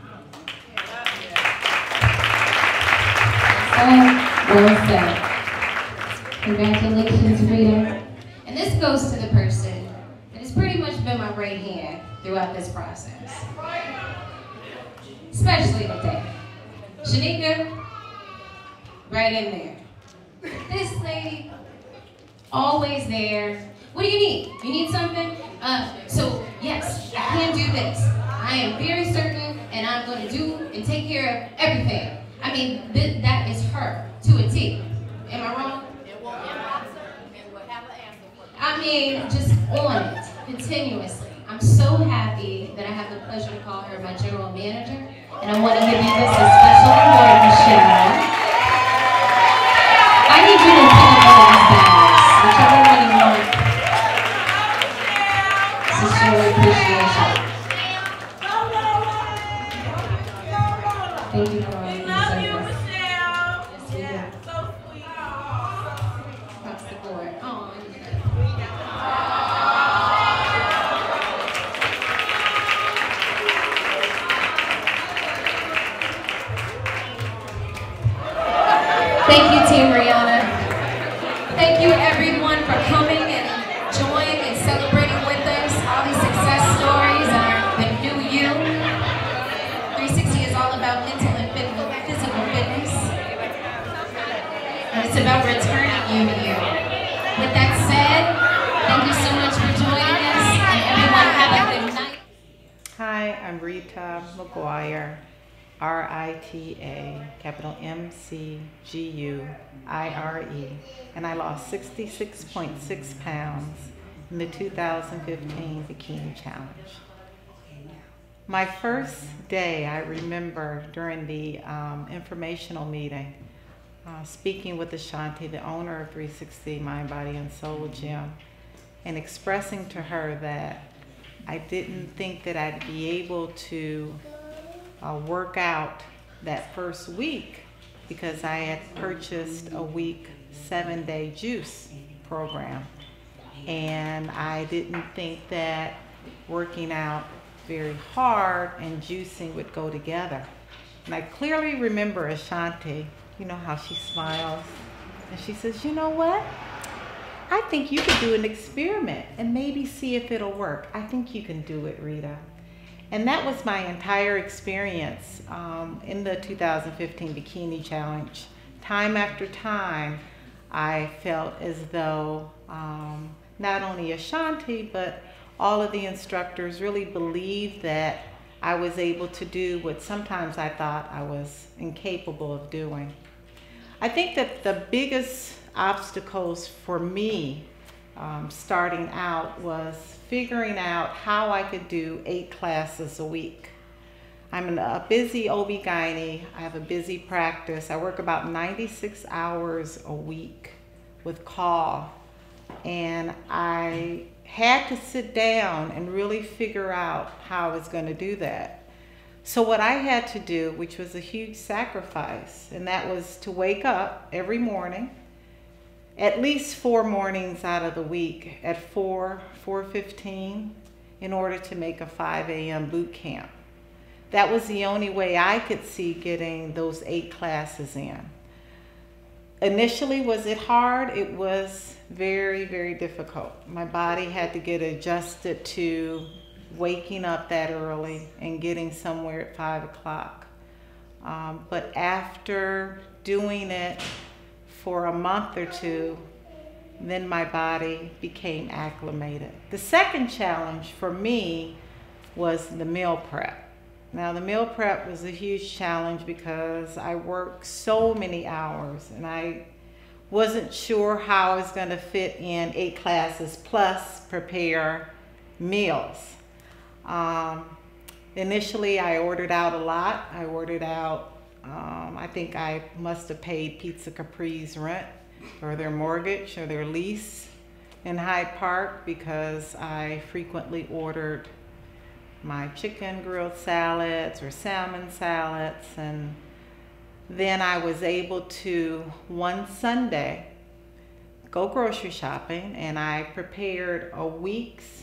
So well said. Congratulations, Rita. And this goes to the person that has pretty much been my right hand throughout this process. Especially today. Shanika, right in there. This lady, always there. What do you need? You need something? Uh, so, yes, I can do this. I am very certain, and I'm going to do and take care of everything. I mean, th that is her to a T. Am I wrong? I mean, just on it, continuously. I'm so happy that I have the pleasure to call her my general manager, and I want to give you this a special award, Michelle. I need you to put up all these bags, whichever one you want, to show appreciation. Thank you for all your service. Yes, we do. Across the board. Oh, thank you, Team Rihanna. Thank you, everyone, for coming and enjoying and celebrating with us all these success stories and our, the new you. three sixty is all about mental and physical fitness. And it's about returning you to you. With that said, thank you so much for joining us, and everyone have a good night. Hi, I'm Rita McGuire. R I T A, capital M C G U I R E, and I lost sixty-six point six pounds in the two thousand fifteen Bikini Challenge. My first day, I remember during the um, informational meeting, uh, speaking with Ashanti, the owner of three sixty Mind, Body, and Soul Gym, and expressing to her that I didn't think that I'd be able to Uh, work out that first week because I had purchased a week seven day juice program. and I didn't think that working out very hard and juicing would go together. And I clearly remember Ashanti, you know how she smiles, and she says, you know what? I think you could do an experiment and maybe see if it'll work. I think you can do it, Rita. And that was my entire experience um, in the two thousand fifteen Bikini Challenge. Time after time, I felt as though um, not only Ashanti, but all of the instructors really believed that I was able to do what sometimes I thought I was incapable of doing. I think that the biggest obstacles for me um, starting out was figuring out how I could do eight classes a week. I'm a busy O B G Y N. I have a busy practice. I work about ninety-six hours a week with call, and I had to sit down and really figure out how I was going to do that. So what I had to do, which was a huge sacrifice, and that was to wake up every morning, at least four mornings out of the week at four, four fifteen, in order to make a five A M boot camp. That was the only way I could see getting those eight classes in. Initially, was it hard? It was very, very difficult. My body had to get adjusted to waking up that early and getting somewhere at five o'clock. Um, but after doing it for a month or two, then my body became acclimated. The second challenge for me was the meal prep. Now, the meal prep was a huge challenge because I worked so many hours and I wasn't sure how I was going to fit in eight classes plus prepare meals. Um, initially, I ordered out a lot. I ordered out, um, I think I must have paid Pizza Capri's rent or their mortgage or their lease in Hyde Park because I frequently ordered my chicken grilled salads or salmon salads, and then I was able to one Sunday go grocery shopping, and I prepared a week's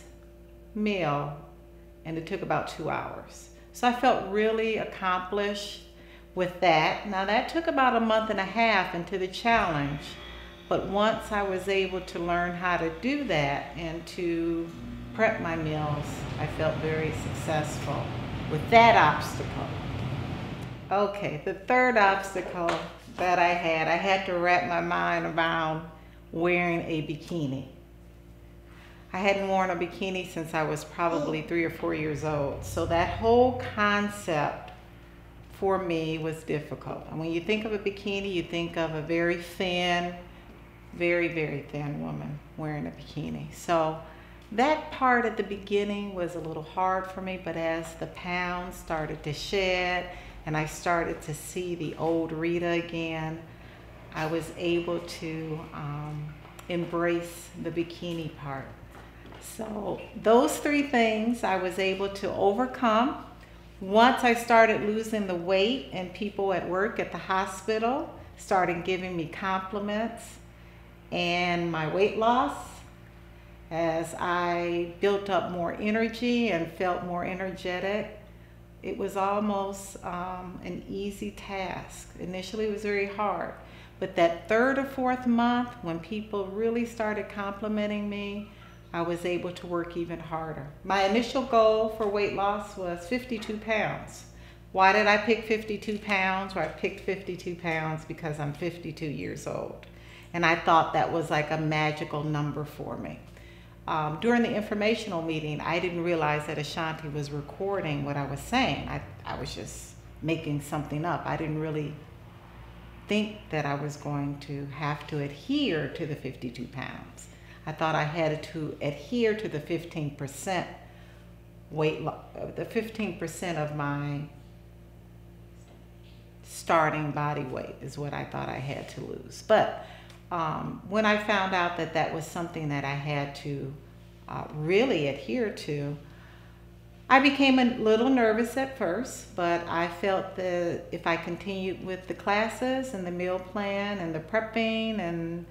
meal, and it took about two hours. So I felt really accomplished with that. Now that took about a month and a half into the challenge, but once I was able to learn how to do that and to prep my meals, I felt very successful with that obstacle. Okay, the third obstacle that I had, I had to wrap my mind around wearing a bikini. I hadn't worn a bikini since I was probably three or four years old. So that whole concept for me was difficult. And when you think of a bikini, you think of a very thin, very, very thin woman wearing a bikini. So that part at the beginning was a little hard for me, but as the pounds started to shed and I started to see the old Rita again, I was able to um, embrace the bikini part. So those three things I was able to overcome. Once I started losing the weight and people at work at the hospital started giving me compliments, and my weight loss, as I built up more energy and felt more energetic, it was almost um, an easy task. Initially it was very hard, but that third or fourth month when people really started complimenting me, I was able to work even harder. My initial goal for weight loss was fifty-two pounds. Why did I pick fifty-two pounds? Well, I picked fifty-two pounds because I'm fifty-two years old. And I thought that was like a magical number for me. Um, during the informational meeting, I didn't realize that Ashanti was recording what I was saying. I, I was just making something up. I didn't really think that I was going to have to adhere to the fifty-two pounds. I thought I had to adhere to the fifteen percent weight loss, the fifteen percent of my starting body weight is what I thought I had to lose. But Um, when I found out that that was something that I had to uh, really adhere to, I became a little nervous at first, but I felt that if I continued with the classes and the meal plan and the prepping and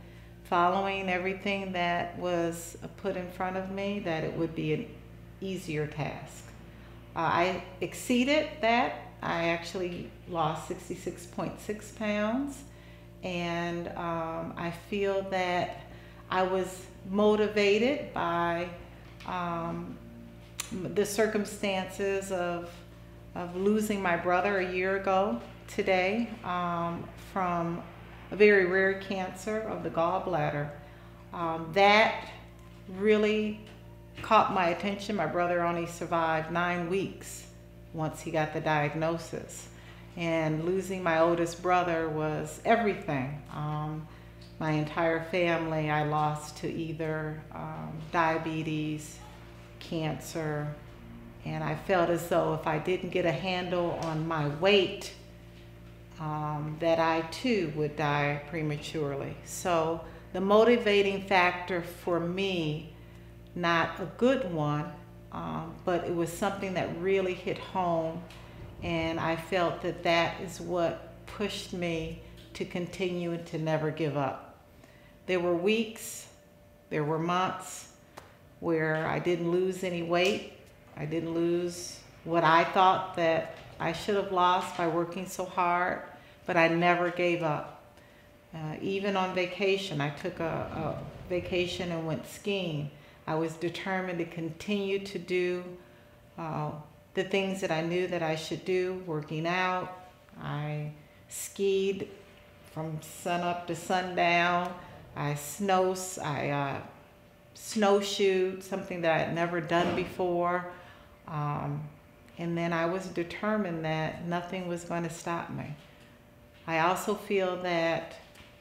following everything that was put in front of me, that it would be an easier task. Uh, I exceeded that. I actually lost sixty-six point six pounds, and um, I feel that I was motivated by um, the circumstances of, of losing my brother a year ago today um, from a very rare cancer of the gallbladder. Um, that really caught my attention. My brother only survived nine weeks once he got the diagnosis. And losing my oldest brother was everything. Um, my entire family I lost to either um, diabetes, cancer, and I felt as though if I didn't get a handle on my weight, um, that I too would die prematurely. So the motivating factor for me, not a good one, um, but it was something that really hit home, and I felt that that is what pushed me to continue and to never give up. There were weeks, there were months where I didn't lose any weight. I didn't lose what I thought that I should have lost by working so hard, but I never gave up. Uh, even on vacation, I took a, a vacation and went skiing. I was determined to continue to do uh, the things that I knew that I should do, working out. I skied from sunup to sundown. I snow, I uh, snowshoed, something that I had never done before. Um, and then I was determined that nothing was going to stop me. I also feel that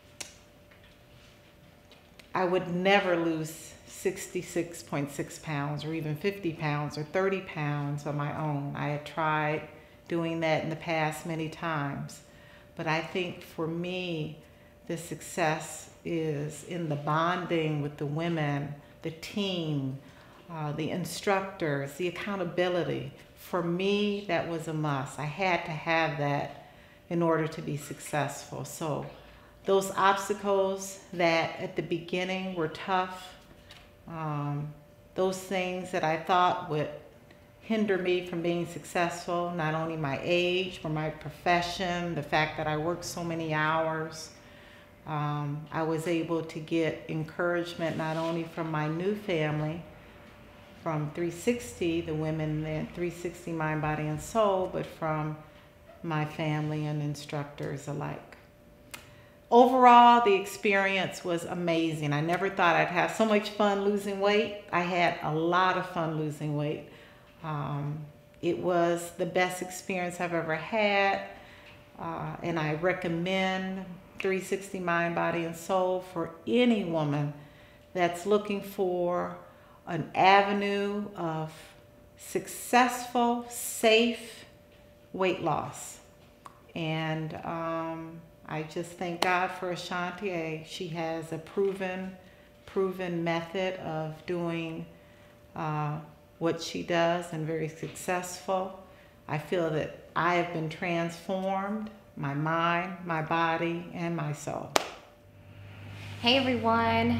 I would never lose sixty-six point six pounds or even fifty pounds or thirty pounds on my own. I had tried doing that in the past many times. But I think for me, the success is in the bonding with the women, the team, uh, the instructors, the accountability. For me, that was a must. I had to have that in order to be successful. So those obstacles that at the beginning were tough, um, those things that I thought would hinder me from being successful, not only my age, but my profession, the fact that I worked so many hours, um, I was able to get encouragement not only from my new family, from three sixty, the women in three sixty Mind, Body, and Soul, but from my family and instructors alike. Overall, the experience was amazing. I never thought I'd have so much fun losing weight. I had a lot of fun losing weight. Um, it was the best experience I've ever had, uh, and I recommend three sixty Mind, Body, and Soul for any woman that's looking for an avenue of successful, safe weight loss. And um, I just thank God for Ashanti. She has a proven, proven method of doing uh, what she does, and very successful. I feel that I have been transformed, my mind, my body, and my soul. Hey everyone.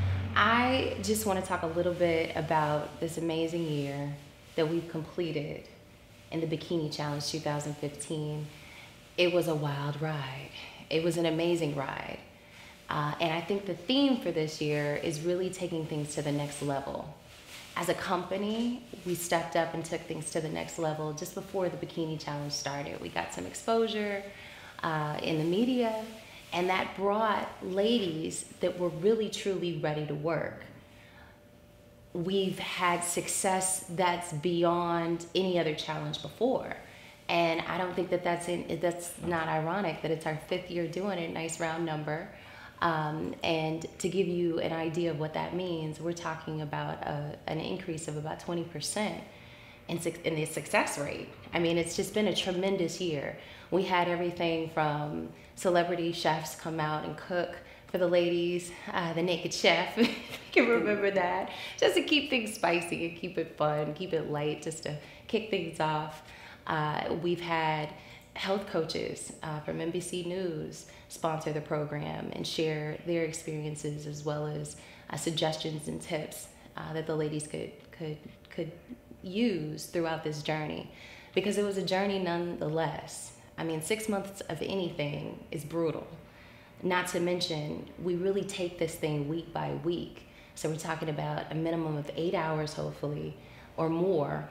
I just want to talk a little bit about this amazing year that we've completed in the Bikini Challenge two thousand fifteen. It was a wild ride. It was an amazing ride. Uh, and I think the theme for this year is really taking things to the next level. As a company, we stepped up and took things to the next level just before the Bikini Challenge started. We got some exposure uh, in the media, and that brought ladies that were really truly ready to work. We've had success that's beyond any other challenge before. And I don't think that that's, in, that's not ironic that it's our fifth year doing it, nice round number. Um, and to give you an idea of what that means, we're talking about a, an increase of about twenty percent in, in the success rate. I mean, it's just been a tremendous year. We had everything from celebrity chefs come out and cook for the ladies, uh, the Naked Chef, if you can remember that, just to keep things spicy and keep it fun, keep it light, just to kick things off. Uh, we've had health coaches uh, from M B C News sponsor the program and share their experiences as well as uh, suggestions and tips uh, that the ladies could could could use throughout this journey, because it was a journey nonetheless. I mean, six months of anything is brutal. Not to mention, we really take this thing week by week. So we're talking about a minimum of eight hours, hopefully, or more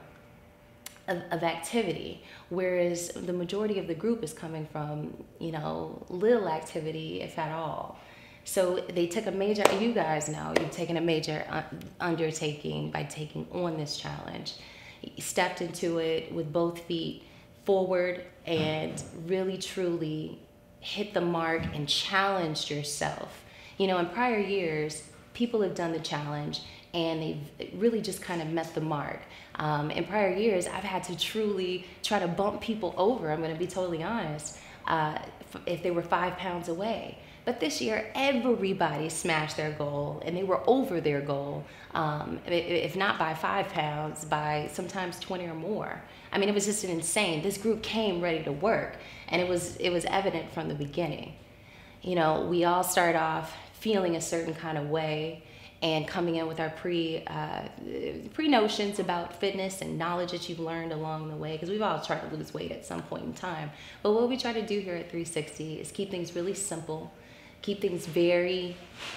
of, of activity, whereas the majority of the group is coming from, you know, little activity, if at all. So they took a major, you guys know, you've taken a major undertaking by taking on this challenge. You stepped into it with both feet forward and really, truly hit the mark and challenged yourself. You know, in prior years, people have done the challenge and they've really just kind of met the mark. Um, in prior years, I've had to truly try to bump people over, I'm gonna be totally honest, uh, if they were five pounds away. But this year, everybody smashed their goal and they were over their goal, um, if not by five pounds, by sometimes twenty or more. I mean, it was just an insane. This group came ready to work, and it was, it was evident from the beginning. You know, we all start off feeling a certain kind of way and coming in with our pre, uh, pre-notions about fitness and knowledge that you've learned along the way, because we've all tried to lose weight at some point in time. But what we try to do here at three sixty is keep things really simple, keep things very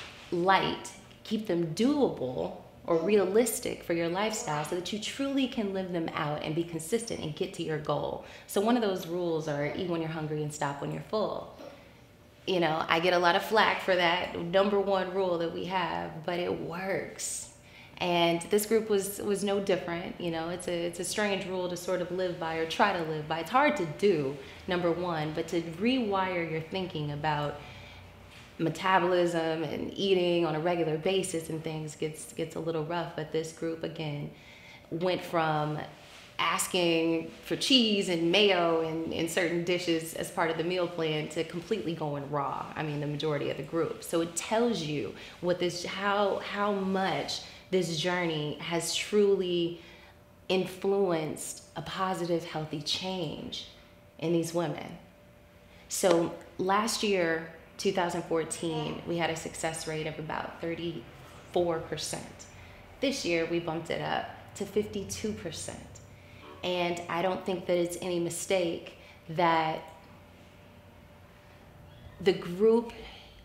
light, keep them doable or realistic for your lifestyle so that you truly can live them out and be consistent and get to your goal. So one of those rules are eat when you're hungry and stop when you're full. You know, I get a lot of flack for that number one rule that we have, but it works. And this group was was no different. You know, it's a it's a strange rule to sort of live by or try to live by. It's hard to do, number one, but to rewire your thinking about metabolism and eating on a regular basis and things gets gets a little rough. But this group again went from asking for cheese and mayo in, in certain dishes as part of the meal plan to completely going raw. I mean, the majority of the group. So it tells you what this how how much this journey has truly influenced a positive, healthy change in these women. So last year, two thousand fourteen, we had a success rate of about thirty-four percent. This year, we bumped it up to fifty-two percent. And I don't think that it's any mistake that the group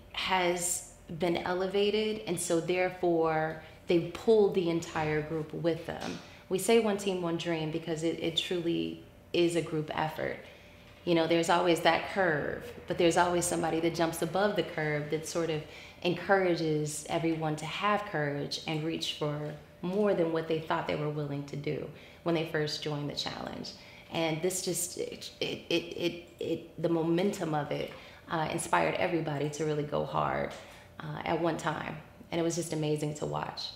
has been elevated, and so therefore they pulled the entire group with them. We say one team, one dream because it, it truly is a group effort. You know, there's always that curve, but there's always somebody that jumps above the curve that sort of encourages everyone to have courage and reach for more than what they thought they were willing to do when they first joined the challenge. And this just, it, it, it, it, it the momentum of it uh, inspired everybody to really go hard uh, at one time. And it was just amazing to watch.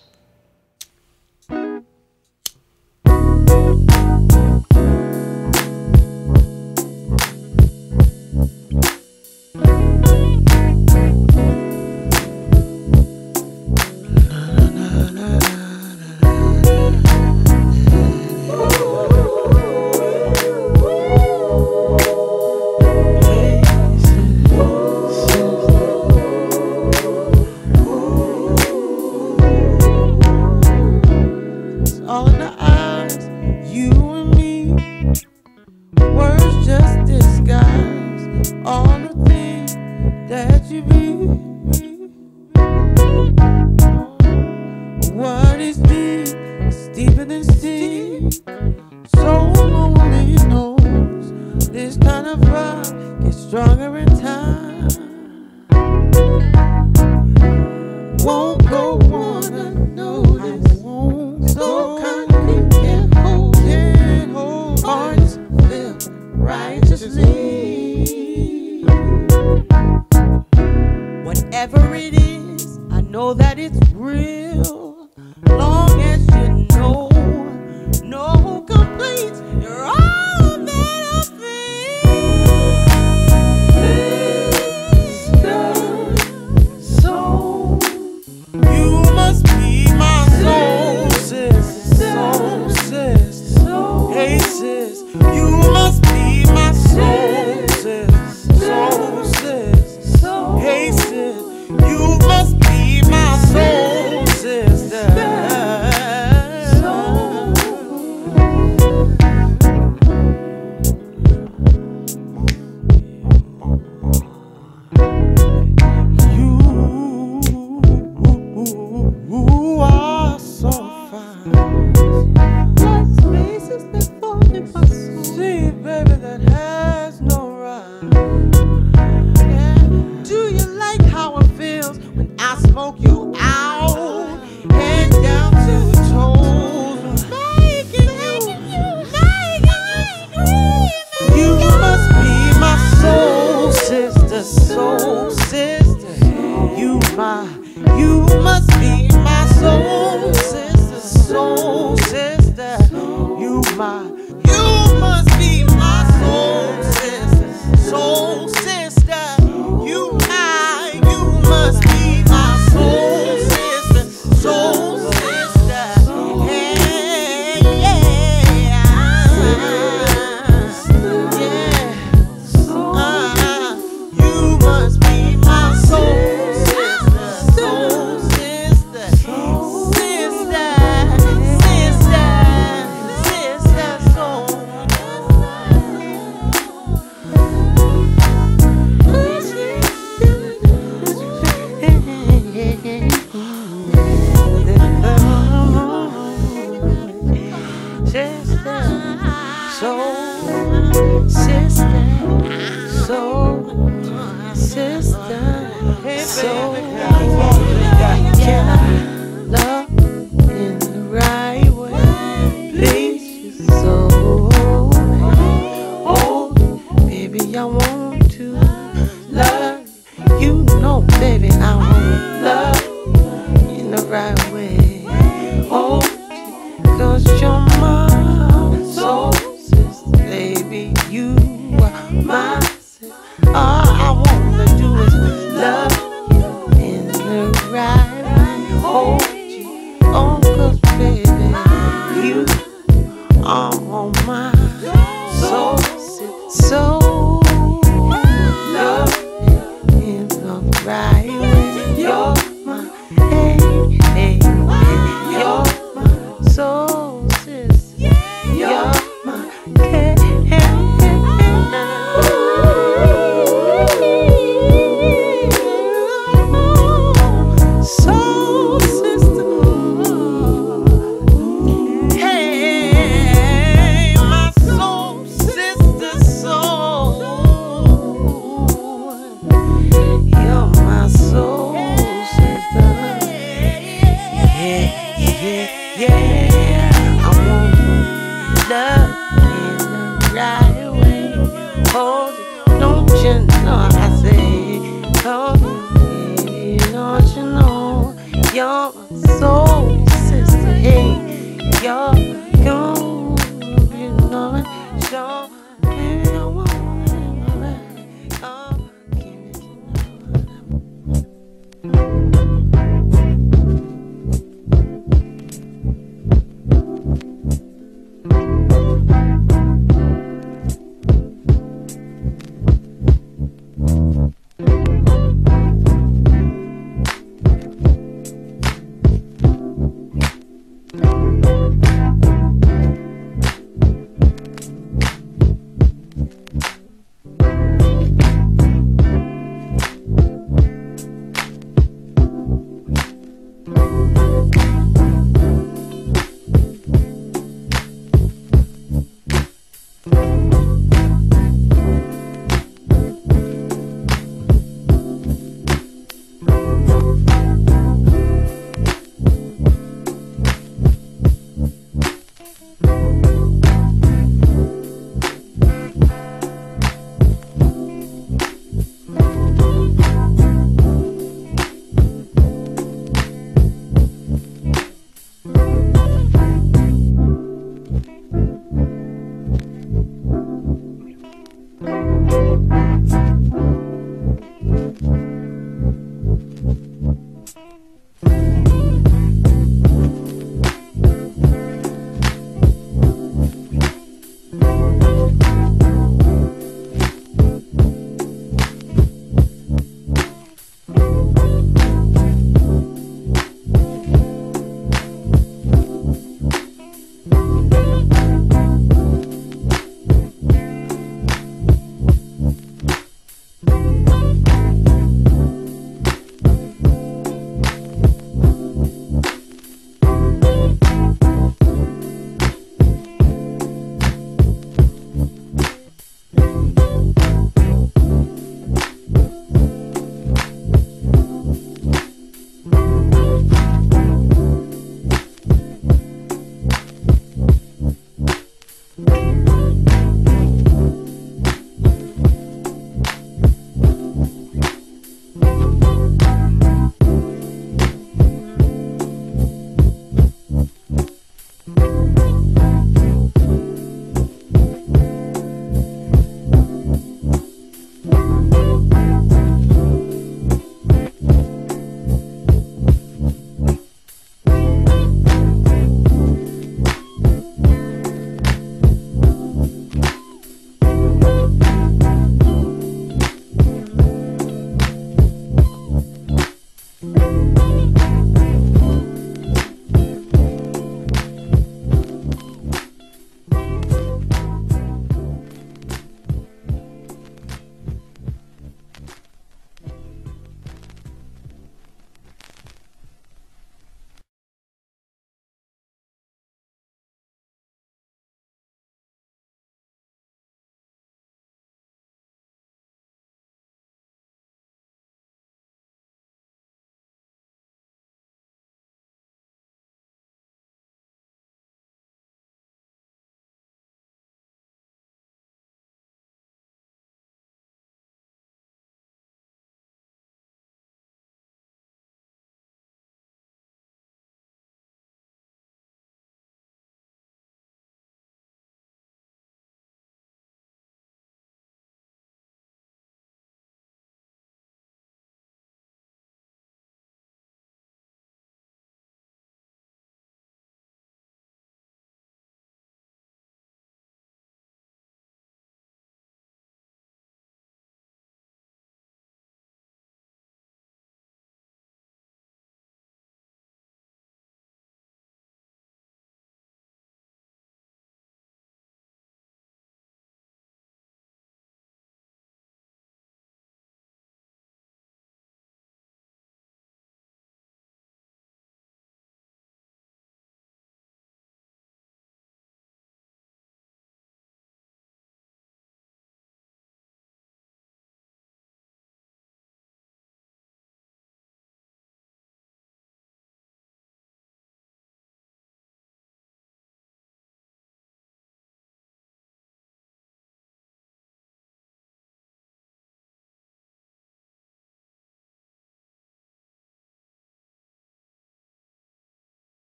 You must be my soul. sister, soul sister, soul sister, soul. Can I love in the right way? Please, you so. Oh, baby, I want to love. You know, baby, I want love in the right way. Oh, cause you're my soul sister, baby, you are my sister. All I wanna do is love you in the right way. Hold you, oh, cause baby, you are my soul sister. So